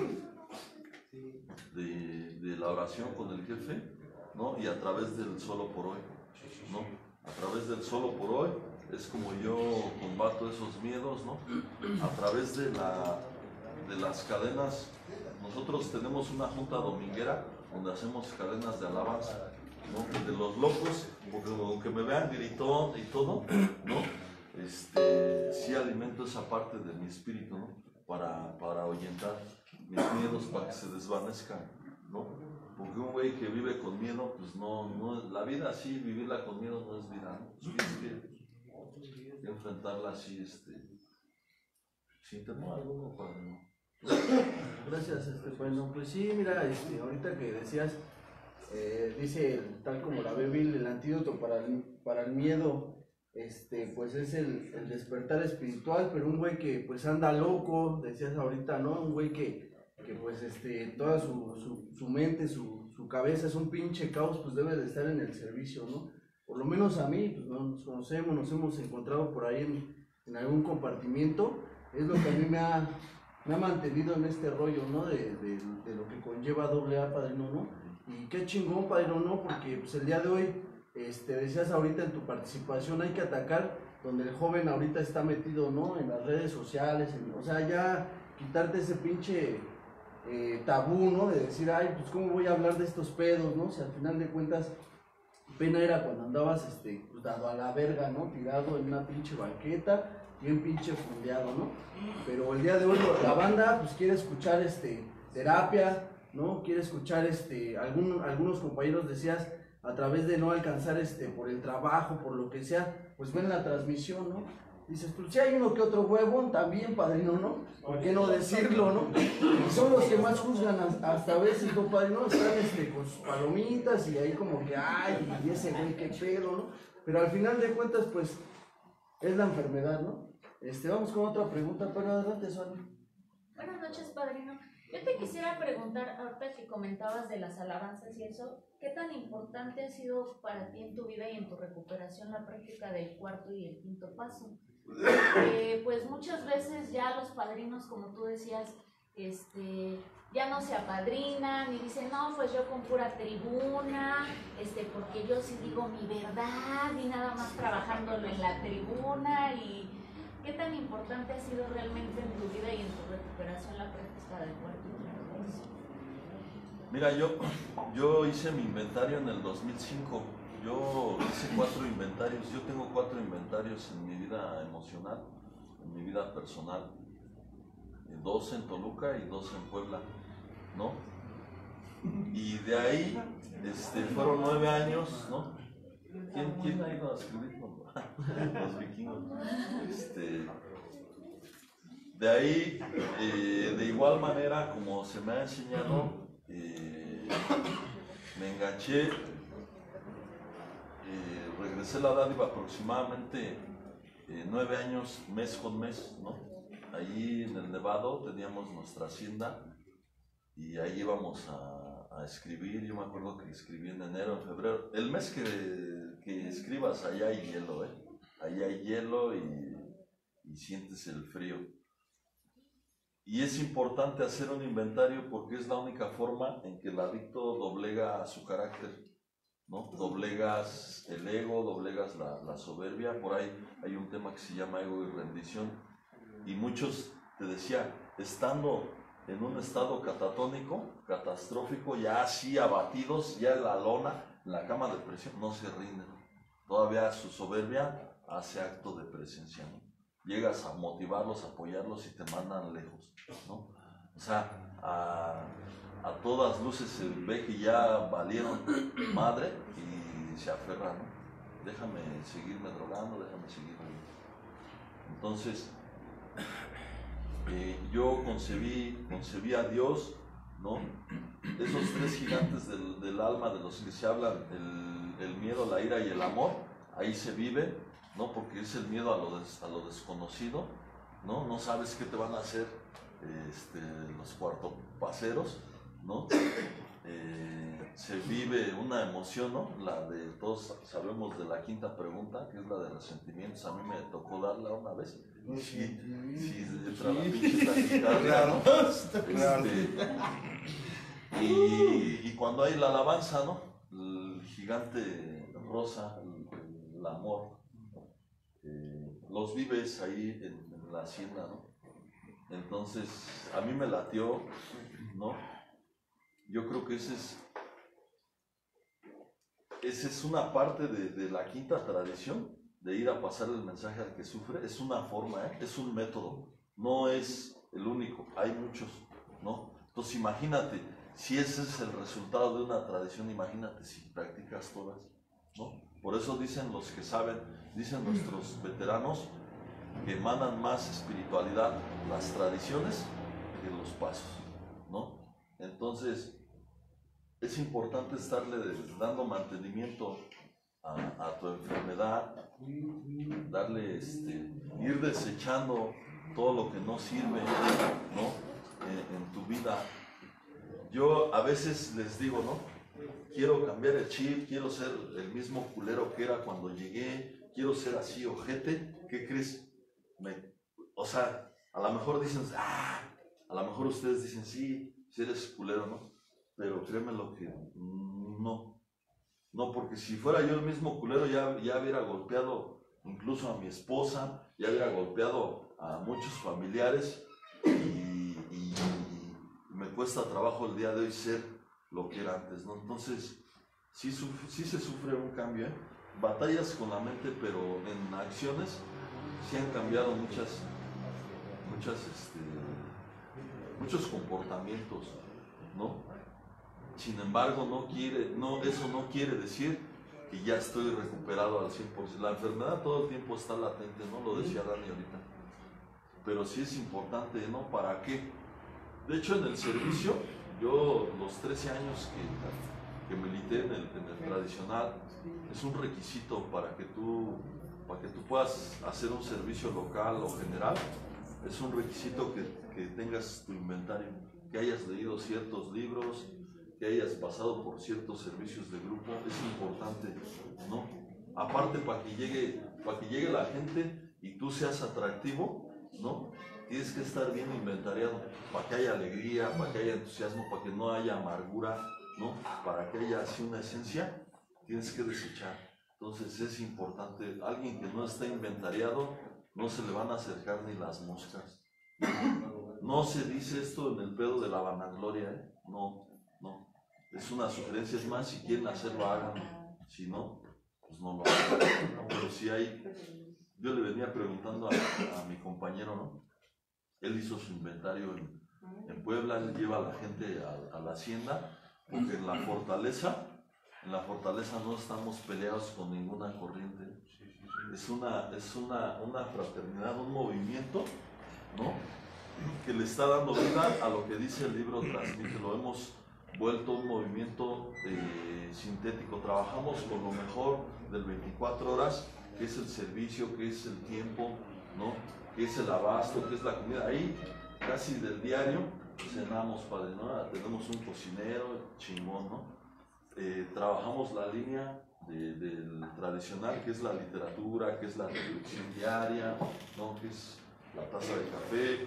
de, de la oración con el jefe, ¿no? Y a través del solo por hoy, ¿no? A través del solo por hoy es como yo combato esos miedos, ¿no? A través de, la, de las cadenas. Nosotros tenemos una junta dominguera donde hacemos cadenas de alabanza, ¿no? De los locos, porque aunque me vean gritón y todo, ¿no? Este, sí alimento esa parte de mi espíritu, ¿no? Para, para ahuyentar mis miedos, para que se desvanezcan, ¿no? Porque un güey que vive con miedo, pues no, no, la vida así, vivirla con miedo no es vida, ¿no? Pues tienes que, que enfrentarla así, este, sin temor alguno, padre, ¿no? Gracias, este, bueno, pues sí, mira, este, ahorita que decías, eh, dice, tal como la ve Bill, el antídoto para el, para el miedo este, pues es el, el despertar espiritual, pero un güey que pues anda loco, decías ahorita, ¿no? Un güey que, que pues este, toda su, su, su mente, su, su cabeza es un pinche caos, pues debe de estar en el servicio, ¿no? Por lo menos a mí, pues no nos conocemos, nos hemos encontrado por ahí en, en algún compartimiento, es lo que a mí me ha, me ha mantenido en este rollo, ¿no? De, de, de lo que conlleva doble A, padrino, ¿no? Y qué chingón, padrino, ¿no? Porque pues el día de hoy, este, decías ahorita en tu participación, hay que atacar donde el joven ahorita está metido, ¿no? En las redes sociales, en, o sea, ya quitarte ese pinche eh, tabú, ¿no? De decir, ay, pues cómo voy a hablar de estos pedos, ¿no? Si al final de cuentas, pena era cuando andabas, este, pues, dado a la verga, ¿no? Tirado en una pinche banqueta, bien pinche fundeado, ¿no? Pero el día de hoy la banda, pues quiere escuchar, este, terapia, ¿no? Quiere escuchar, este, algún, algunos compañeros decías, a través de no alcanzar, este, por el trabajo, por lo que sea, pues ven la transmisión, ¿no? Dices, pues si hay uno que otro huevón, también, padrino, ¿no? ¿Por qué no decirlo, no? Y son los que más juzgan hasta a veces, ¿no, padrino? Están, este, con sus palomitas y ahí como que, ay, y ese güey, qué pedo, ¿no? Pero al final de cuentas, pues, es la enfermedad, ¿no? Este, vamos con otra pregunta, pero adelante, Sonia. Buenas noches, padrino. Yo te quisiera preguntar, ahorita que comentabas de las alabanzas y eso, ¿qué tan importante ha sido para ti en tu vida y en tu recuperación la práctica del cuarto y el quinto paso? Eh, pues muchas veces ya los padrinos, como tú decías, este, ya no se apadrinan y dicen, no, pues yo con pura tribuna, este, porque yo sí digo mi verdad y nada más trabajándolo en la tribuna. Y ¿qué tan importante ha sido realmente en tu vida y en tu recuperación la práctica del cuarto y quinto paso? Mira, yo, yo hice mi inventario en el dos mil cinco. Yo hice cuatro inventarios. Yo tengo cuatro inventarios en mi vida emocional, en mi vida personal. Dos en Toluca y dos en Puebla, ¿no? Y de ahí este, fueron nueve años, ¿no? ¿Quién, quién ha ido a escribir? Los vikingos. Este, de ahí, eh, de igual manera, como se me ha enseñado, eh, me enganché, eh, regresé la dádiva aproximadamente eh, nueve años, mes con mes, ¿no? Allí en el Nevado teníamos nuestra hacienda y ahí íbamos a, a escribir. Yo me acuerdo que escribí en enero, en febrero. El mes que, que escribas, allá hay hielo, ¿eh? Allá hay hielo y, y sientes el frío. Y es importante hacer un inventario porque es la única forma en que el adicto doblega su carácter, ¿no? Doblegas el ego, doblegas la, la soberbia. Por ahí hay un tema que se llama ego y rendición. Y muchos, te decía, estando en un estado catatónico, catastrófico, ya así abatidos, ya en la lona, en la cama de presión, no se rinden. Todavía su soberbia hace acto de presencia, ¿no? Llegas a motivarlos, a apoyarlos y te mandan lejos, ¿no? O sea, a, a todas luces se ve que ya valieron madre y se aferran, ¿no? Déjame seguirme drogando, déjame seguirme. Entonces, eh, yo concebí, concebí a Dios, ¿no? Esos tres gigantes del, del alma de los que se hablan, el, el miedo, la ira y el amor, ahí se vive, ¿no? Porque es el miedo a lo, des, a lo desconocido, ¿no? No sabes qué te van a hacer este, los cuartopaceros, ¿no? Eh, se vive una emoción, ¿no? La de, todos sabemos de la quinta pregunta, que es la de resentimientos. A mí me tocó darla una vez. Sí, sí, entra la pinche taquicardia, ¿no? Este, y, y cuando hay la alabanza, ¿no? El gigante rosa, el, el amor, eh, los vives ahí en, en la hacienda, ¿no? Entonces, a mí me latió, ¿no? Yo creo que ese es, esa es una parte de, de la quinta tradición, de ir a pasar el mensaje al que sufre. Es una forma, ¿eh? Es un método, no es el único, hay muchos, ¿no? Entonces imagínate, si ese es el resultado de una tradición, imagínate si practicas todas, ¿no? Por eso dicen los que saben, dicen nuestros veteranos, que emanan más espiritualidad las tradiciones que los pasos, ¿no? Entonces, es importante estarle dando mantenimiento a, a, a tu enfermedad, darle, este, ir desechando todo lo que no sirve, ¿no? En, en tu vida. Yo a veces les digo, ¿no? Quiero cambiar el chip, quiero ser el mismo culero que era cuando llegué, quiero ser así ojete. ¿Qué crees? Me, o sea, a lo mejor dicen, ah, a lo mejor ustedes dicen, sí, si eres culero, ¿no? Pero créeme lo que no. No, porque si fuera yo el mismo culero ya, ya hubiera golpeado incluso a mi esposa, ya hubiera golpeado a muchos familiares y, y, y me cuesta trabajo el día de hoy ser lo que era antes, ¿no? Entonces, sí, sí se sufre un cambio, ¿eh? Batallas con la mente, pero en acciones sí han cambiado muchas, muchas, este, muchos comportamientos, ¿no? Sin embargo, no quiere, no, eso no quiere decir que ya estoy recuperado al cien por ciento. La enfermedad todo el tiempo está latente, ¿no? Lo decía Dani ahorita. Pero sí es importante, ¿no? ¿Para qué? De hecho, en el servicio, yo los trece años que, que milité en el, en el tradicional, es un requisito para que, tú, para que tú puedas hacer un servicio local o general. Es un requisito que, que tengas tu inventario, que hayas leído ciertos libros, que hayas pasado por ciertos servicios de grupo. Es importante, ¿no? Aparte, para que llegue, para que llegue la gente y tú seas atractivo, ¿no? Tienes que estar bien inventariado, para que haya alegría, para que haya entusiasmo, para que no haya amargura, ¿no? Para que haya así una esencia, tienes que desechar. Entonces es importante, alguien que no está inventariado, no se le van a acercar ni las moscas. No se dice esto en el pedo de la vanagloria, ¿eh? No, no. Es una sugerencia, es más, si quieren hacerlo, hagan. Si no, pues no lo hagan. Pero si hay, yo le venía preguntando a, a mi compañero, ¿no? Él hizo su inventario en, en Puebla, él lleva a la gente a, a la hacienda, porque en la fortaleza, en la fortaleza no estamos peleados con ninguna corriente. Es una, es una, una fraternidad, un movimiento, ¿no? Que le está dando vida a lo que dice el libro Transmite. Lo hemos vuelto un movimiento eh, sintético. Trabajamos con lo mejor del veinticuatro horas, que es el servicio, que es el tiempo, ¿no? Que es el abasto, que es la comida. Ahí casi del diario cenamos, padre, ¿no? Tenemos un cocinero chingón, ¿no? Eh, trabajamos la línea de, del tradicional, que es la literatura, que es la reflexión diaria, ¿no? Que es la taza de café,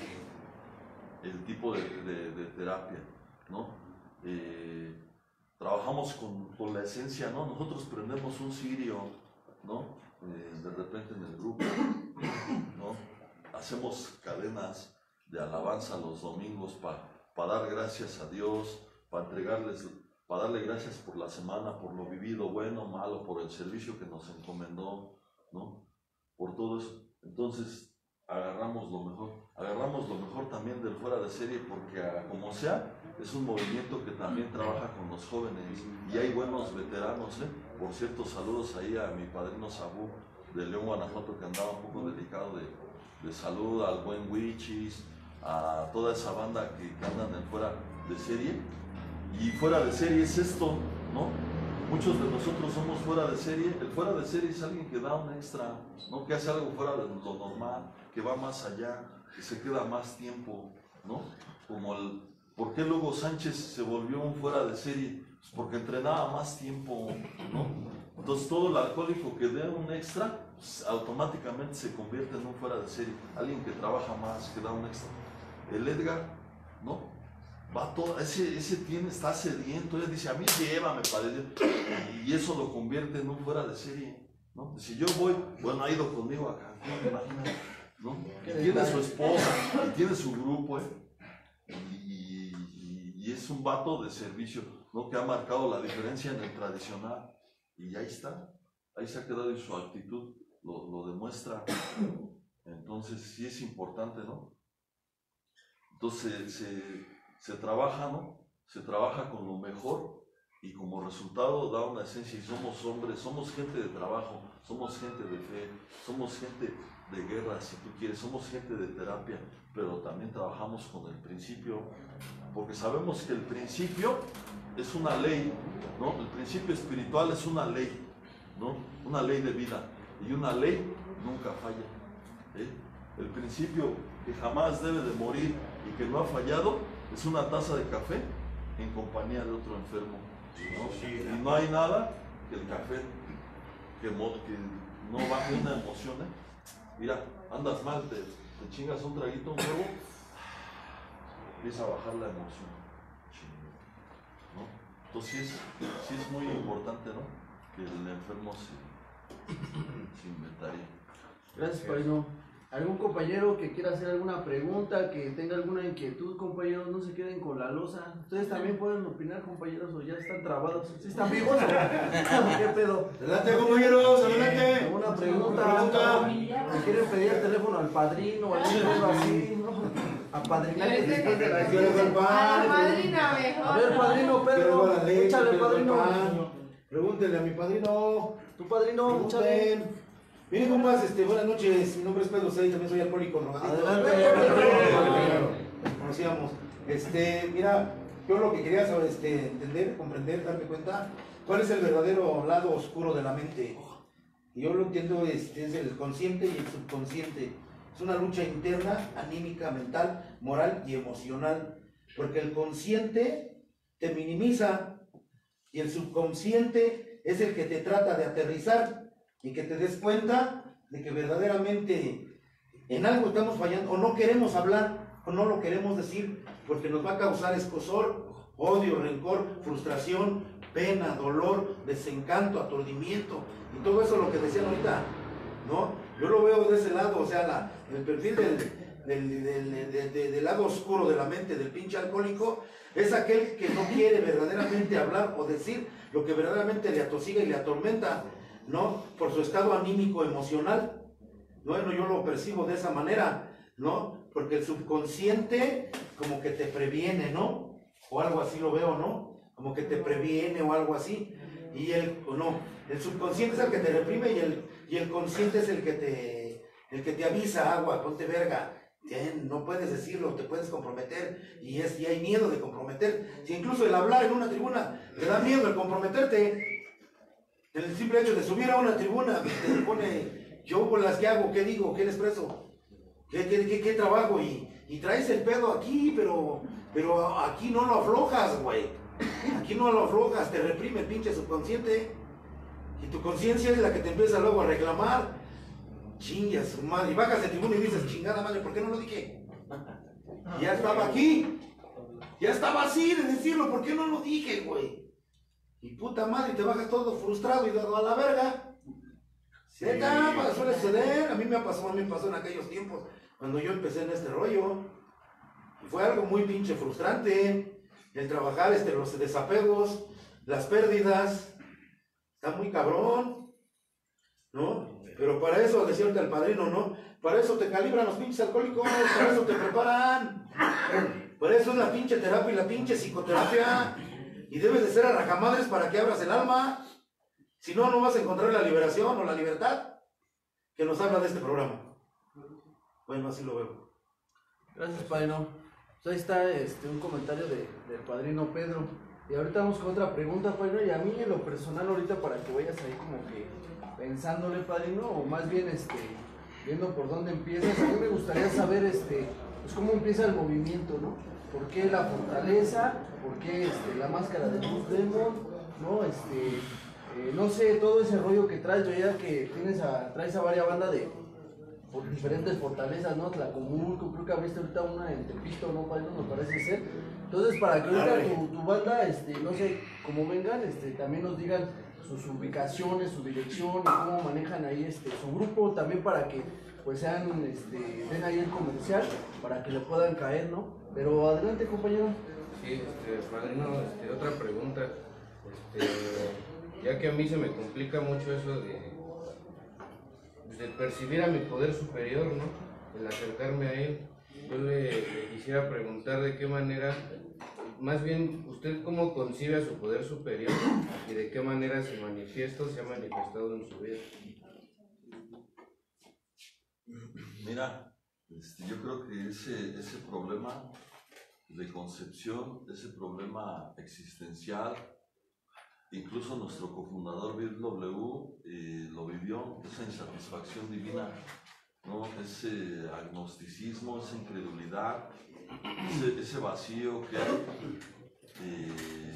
el tipo de, de, de terapia, ¿no? Eh, trabajamos con, con la esencia, ¿no? Nosotros prendemos un cirio, ¿no? Eh, de repente en el grupo, ¿no? Hacemos cadenas de alabanza los domingos para pa dar gracias a Dios, para entregarles, para darle gracias por la semana, por lo vivido, bueno, malo, por el servicio que nos encomendó, ¿no? Por todo eso. Entonces, agarramos lo mejor, agarramos lo mejor también del fuera de serie, porque como sea, es un movimiento que también trabaja con los jóvenes y hay buenos veteranos, ¿eh? Por cierto, saludos ahí a mi padrino Sabú de León, Guanajuato, que andaba un poco delicado de, de salud, al buen Wichis, a toda esa banda que, que andan en fuera de serie. Y fuera de serie es esto, ¿no? Muchos de nosotros somos fuera de serie. El fuera de serie es alguien que da un extra, ¿no? Que hace algo fuera de lo normal, que va más allá, que se queda más tiempo, ¿no? Como el, ¿por qué Lugo Sánchez se volvió un fuera de serie? Pues porque entrenaba más tiempo, ¿no? Entonces todo el alcohólico que dé un extra, pues automáticamente se convierte en un fuera de serie. Alguien que trabaja más, que da un extra. El Edgar, ¿no? Va todo, ese, ese tiene, está sediento, él dice, a mí llévame, padre, y eso lo convierte en un fuera de serie, ¿no? Si yo voy, bueno, ha ido conmigo a Cancún, imagínate, ¿no? Y tiene su esposa, y tiene su grupo, ¿eh? Y, y, y es un vato de servicio, ¿no? Que ha marcado la diferencia en el tradicional, y ahí está, ahí se ha quedado y su actitud lo, lo demuestra. Entonces sí es importante, ¿no? Entonces se... Se trabaja, ¿no? Se trabaja con lo mejor y como resultado da una esencia y somos hombres, somos gente de trabajo, somos gente de fe, somos gente de guerra, si tú quieres, somos gente de terapia, pero también trabajamos con el principio, porque sabemos que el principio es una ley, ¿no? El principio espiritual es una ley, ¿no? Una ley de vida. Y una ley nunca falla. ¿eh? El principio que jamás debe de morir y que no ha fallado es una taza de café en compañía de otro enfermo, ¿no? Y no hay nada que el café que, mo que no baje una emoción, ¿eh? Mira, andas mal, te, te chingas un traguito, un huevo, empieza a bajar la emoción, ¿no? Entonces sí es, sí es muy importante, ¿no? Que el enfermo se, se inventarie. Gracias, Padrino. ¿Algún compañero que quiera hacer alguna pregunta, que tenga alguna inquietud, compañeros? No se queden con la losa. Ustedes también pueden opinar, compañeros, o ya están trabados. ¿Sí están vivos? ¿Qué pedo? Adelante, compañeros, adelante. ¿Alguna pregunta? pregunta? ¿Me quieren pedir el teléfono al padrino o algún pedo así? ¿No? A padrinar después de la Quiero ver pan. A la madrina mejor. A ver, padrino Quiero ver Pedro, la leche, échale, quiero ver padrino. pan. Pregúntenle a mi padrino. Tu padrino, échale. Pregunten. Miren, compas, este, buenas noches. Mi nombre es Pedro Sey, también soy alcohólico drogadicto. Adelante. Conocíamos. Este, mira, yo lo que quería saber, este, entender, comprender, darme cuenta, cuál es el verdadero lado oscuro de la mente. Y yo lo entiendo, este, es el consciente y el subconsciente. Es una lucha interna, anímica, mental, moral y emocional. Porque el consciente te minimiza y el subconsciente es el que te trata de aterrizar y que te des cuenta de que verdaderamente en algo estamos fallando o no queremos hablar o no lo queremos decir porque nos va a causar escozor, odio, rencor, frustración, pena, dolor, desencanto, aturdimiento y todo eso lo que decían ahorita, ¿no? Yo lo veo de ese lado, o sea, la, el perfil del, del, del, del, del, del lado oscuro de la mente del pinche alcohólico es aquel que no quiere verdaderamente hablar o decir lo que verdaderamente le atosiga y le atormenta, ¿no? Por su estado anímico emocional. Bueno, yo lo percibo de esa manera, ¿no? Porque el subconsciente como que te previene, ¿no? O algo así lo veo, ¿no? Como que te previene o algo así. Y el, o no, el subconsciente es el que te reprime y el, y el consciente es el que te, el que te avisa, agua, ponte verga. Bien, no puedes decirlo, te puedes comprometer y, es, y hay miedo de comprometer. Si incluso el hablar en una tribuna te da miedo el comprometerte, el simple hecho de subir a una tribuna te pone, yo por las que hago, ¿qué digo? ¿Qué les expreso? ¿Qué, qué, qué, qué trabajo? Y, y traes el pedo aquí, pero, pero aquí no lo aflojas, güey. Aquí no lo aflojas, te reprime el pinche subconsciente. Y tu conciencia es la que te empieza luego a reclamar. Chingas, su madre. Y bajas de tribuna y dices, chingada madre, ¿por qué no lo dije? Ya estaba aquí. Ya estaba así de decirlo, ¿por qué no lo dije, güey? Y puta madre, te bajas todo frustrado y dado a la verga. Sí. Neta, suele suceder. A mí me pasó, a mí me pasó en aquellos tiempos, cuando yo empecé en este rollo. Y fue algo muy pinche frustrante. El trabajar este, los desapegos, las pérdidas. Está muy cabrón, ¿no? Pero para eso, decía ahorita el padrino, ¿no? Para eso te calibran los pinches alcohólicos, para eso te preparan. Para eso es la pinche terapia y la pinche psicoterapia. Y debes de ser a rajamadres para que abras el alma. Si no, no vas a encontrar la liberación o la libertad que nos habla de este programa. Bueno, así lo veo. Gracias, padrino. Pues ahí está este, un comentario de, del padrino Pedro. Y ahorita vamos con otra pregunta, padrino. Y a mí en lo personal ahorita para que vayas ahí como que pensándole, padrino, o más bien este, viendo por dónde empiezas. A mí me gustaría saber este, pues cómo empieza el movimiento, ¿no? ¿Por qué la fortaleza? ¿Por qué este, la máscara de Blue Demon? ¿No? Este, eh, no sé, todo ese rollo que traes, veía que tienes a, traes a varias bandas de por diferentes fortalezas, ¿no? Tlacomulco, creo que abriste ahorita una en Tepito, ¿no? Padrino, me parece ser. Entonces, para que ahorita tu, tu banda, este, no sé, cómo vengan, este, también nos digan sus ubicaciones, su dirección y cómo manejan ahí este, su grupo, también para que pues sean, este, den ahí el comercial, para que le puedan caer, ¿no? Pero adelante, compañero. Sí, este, padrino, este, otra pregunta. Este, ya que a mí se me complica mucho eso de, pues, de percibir a mi poder superior, ¿no? El acercarme a él, yo le, le quisiera preguntar de qué manera, más bien, ¿usted cómo concibe a su poder superior y de qué manera se manifiesta o se ha manifestado en su vida? Mira, este, yo creo que ese, ese problema de concepción, ese problema existencial, incluso nuestro cofundador Bill W. Eh, lo vivió, esa insatisfacción divina, ¿no? Ese agnosticismo, esa incredulidad, ese, ese vacío que hay. Eh,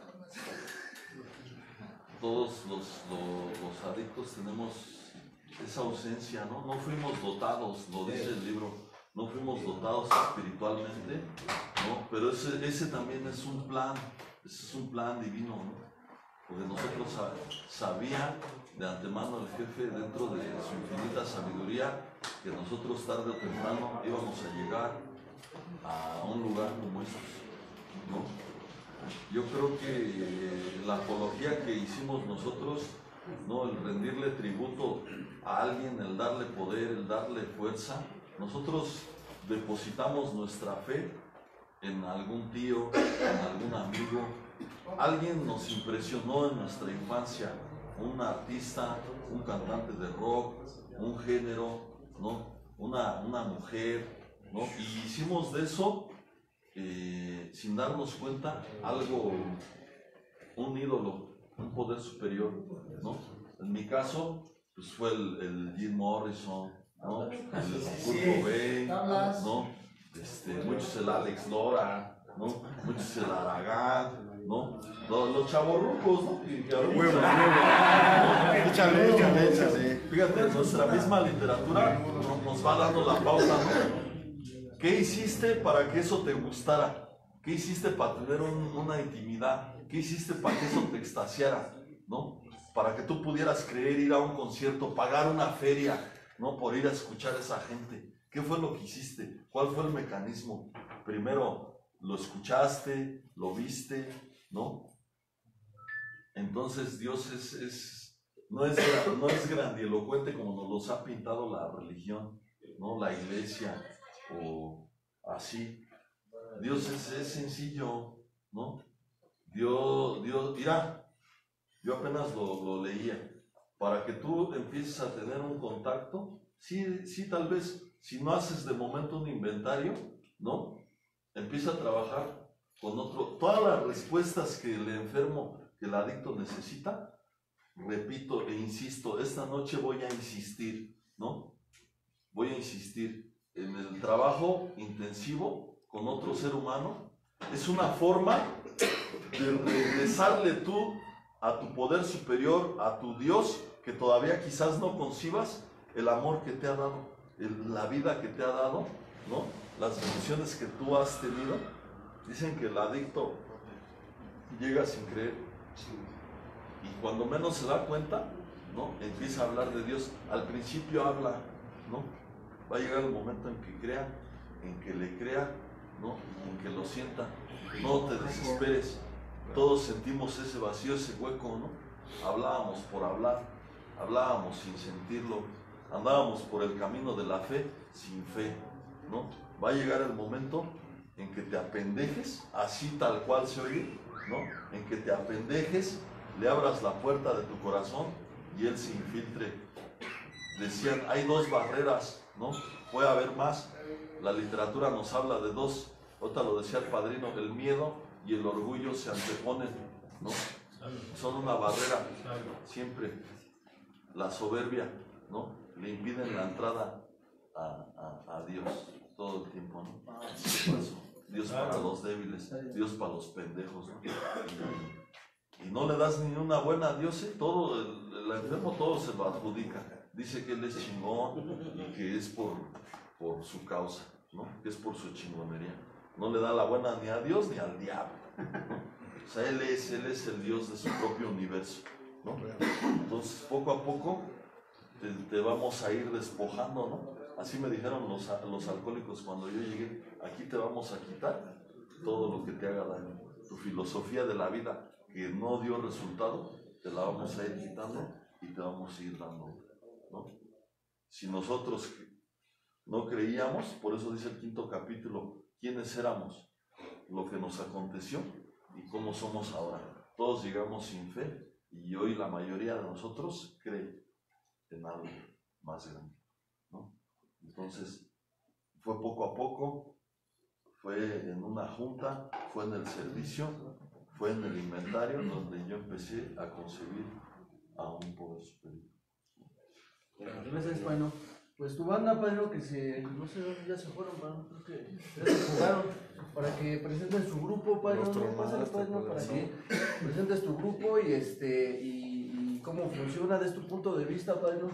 todos los, los, los adictos tenemos esa ausencia, ¿no? No fuimos dotados, lo dice el libro, no fuimos dotados espiritualmente, ¿no? Pero ese, ese también es un plan, ese es un plan divino, ¿no? Porque nosotros sabía de antemano el jefe, dentro de su infinita sabiduría, que nosotros tarde o temprano íbamos a llegar a un lugar como esos, ¿no? Yo creo que la apología que hicimos nosotros, ¿no? El rendirle tributo a alguien, el darle poder, el darle fuerza, nosotros depositamos nuestra fe en algún tío, en algún amigo. Alguien nos impresionó en nuestra infancia, un artista, un cantante de rock, un género, ¿no? Una, una mujer, ¿no? Y hicimos de eso, eh, sin darnos cuenta, algo, un ídolo, un poder superior, ¿no? En mi caso, pues fue el, el Jim Morrison, ¿no? El Kurt Cobain, ¿no? Este, muchos el Alex Lora, ¿no? Muchos el Aragán, ¿no? Los, los chavorrucos, ¿no? Que, que ahorita, Huevo, ¿no? Échale, échale, échale. Fíjate, nuestra misma literatura nos va dando la pauta, ¿no? ¿Qué hiciste para que eso te gustara? ¿Qué hiciste para tener un, una intimidad? ¿Qué hiciste para que eso te extasiara? ¿No? Para que tú pudieras creer ir a un concierto, pagar una feria, ¿no? Por ir a escuchar a esa gente. ¿Qué fue lo que hiciste? ¿Cuál fue el mecanismo? Primero, lo escuchaste, lo viste, ¿no? Entonces Dios es, es, no, es no es grandilocuente como nos los ha pintado la religión, ¿no? La iglesia o así. Dios es, es sencillo, ¿no? Dios, Dios, mira, yo apenas lo, lo leía. Para que tú empieces a tener un contacto, sí, sí, tal vez, si no haces de momento un inventario, ¿no? Empieza a trabajar con otro. Todas las respuestas que el enfermo, que el adicto necesita, repito e insisto, esta noche voy a insistir, ¿no? Voy a insistir en el trabajo intensivo con otro ser humano. Es una forma de regresarle tú a tu poder superior, a tu Dios, que todavía quizás no concibas, el amor que te ha dado, el, la vida que te ha dado, ¿no? Las bendiciones que tú has tenido. Dicen que el adicto llega sin creer y cuando menos se da cuenta, ¿no? Empieza a hablar de Dios. Al principio habla, ¿no? Va a llegar el momento en que crea, en que le crea, ¿no? En que lo sienta. No te desesperes. Todos sentimos ese vacío, ese hueco, ¿no? Hablábamos por hablar, hablábamos sin sentirlo, andábamos por el camino de la fe sin fe, ¿no? Va a llegar el momento en que te apendejes, así tal cual se oye, ¿no? En que te apendejes, le abras la puerta de tu corazón y Él se infiltre. Decían, hay dos barreras, ¿no? Puede haber más. La literatura nos habla de dos. Otra lo decía el padrino, el miedo y el orgullo se anteponen, ¿no? Son una barrera, siempre. La soberbia, ¿no? Le impiden la entrada a, a, a Dios todo el tiempo, ¿no? Por eso, Dios para los débiles, Dios para los pendejos, ¿no? Y, y no le das ni una buena a Dios, ¿eh? Todo, el, el enfermo todo se lo adjudica. Dice que Él es chingón y que es por, por su causa, ¿no? Que es por su chingonería. No le da la buena ni a Dios ni al diablo, ¿no? O sea, Él es, Él es el Dios de su propio universo, ¿no? Entonces, poco a poco te, te vamos a ir despojando, ¿no? Así me dijeron los, los alcohólicos cuando yo llegué, aquí te vamos a quitar todo lo que te haga daño. Tu filosofía de la vida que no dio resultado, te la vamos a ir quitando y te vamos a ir dando, ¿no? Si nosotros no creíamos, por eso dice el quinto capítulo, ¿quiénes éramos? Lo que nos aconteció y cómo somos ahora. Todos llegamos sin fe y hoy la mayoría de nosotros cree en algo más grande, ¿no? Entonces, fue poco a poco, fue en una junta, fue en el servicio, fue en el inventario donde yo empecé a concebir a un poder superior. Gracias, Padrino. Pues tu banda, Padrino, que se, no sé dónde ya se fueron, Padrino, creo que ya se jugaron, para que presenten su grupo, Padrino, no, pásale, Padrino, para que presentes tu grupo y este, y, y cómo funciona desde tu punto de vista, Padrino.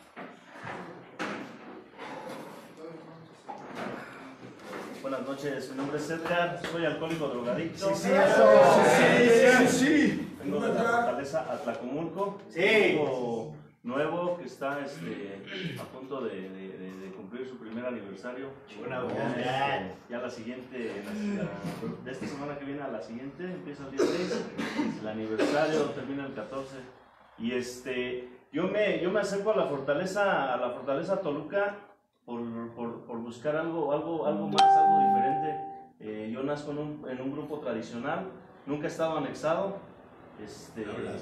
Buenas noches, mi nombre es Edgar, soy alcohólico drogadicto. Sí, sí, eso. Sí, sí, sí. Vengo de la fortaleza Atlacomulco. Sí. Un grupo nuevo que está este, a punto de, de, de, de cumplir su primer aniversario. Buena, ya, este, ya la siguiente, la, la, de esta semana que viene a la siguiente, empieza el día seis, el aniversario termina el catorce. Y este, yo me, yo me acerco a la fortaleza, a la fortaleza Toluca por, por, por buscar algo, algo, algo más, algo diferente. Eh, yo nazco en un, en un grupo tradicional, nunca he estado anexado. Este,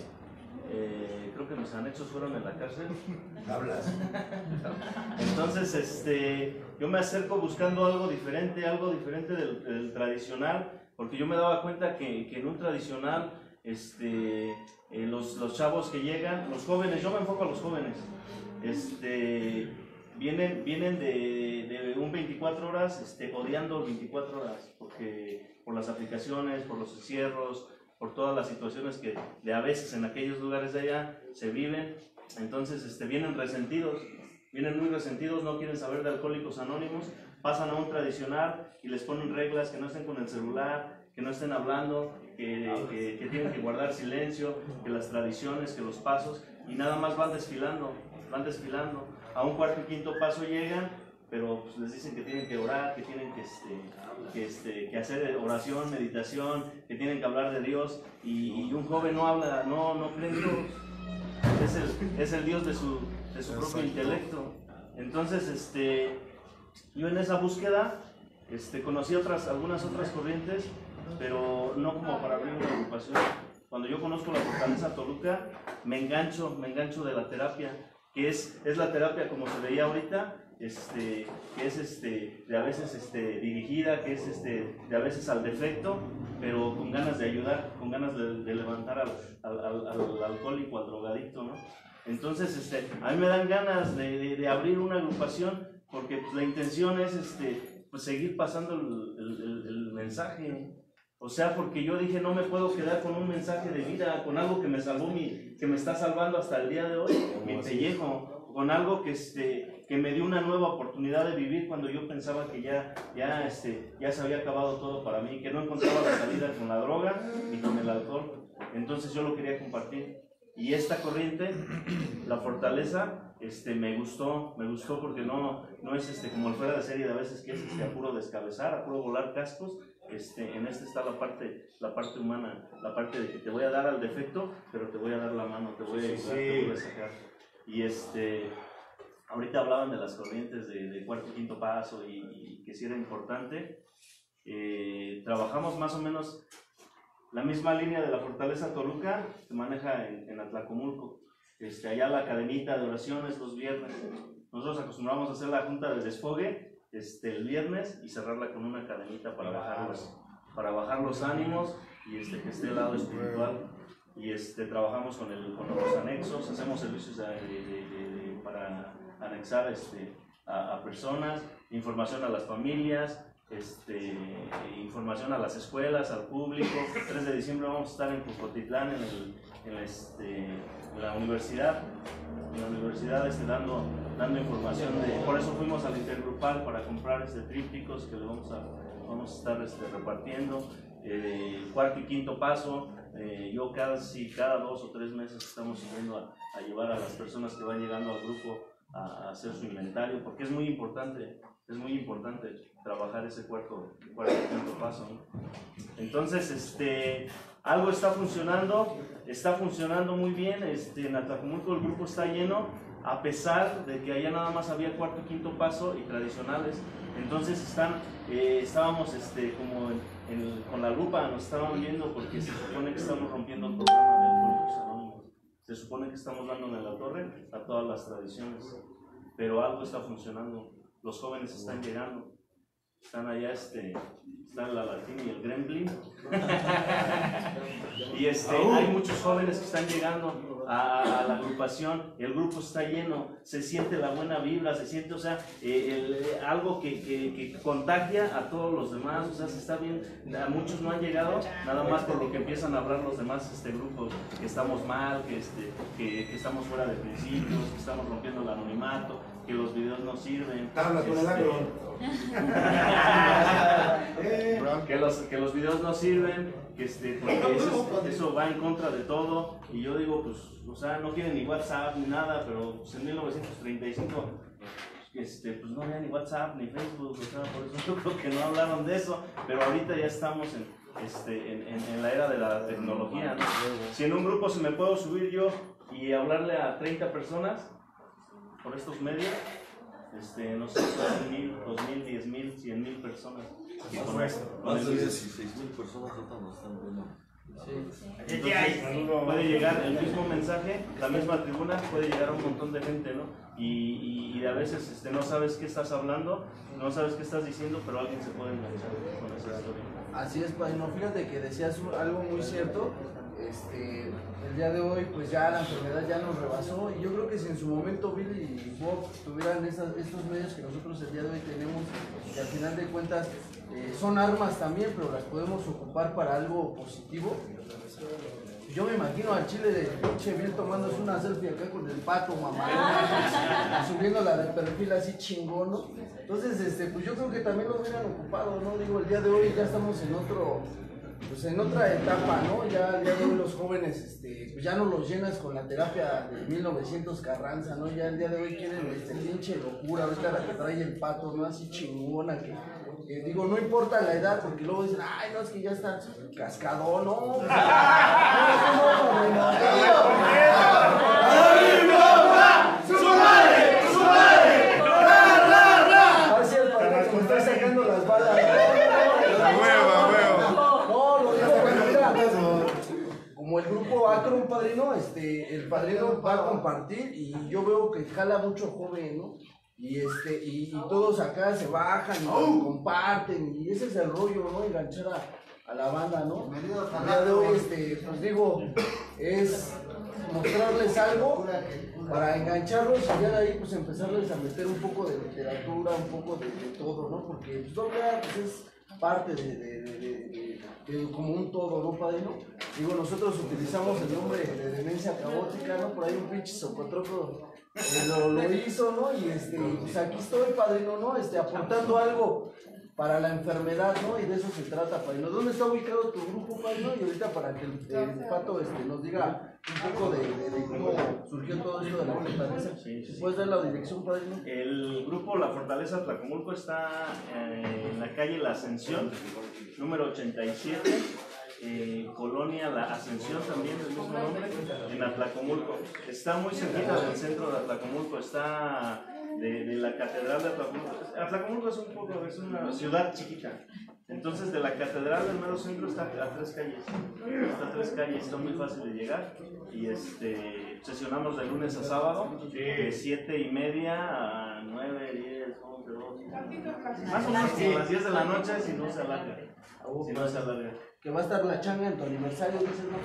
eh, creo que mis anexos fueron en la cárcel. Hablas. Entonces, este, yo me acerco buscando algo diferente, algo diferente del, del tradicional, porque yo me daba cuenta que, que en un tradicional, este, eh, los, los chavos que llegan, los jóvenes, yo me enfoco a los jóvenes, este, vienen, vienen de, de un veinticuatro horas, este, odiando veinticuatro horas, porque por las aplicaciones, por los encierros, por todas las situaciones que de a veces en aquellos lugares de allá se viven. Entonces este, vienen resentidos, vienen muy resentidos, no quieren saber de Alcohólicos Anónimos, pasan a un tradicional y les ponen reglas, que no estén con el celular, que no estén hablando, que, que, que tienen que guardar silencio, que las tradiciones, que los pasos, y nada más van desfilando, van desfilando. A un cuarto y quinto paso llegan, pero pues, les dicen que tienen que orar, que tienen que, este, que, este, que hacer oración, meditación, que tienen que hablar de Dios, y, y un joven no habla, no, no cree en Dios, es el, es el Dios de su, de su propio intelecto. Entonces, este, yo en esa búsqueda este, conocí otras, algunas otras corrientes, pero no como para abrir una agrupación. Cuando yo conozco la fortaleza Toluca, me engancho, me engancho de la terapia, que es, es la terapia como se veía ahorita, este, que es este, de a veces este, dirigida, que es este, de a veces al defecto, pero con ganas de ayudar, con ganas de, de levantar al, al, al, al alcohólico, al drogadicto, ¿no? Entonces, este, a mí me dan ganas de, de, de abrir una agrupación, porque pues, la intención es este, pues, seguir pasando el, el, el, el mensaje. O sea, porque yo dije, no me puedo quedar con un mensaje de vida, con algo que me salvó, mi, que me está salvando hasta el día de hoy, mi pellejo, con algo que, este, que me dio una nueva oportunidad de vivir cuando yo pensaba que ya, ya, este, ya se había acabado todo para mí, que no encontraba la salida con la droga ni con el alcohol. Entonces yo lo quería compartir. Y esta corriente, la fortaleza, este, me gustó, me gustó porque no, no es este, como el fuera de serie de a veces que es este, a puro descabezar, a puro volar cascos. Este, en este está la parte, la parte humana, la parte de que te voy a dar al defecto, pero te voy a dar la mano, te voy a ayudar, te voy a sacar. Y este, ahorita hablaban de las corrientes de, de cuarto y quinto paso y, y que sí era importante. Eh, trabajamos más o menos la misma línea de la fortaleza Toluca, se maneja en, en Atlacomulco. Este, allá la cadenita de oraciones los viernes. Nosotros acostumbramos a hacer la junta de desfogue este, el viernes y cerrarla con una cadenita para bajar los, para bajar los ánimos y este, que esté el lado espiritual. Y este, trabajamos con, el, con los anexos, hacemos servicios de, de, de, de, para anexar este, a, a personas, información a las familias, este, información a las escuelas, al público. El tres de diciembre vamos a estar en Cucotitlán, en, el, en, este, en la universidad, en la universidad este, dando, dando información. De, por eso fuimos al intergrupal para comprar este, trípticos que le vamos a, vamos a estar este, repartiendo. Eh, cuarto y quinto paso, eh, yo casi cada dos o tres meses estamos yendo a, a llevar a las personas que van llegando al grupo a, a hacer su inventario, porque es muy importante, es muy importante trabajar ese cuarto, cuarto y quinto paso, ¿no? Entonces, este, algo está funcionando, está funcionando muy bien. Este, en Atlacomulco el grupo está lleno, a pesar de que allá nada más había cuarto y quinto paso y tradicionales. Entonces están, eh, estábamos este, como en, en, con la lupa, nos estaban viendo porque se supone que estamos rompiendo el programa de Alcohólicos Anónimos. Se supone que estamos dándole la torre a todas las tradiciones, pero algo está funcionando. Los jóvenes están llegando. están allá, este, están la Latina y el Gremlin. Y este, hay muchos jóvenes que están llegando a, a la agrupación, el grupo está lleno, se siente la buena vibra, se siente, o sea, eh, el, algo que, que, que contagia a todos los demás, o sea, se está bien, a muchos no han llegado, nada más por lo que empiezan a hablar los demás este, grupos, que estamos mal, que, este, que, que estamos fuera de principios, que estamos rompiendo el anonimato, que los videos no sirven. Habla con el agro. que, los, que los videos no sirven, que este, porque eso, eso va en contra de todo, y yo digo, pues, o sea, no quieren ni WhatsApp ni nada, pero pues, en mil novecientos treinta y cinco este, pues no había ni WhatsApp ni Facebook, o sea, por eso yo creo que no hablaron de eso, pero ahorita ya estamos en, este, en, en, en la era de la tecnología, ¿no? Si en un grupo se me puedo subir yo y hablarle a treinta personas por estos medios, este, no sé, mil, dos mil, diez mil, cien mil personas. Que con esto, con Más el de video. dieciséis mil personas ahorita nos están viendo. Entonces, puede llegar el mismo mensaje, la misma tribuna, puede llegar a un montón de gente, ¿no? Y, y, y a veces este, no sabes qué estás hablando, no sabes qué estás diciendo, pero alguien se puede enganchar con esa historia. Así es, Padrino. Fíjate que decías algo muy cierto. Este, el día de hoy, pues ya la enfermedad ya nos rebasó. Y yo creo que si en su momento Billy y Bob tuvieran esas, estos medios que nosotros el día de hoy tenemos, que al final de cuentas eh, son armas también, pero las podemos ocupar para algo positivo. Yo me imagino al chile de pinche Bill tomándose una selfie acá con el pato, mamá, subiéndola de perfil así chingón, ¿no? Entonces, este, pues yo creo que también lo hubieran ocupado, ¿no? Digo, el día de hoy ya estamos en otro, pues en otra etapa, ¿no? Ya el día de hoy los jóvenes, este, pues ya no los llenas con la terapia de mil novecientos Carranza, ¿no? Ya el día de hoy quieren, este, pinche locura, ahorita la que trae el pato, ¿no? Así chingona, que, que digo, no importa la edad, porque luego dicen, ay, no, es que ya está cascadón, ¿no? ¡Su madre! ¡Su madre! ¡Ra, ra, ra! Así el padre se está sacando las balas. Hueva, hueva. No, lo digo, bueno, mira, como el grupo Akron, padrino, este, el padrino va a compartir y yo veo que jala mucho joven, ¿no? Y este, y, y todos acá se bajan y comparten, y ese es el rollo, ¿no? Enganchar a, a la banda, ¿no? El día de hoy, este, pues digo, es mostrarles algo para engancharlos y ya de ahí pues empezarles a meter un poco de literatura, un poco de, de todo, ¿no? Porque pues doble A pues, es parte de, de, de, de, de, de como un todo, ¿no, padrino? Digo, nosotros utilizamos el nombre de demencia caótica, ¿no? Por ahí un pinche socotroco eh, lo, lo hizo, ¿no? Y este, pues aquí estoy, padrino, ¿no? Este, aportando algo para la enfermedad, ¿no? Y de eso se trata, padrino. ¿Dónde está ubicado tu grupo, padrino? Y ahorita para que el, el Pato este, nos diga un poco de, de, de cómo surgió todo esto de la fortaleza. Sí, sí, sí. ¿Puedes dar la dirección, padrino? El grupo La Fortaleza Tlacomulco está eh, en la calle La Ascensión, número ochenta y siete, eh, Colonia La Ascensión, también del mismo nombre, en Atlacomulco. Está muy cerquita del centro de Atlacomulco, está de, de la Catedral de Atlacomulco. Atlacomulco es un poco, es una ciudad chiquita. Entonces de la catedral del mero centro está a tres calles, está a tres calles, está muy fácil de llegar y este, sesionamos de lunes a sábado, de siete y media a nueve, diez, once, doce, más o menos como las diez de la noche si no se alarga, si no se alarga. Que va a estar la changa en tu aniversario, dices, no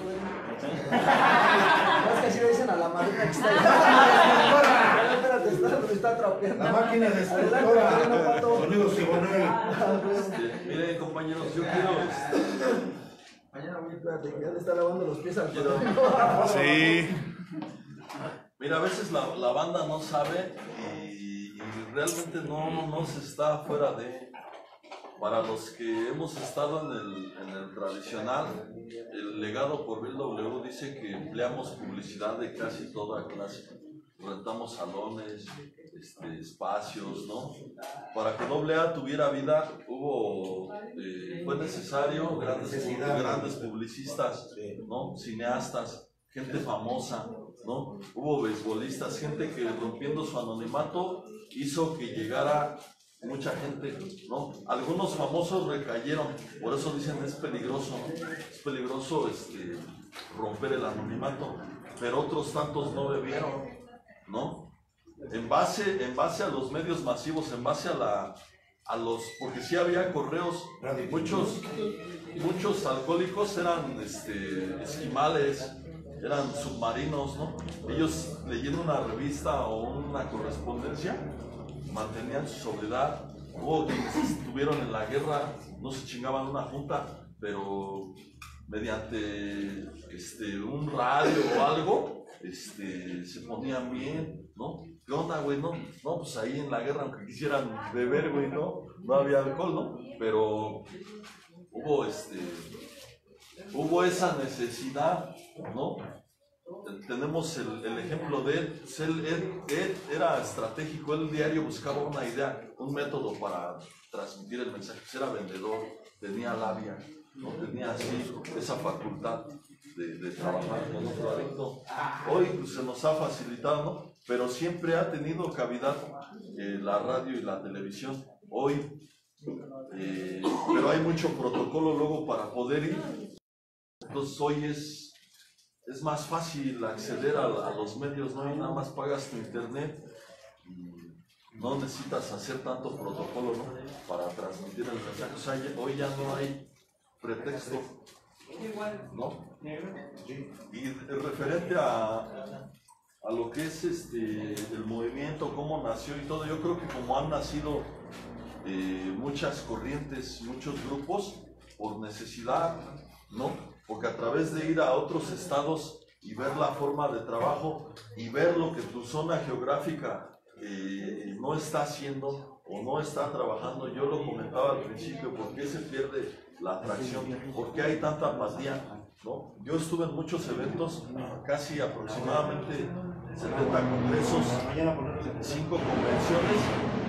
podemos. Es que así le dicen a la madrina que está ahí. Espérate, está, está trapeando. La máquina de destructora. Sonidos Iguanel. Miren, compañeros, yo quiero. Mañana, güey, espérate, que ya le está lavando los pies al Quiero- Sí. Mira, a veces la, la banda no sabe y, y realmente no, no se está fuera de. Para los que hemos estado en el, en el tradicional, el legado por Bill W dice que empleamos publicidad de casi toda clase. Rentamos salones, este, espacios, ¿no? Para que doble A tuviera vida, hubo, eh, fue necesario grandes, grandes publicistas, ¿no? Cineastas, gente famosa, ¿no? Hubo beisbolistas, gente que rompiendo su anonimato hizo que llegara mucha gente, ¿no? Algunos famosos recayeron, por eso dicen es peligroso, es peligroso este, romper el anonimato, pero otros tantos no bebieron, ¿no? En base, en base a los medios masivos, en base a la, a los, porque sí había correos, muchos, muchos alcohólicos eran este, esquimales, eran submarinos, ¿no? Ellos leyendo una revista o una correspondencia mantenían su sobriedad. Hubo quienes estuvieron en la guerra, no se chingaban una junta, pero mediante este, un radio o algo, este, se ponían bien, ¿no? ¿Qué onda, güey? No, no, pues ahí en la guerra, aunque quisieran beber, güey, ¿no? No había alcohol, ¿no? Pero hubo, este, hubo esa necesidad, ¿no? Tenemos el, el ejemplo de él. Él, él, él era estratégico, él diario buscaba una idea, un método para transmitir el mensaje. Era vendedor, tenía labia, no tenía así esa facultad de, de trabajar con otro adicto. Hoy pues, se nos ha facilitado, ¿no? Pero siempre ha tenido cavidad eh, la radio y la televisión. Hoy, eh, pero hay mucho protocolo luego para poder ir. Entonces hoy es Es más fácil acceder a, a los medios, ¿no? Y nada más pagas tu internet y no necesitas hacer tanto protocolo, ¿no? Para transmitir el mensaje. O sea, ya, hoy ya no hay pretexto, ¿no? Y referente a, a lo que es este, el movimiento, cómo nació y todo, yo creo que como han nacido eh, muchas corrientes, muchos grupos, por necesidad, ¿no? Porque a través de ir a otros estados y ver la forma de trabajo y ver lo que tu zona geográfica eh, no está haciendo o no está trabajando, yo lo comentaba al principio, ¿por qué se pierde la atracción? ¿Por qué hay tanta apatía? ¿No? Yo estuve en muchos eventos, casi aproximadamente setenta congresos, cinco convenciones,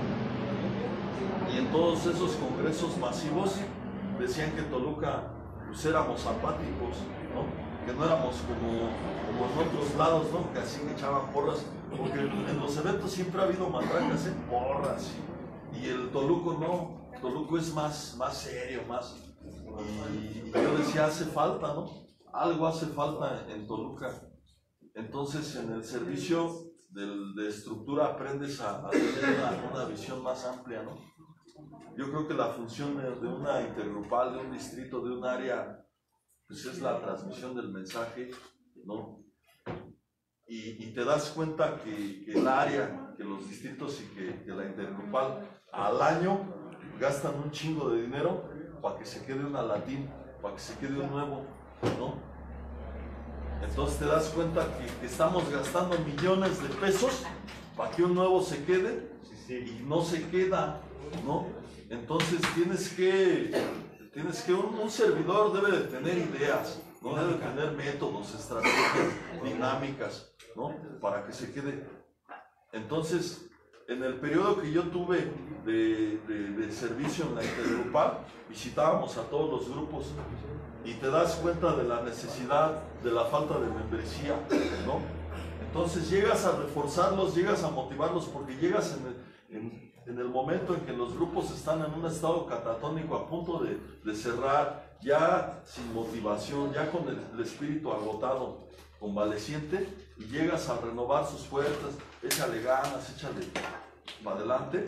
y en todos esos congresos masivos decían que Toluca pues éramos apáticos, ¿no? Que no éramos como, como en otros lados, ¿no? Que así que echaban porras, porque en los eventos siempre ha habido matracas, ¿eh? Porras, y el Toluco no, Toluco es más, más serio, más, y yo decía, hace falta, ¿no? Algo hace falta en Toluca. Entonces en el servicio del, de estructura aprendes a, a tener una, una visión más amplia, ¿no? Yo creo que la función de, de una intergrupal, de un distrito, de un área, pues es la transmisión del mensaje, ¿no? Y, y te das cuenta que, que el área, que los distritos y que, que la intergrupal al año gastan un chingo de dinero para que se quede una latín, para que se quede un nuevo, ¿no? Entonces te das cuenta que, que estamos gastando millones de pesos para que un nuevo se quede y no se queda, ¿no? Entonces tienes que, tienes que un, un servidor debe de tener ideas, no debe tener métodos, estrategias, dinámicas, ¿no? Para que se quede. Entonces, en el periodo que yo tuve de, de, de servicio en la intergrupal, visitábamos a todos los grupos y te das cuenta de la necesidad, de la falta de membresía, ¿no? Entonces llegas a reforzarlos, llegas a motivarlos, porque llegas en el, en, en el momento en que los grupos están en un estado catatónico, a punto de, de cerrar, ya sin motivación, ya con el, el espíritu agotado, convaleciente, y llegas a renovar sus fuerzas, échale ganas, échale para adelante,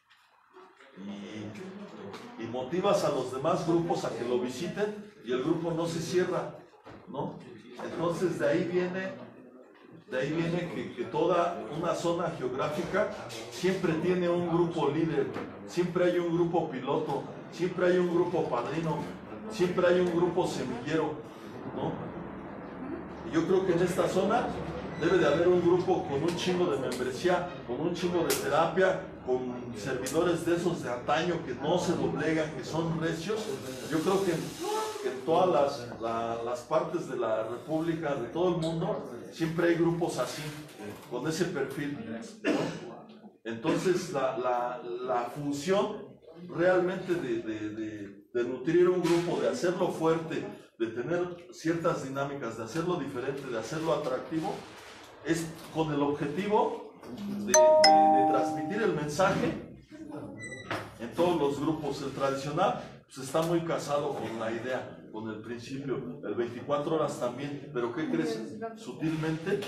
y, y motivas a los demás grupos a que lo visiten, y el grupo no se cierra, ¿no? Entonces de ahí viene... De ahí viene que, que toda una zona geográfica siempre tiene un grupo líder, siempre hay un grupo piloto, siempre hay un grupo padrino, siempre hay un grupo semillero, ¿no? Y yo creo que en esta zona debe de haber un grupo con un chingo de membresía, con un chingo de terapia, con servidores de esos de antaño que no se doblegan, que son recios. Yo creo que, que en todas las, la, las partes de la República, de todo el mundo, siempre hay grupos así, con ese perfil, ¿no? Entonces la, la, la función realmente de, de, de, de nutrir un grupo, de hacerlo fuerte, de tener ciertas dinámicas, de hacerlo diferente, de hacerlo atractivo, es con el objetivo de, de, de transmitir el mensaje en todos los grupos. El tradicional pues, está muy casado con la idea, con el principio, el veinticuatro horas también, pero ¿qué crees? Sutilmente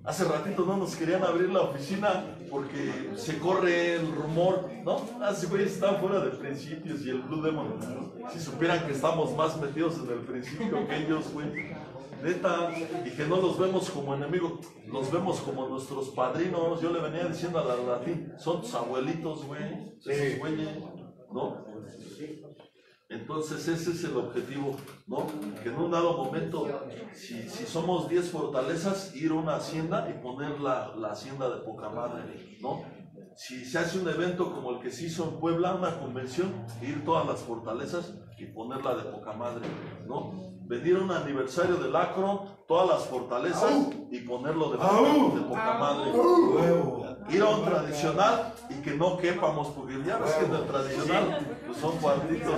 Hace ratito no nos querían abrir la oficina porque se corre el rumor, ¿no? Así güey, están fuera de principios y el Blue Demon. Si supieran que estamos más metidos en el principio que ellos, güey. Neta, y que no los vemos como enemigos, los vemos como nuestros padrinos. Yo le venía diciendo a la latín, son tus abuelitos, güey, esos güeyes, ¿no? Entonces ese es el objetivo, ¿no? Que en un dado momento, si, si somos diez fortalezas, ir a una hacienda y poner la, la hacienda de poca madre, ¿no? Si se hace un evento como el que se hizo en Puebla, una convención, ir todas las fortalezas y ponerla de poca madre, ¿no? Venir a un aniversario del Acro, todas las fortalezas y ponerlo de poca, de poca madre. Ir a un tradicional y que no quepamos, porque ya ves que en el tradicional pues son cuadritos.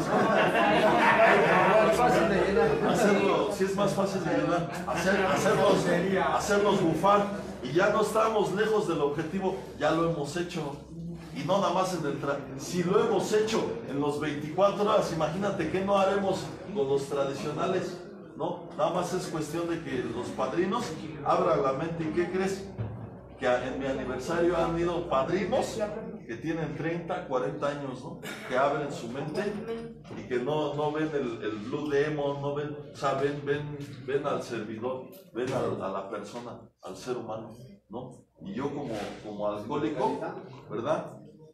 Hacerlo, si es más fácil de llenar, hacer, hacerlos, hacerlos bufar y ya no estamos lejos del objetivo, ya lo hemos hecho. Y no nada más en el tra si lo hemos hecho en los veinticuatro horas, imagínate qué no haremos con los tradicionales, ¿no? Nada más es cuestión de que los padrinos abran la mente. ¿Y qué crees? Que en mi aniversario han ido padrinos que tienen treinta, cuarenta años, ¿no? Que abren su mente y que no, no ven el, el Blue Demon, no ven, o sea, ven, ven, ven al servidor, ven a, a la persona, al ser humano, ¿no? Y yo como, como alcohólico, ¿verdad?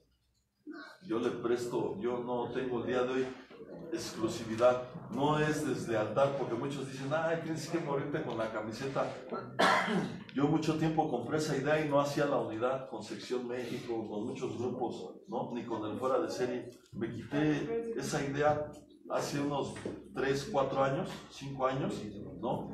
Yo le presto, yo no tengo el día de hoy exclusividad, no es desde altar, porque muchos dicen, ay, tienes que morirte con la camiseta. Yo mucho tiempo compré esa idea y no hacía la unidad con Sección México, con muchos grupos, ¿no? Ni con el fuera de serie. Me quité esa idea hace unos tres, cuatro años, cinco años, ¿no?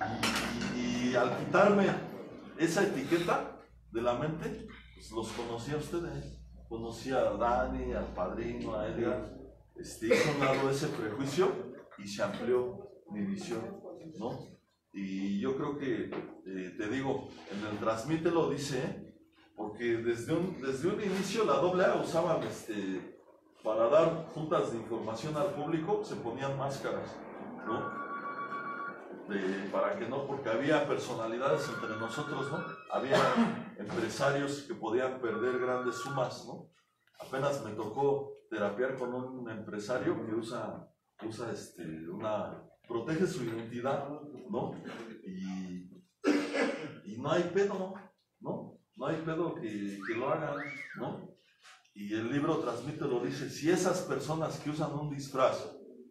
Y, y al quitarme esa etiqueta de la mente, pues los conocí a ustedes. Conocí a Dani, al padrino, a Edgar. Este, hizo un lado ese prejuicio y se amplió mi visión, ¿no? Y yo creo que, eh, te digo, en el Transmítelo dice, ¿eh? Porque desde un, desde un inicio la doble A usaban, este, para dar juntas de información al público, se ponían máscaras, ¿no? De, para que no, porque había personalidades entre nosotros, ¿no? Había empresarios que podían perder grandes sumas, ¿no? Apenas me tocó terapiar con un empresario que usa, usa este, una, protege su identidad, ¿no? Y, y no hay pedo, ¿no? No hay pedo que, que lo hagan, ¿no? Y el libro Transmítelo dice, si esas personas que usan un disfraz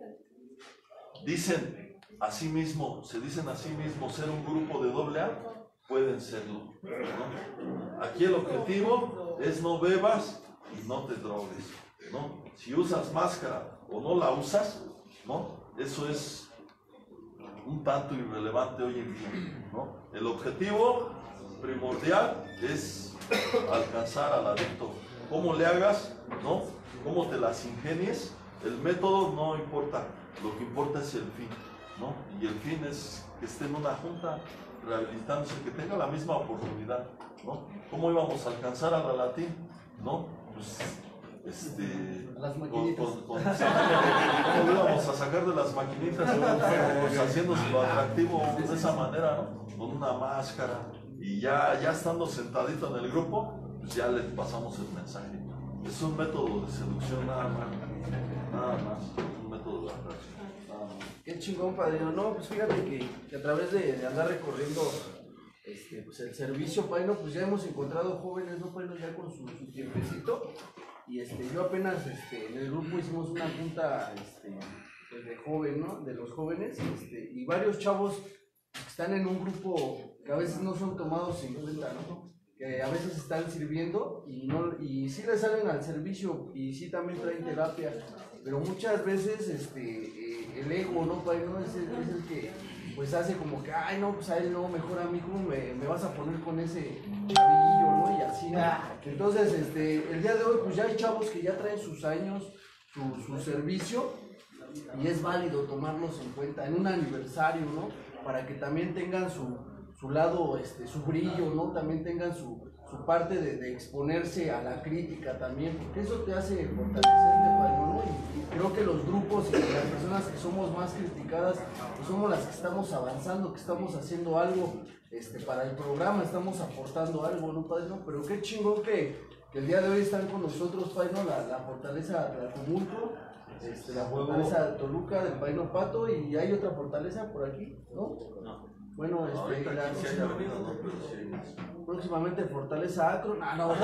dicen a sí mismo, se dicen a sí mismo ser un grupo de doble A, pueden serlo, ¿no? Aquí el objetivo es no bebas y no te drogues, ¿no? Si usas máscara o no la usas, ¿no? Eso es un tanto irrelevante hoy en día, ¿no? El objetivo primordial es alcanzar al adicto. Cómo le hagas, ¿no? Cómo te las ingenies, el método no importa, lo que importa es el fin, ¿no? Y el fin es que esté en una junta rehabilitándose, que tenga la misma oportunidad, ¿no? ¿Cómo íbamos a alcanzar a la latín, ¿no? Pues, este, las maquinitas. Con, con, con, ¿cómo íbamos a sacar de las maquinitas? Pues, haciéndoselo atractivo de esa manera, ¿no? Con una máscara, y ya, ya estando sentadito en el grupo, pues ya le pasamos el mensaje. Es un método de seducción nada más, nada más, un método de atracción. Qué chingón, padrino. No, pues fíjate que, que a través de, de andar recorriendo este, pues el servicio, padrino, pues ya hemos encontrado jóvenes, ¿no, padrino? Ya con su, su tiempecito. Y este, yo apenas este, en el grupo hicimos una junta este, pues de joven, ¿no? De los jóvenes, este, y varios chavos que están en un grupo que a veces no son tomados en cuenta, ¿no? Que a veces están sirviendo y, no, y sí les salen al servicio y sí también traen terapia, pero muchas veces este, eh, el ego, ¿no, padrino? Es el, es el que pues hace como que, ay, no, pues a él no, mejor amigo, me, me vas a poner con ese chavillo, ¿no? Y así, ¿no? Entonces, este, el día de hoy, pues ya hay chavos que ya traen sus años, su, su servicio, y es válido tomarlos en cuenta en un aniversario, ¿no? Para que también tengan su, su lado, este, su brillo, ¿no? También tengan su, su parte de, de exponerse a la crítica también, porque eso te hace fortalecerte, padrino, ¿no? Y, y creo que los grupos y las personas que somos más criticadas, pues somos las que estamos avanzando, que estamos haciendo algo este, para el programa, estamos aportando algo, ¿no, padrino? Pero qué chingón que, que el día de hoy están con nosotros, padrino, la, la fortaleza de Tlacomulco, este, la fortaleza de Toluca, del padrino Pato, y hay otra fortaleza por aquí, ¿no? No. Bueno, este, Ahorita la aquí sí haya venido, no, pero sí hay más. próximamente Fortaleza Acron. Ah, no.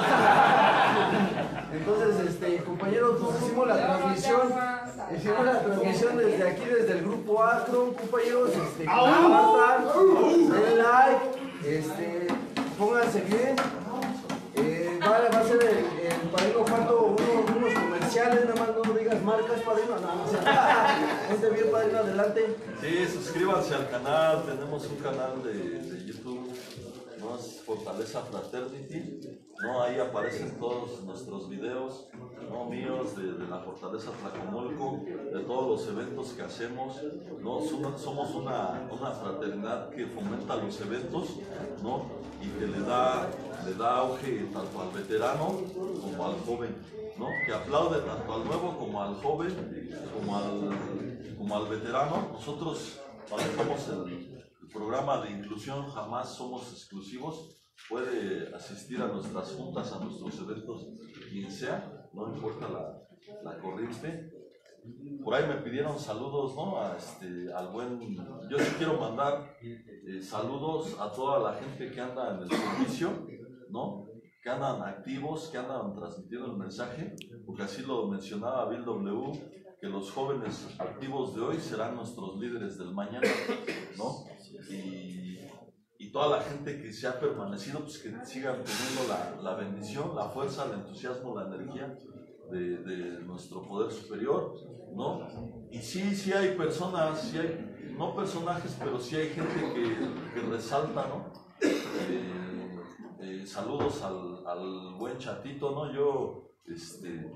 Entonces, este, compañeros, pues hicimos la transmisión. Hicimos la transmisión desde aquí, desde el grupo Acron, compañeros. Este, compartan, den like, este, pónganse bien. Eh, va, va a ser el, el padrino Pato unos, unos comerciales, nada más no digas marcas, padrino. No, o sea, ponte bien, padrino, adelante. Sí, suscríbanse al canal, tenemos un canal de, de YouTube, ¿no? Es Fortaleza Fraternity, ¿no? Ahí aparecen todos nuestros videos, ¿no? Míos, de, de la Fortaleza Tlacomulco, de todos los eventos que hacemos, ¿no? Somos una, una fraternidad que fomenta los eventos, ¿no? Y que le da, le da auge tanto al veterano como al joven, ¿no? Que aplaude tanto al nuevo como al joven, como al, como al veterano. Nosotros manejamos el, el programa de inclusión, jamás somos exclusivos. Puede asistir a nuestras juntas, a nuestros eventos, quien sea, no importa la, la corriente. Por ahí me pidieron saludos, ¿no? A este, al buen... Yo sí quiero mandar eh, saludos a toda la gente que anda en el servicio, ¿no? Que andan activos, que andan transmitiendo el mensaje, porque así lo mencionaba Bill W, que los jóvenes activos de hoy serán nuestros líderes del mañana, ¿no? Y, y toda la gente que se ha permanecido, pues que sigan teniendo la, la bendición, la fuerza, el entusiasmo, la energía de, de nuestro poder superior, ¿no? Y sí, sí hay personas, sí hay, no personajes, pero sí hay gente que, que resalta, ¿no? Eh, eh, saludos al, al buen Chatito, ¿no? Yo, este,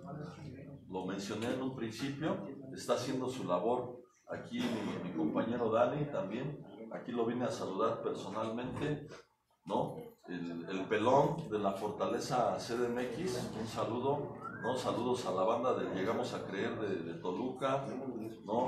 lo mencioné en un principio, está haciendo su labor aquí mi, mi compañero Dani también, aquí lo vine a saludar personalmente, ¿no? El, el pelón de la Fortaleza C D M X, un saludo, ¿no? Saludos a la banda de Llegamos a Creer de, de Toluca, ¿no?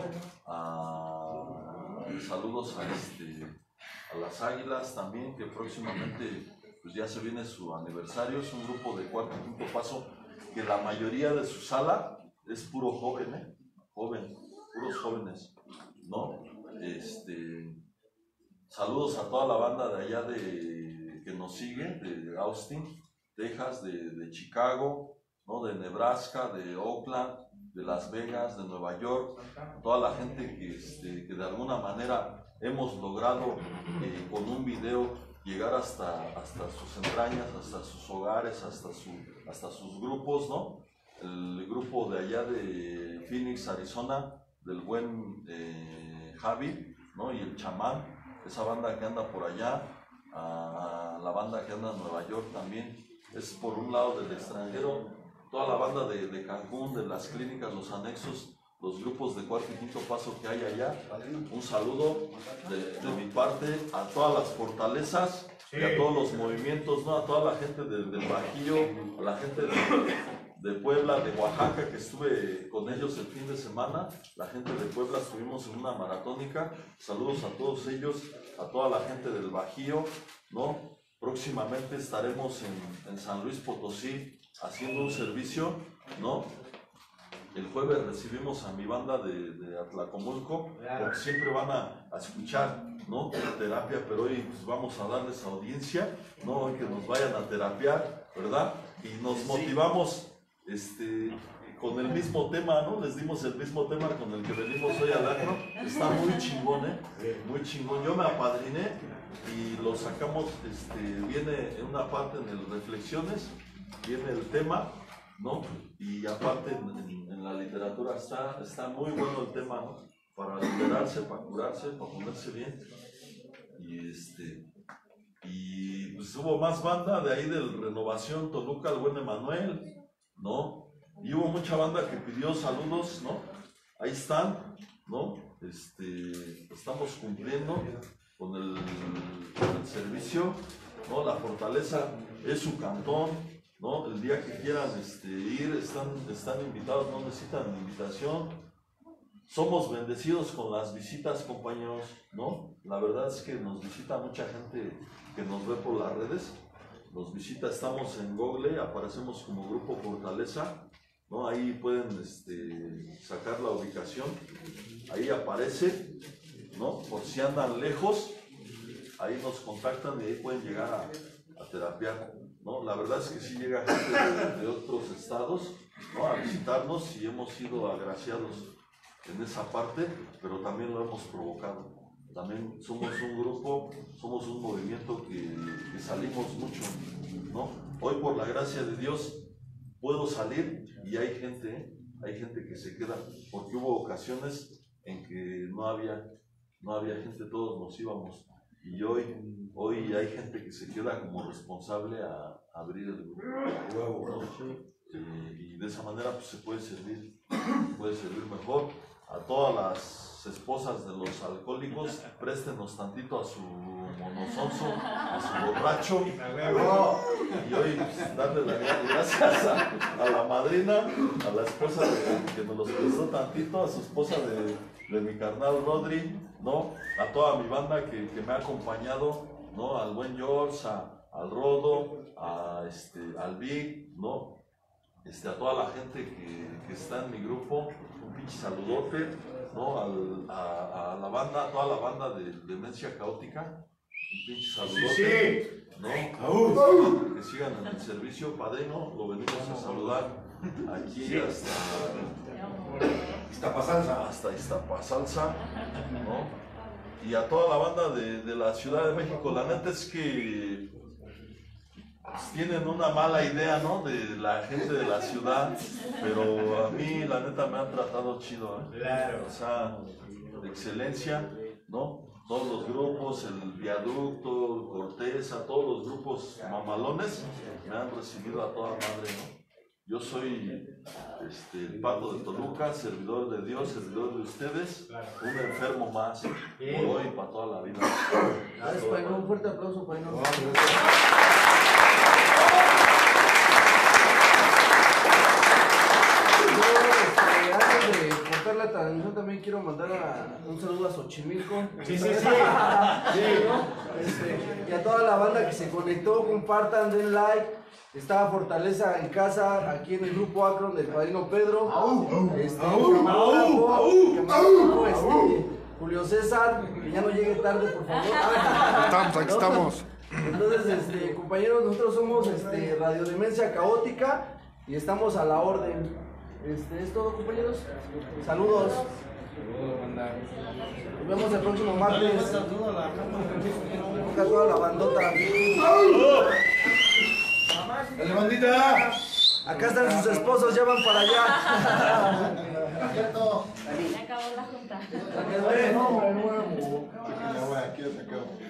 A, saludos a, este, a las Águilas también, que próximamente pues ya se viene su aniversario. Es un grupo de cuarto y quinto paso que la mayoría de su sala es puro joven, ¿eh? Joven, puros jóvenes, ¿no? Este, saludos a toda la banda de allá de, que nos sigue, de Austin, Texas, de, de Chicago, ¿no? De Nebraska, de Oakland, de Las Vegas, de Nueva York, toda la gente que, este, que de alguna manera hemos logrado eh, con un video llegar hasta, hasta sus entrañas, hasta sus hogares, hasta, su, hasta sus grupos, ¿no? El grupo de allá de Phoenix, Arizona, del buen eh, Javi, ¿no? Y el chamán, esa banda que anda por allá, a la banda que anda en Nueva York también, es por un lado del extranjero, toda la banda de, de Cancún, de las clínicas, los anexos, los grupos de cuarto y quinto paso que hay allá. Un saludo de, de mi parte a todas las fortalezas y a todos los movimientos, ¿no? A toda la gente del, del Bajío, a la gente de, de Puebla, de Oaxaca, que estuve con ellos el fin de semana. La gente de Puebla estuvimos en una maratónica. Saludos a todos ellos, a toda la gente del Bajío, ¿no? Próximamente estaremos en, en San Luis Potosí haciendo un servicio, ¿no? El jueves recibimos a mi banda de, de Atlacomulco, porque siempre van a, a escuchar, ¿no? Terapia, pero hoy pues, vamos a darles audiencia, ¿no? Que nos vayan a terapiar, ¿verdad? Y nos motivamos este, con el mismo tema, ¿no? Les dimos el mismo tema con el que venimos hoy al acro. Está muy chingón, ¿eh? Muy chingón. Yo me apadriné y lo sacamos, este, viene en una parte en el Reflexiones, viene el tema, ¿no? Y aparte en, en, en la literatura está, está muy bueno el tema, ¿no? Para liberarse, para curarse, para ponerse bien. Y este y pues hubo más banda de ahí del Renovación Toluca, el buen Emanuel, ¿no? Y hubo mucha banda que pidió saludos, ¿no? Ahí están, ¿no? Este, estamos cumpliendo con el, con el servicio, ¿no? La Fortaleza es su cantón, ¿no? El día que quieran este, ir, están, están invitados, no necesitan invitación. Somos bendecidos con las visitas, compañeros, ¿no? La verdad es que nos visita mucha gente que nos ve por las redes. Nos visita, estamos en Google, aparecemos como Grupo Fortaleza, ¿no? Ahí pueden este, sacar la ubicación, ahí aparece, ¿no? Por si andan lejos, ahí nos contactan y ahí pueden llegar a, a terapiar, ¿no? La verdad es que sí llega gente de, de otros estados, ¿no? A visitarnos y hemos sido agraciados en esa parte, pero también lo hemos provocado. También somos un grupo, somos un movimiento que, que salimos mucho, ¿no? Hoy por la gracia de Dios puedo salir y hay gente, ¿eh? Hay gente que se queda, porque hubo ocasiones en que no había, no había gente, todos nos íbamos. Y hoy, hoy hay gente que se queda como responsable a, a abrir el grupo, ¿no? Eh, y de esa manera pues, se puede servir, puede servir mejor. A todas las esposas de los alcohólicos, préstenos tantito a su monozonzo, a su borracho, ¿no? Y hoy pues, darle las gracias a, a la madrina, a la esposa de, que nos los prestó tantito, a su esposa de, de mi carnal Rodri, ¿no? A toda mi banda que, que me ha acompañado, ¿no? Al buen George, a, al Rodo, a, este, al Vic, ¿no? Este, a toda la gente que, que está en mi grupo, un pinche saludote, ¿no? Al, a, a la banda, a toda la banda de Demencia Caótica, un pinche saludote, sí, sí. ¿no? Que, que sigan en el servicio, padrino, lo venimos a saludar aquí hasta Iztapasalsa. hasta Iztapasalsa, ¿no? Y a toda la banda de, de la Ciudad de México. La neta es que tienen una mala idea, ¿no? De la gente de la ciudad, pero a mí la neta me han tratado chido, ¿eh? Claro. O sea, de excelencia, ¿no? Todos los grupos, el Viaducto, Corteza, todos los grupos mamalones me han recibido a toda madre, ¿no? Yo soy este, el Pato de Toluca, servidor de Dios, servidor de ustedes, un enfermo más, por hoy y para toda la vida. Gracias, Paino. Un fuerte aplauso, Paino. Antes de cortar la transmisión también quiero mandar a, un saludo a Xochimilco. Sí, sí, sí. Sí, ¿no? Este, y a toda la banda que se conectó, compartan, den like. Está Fortaleza en casa, aquí en el grupo Akron del padrino Pedro. Este, camarógrafo, camarógrafo, este, Julio César, que ya no llegue tarde, por favor. Estamos, aquí estamos. Entonces, este, compañeros, nosotros somos este, Radio Demencia Caótica y estamos a la orden. Este, ¿es todo, compañeros? Saludos. Nos vemos el próximo martes. A toda la bandota. ¡Dale, bandita! Acá están sus esposos, ya van para allá. Ya acabó la junta. Para que vean, hombre, nuevo. Aquí se acabó.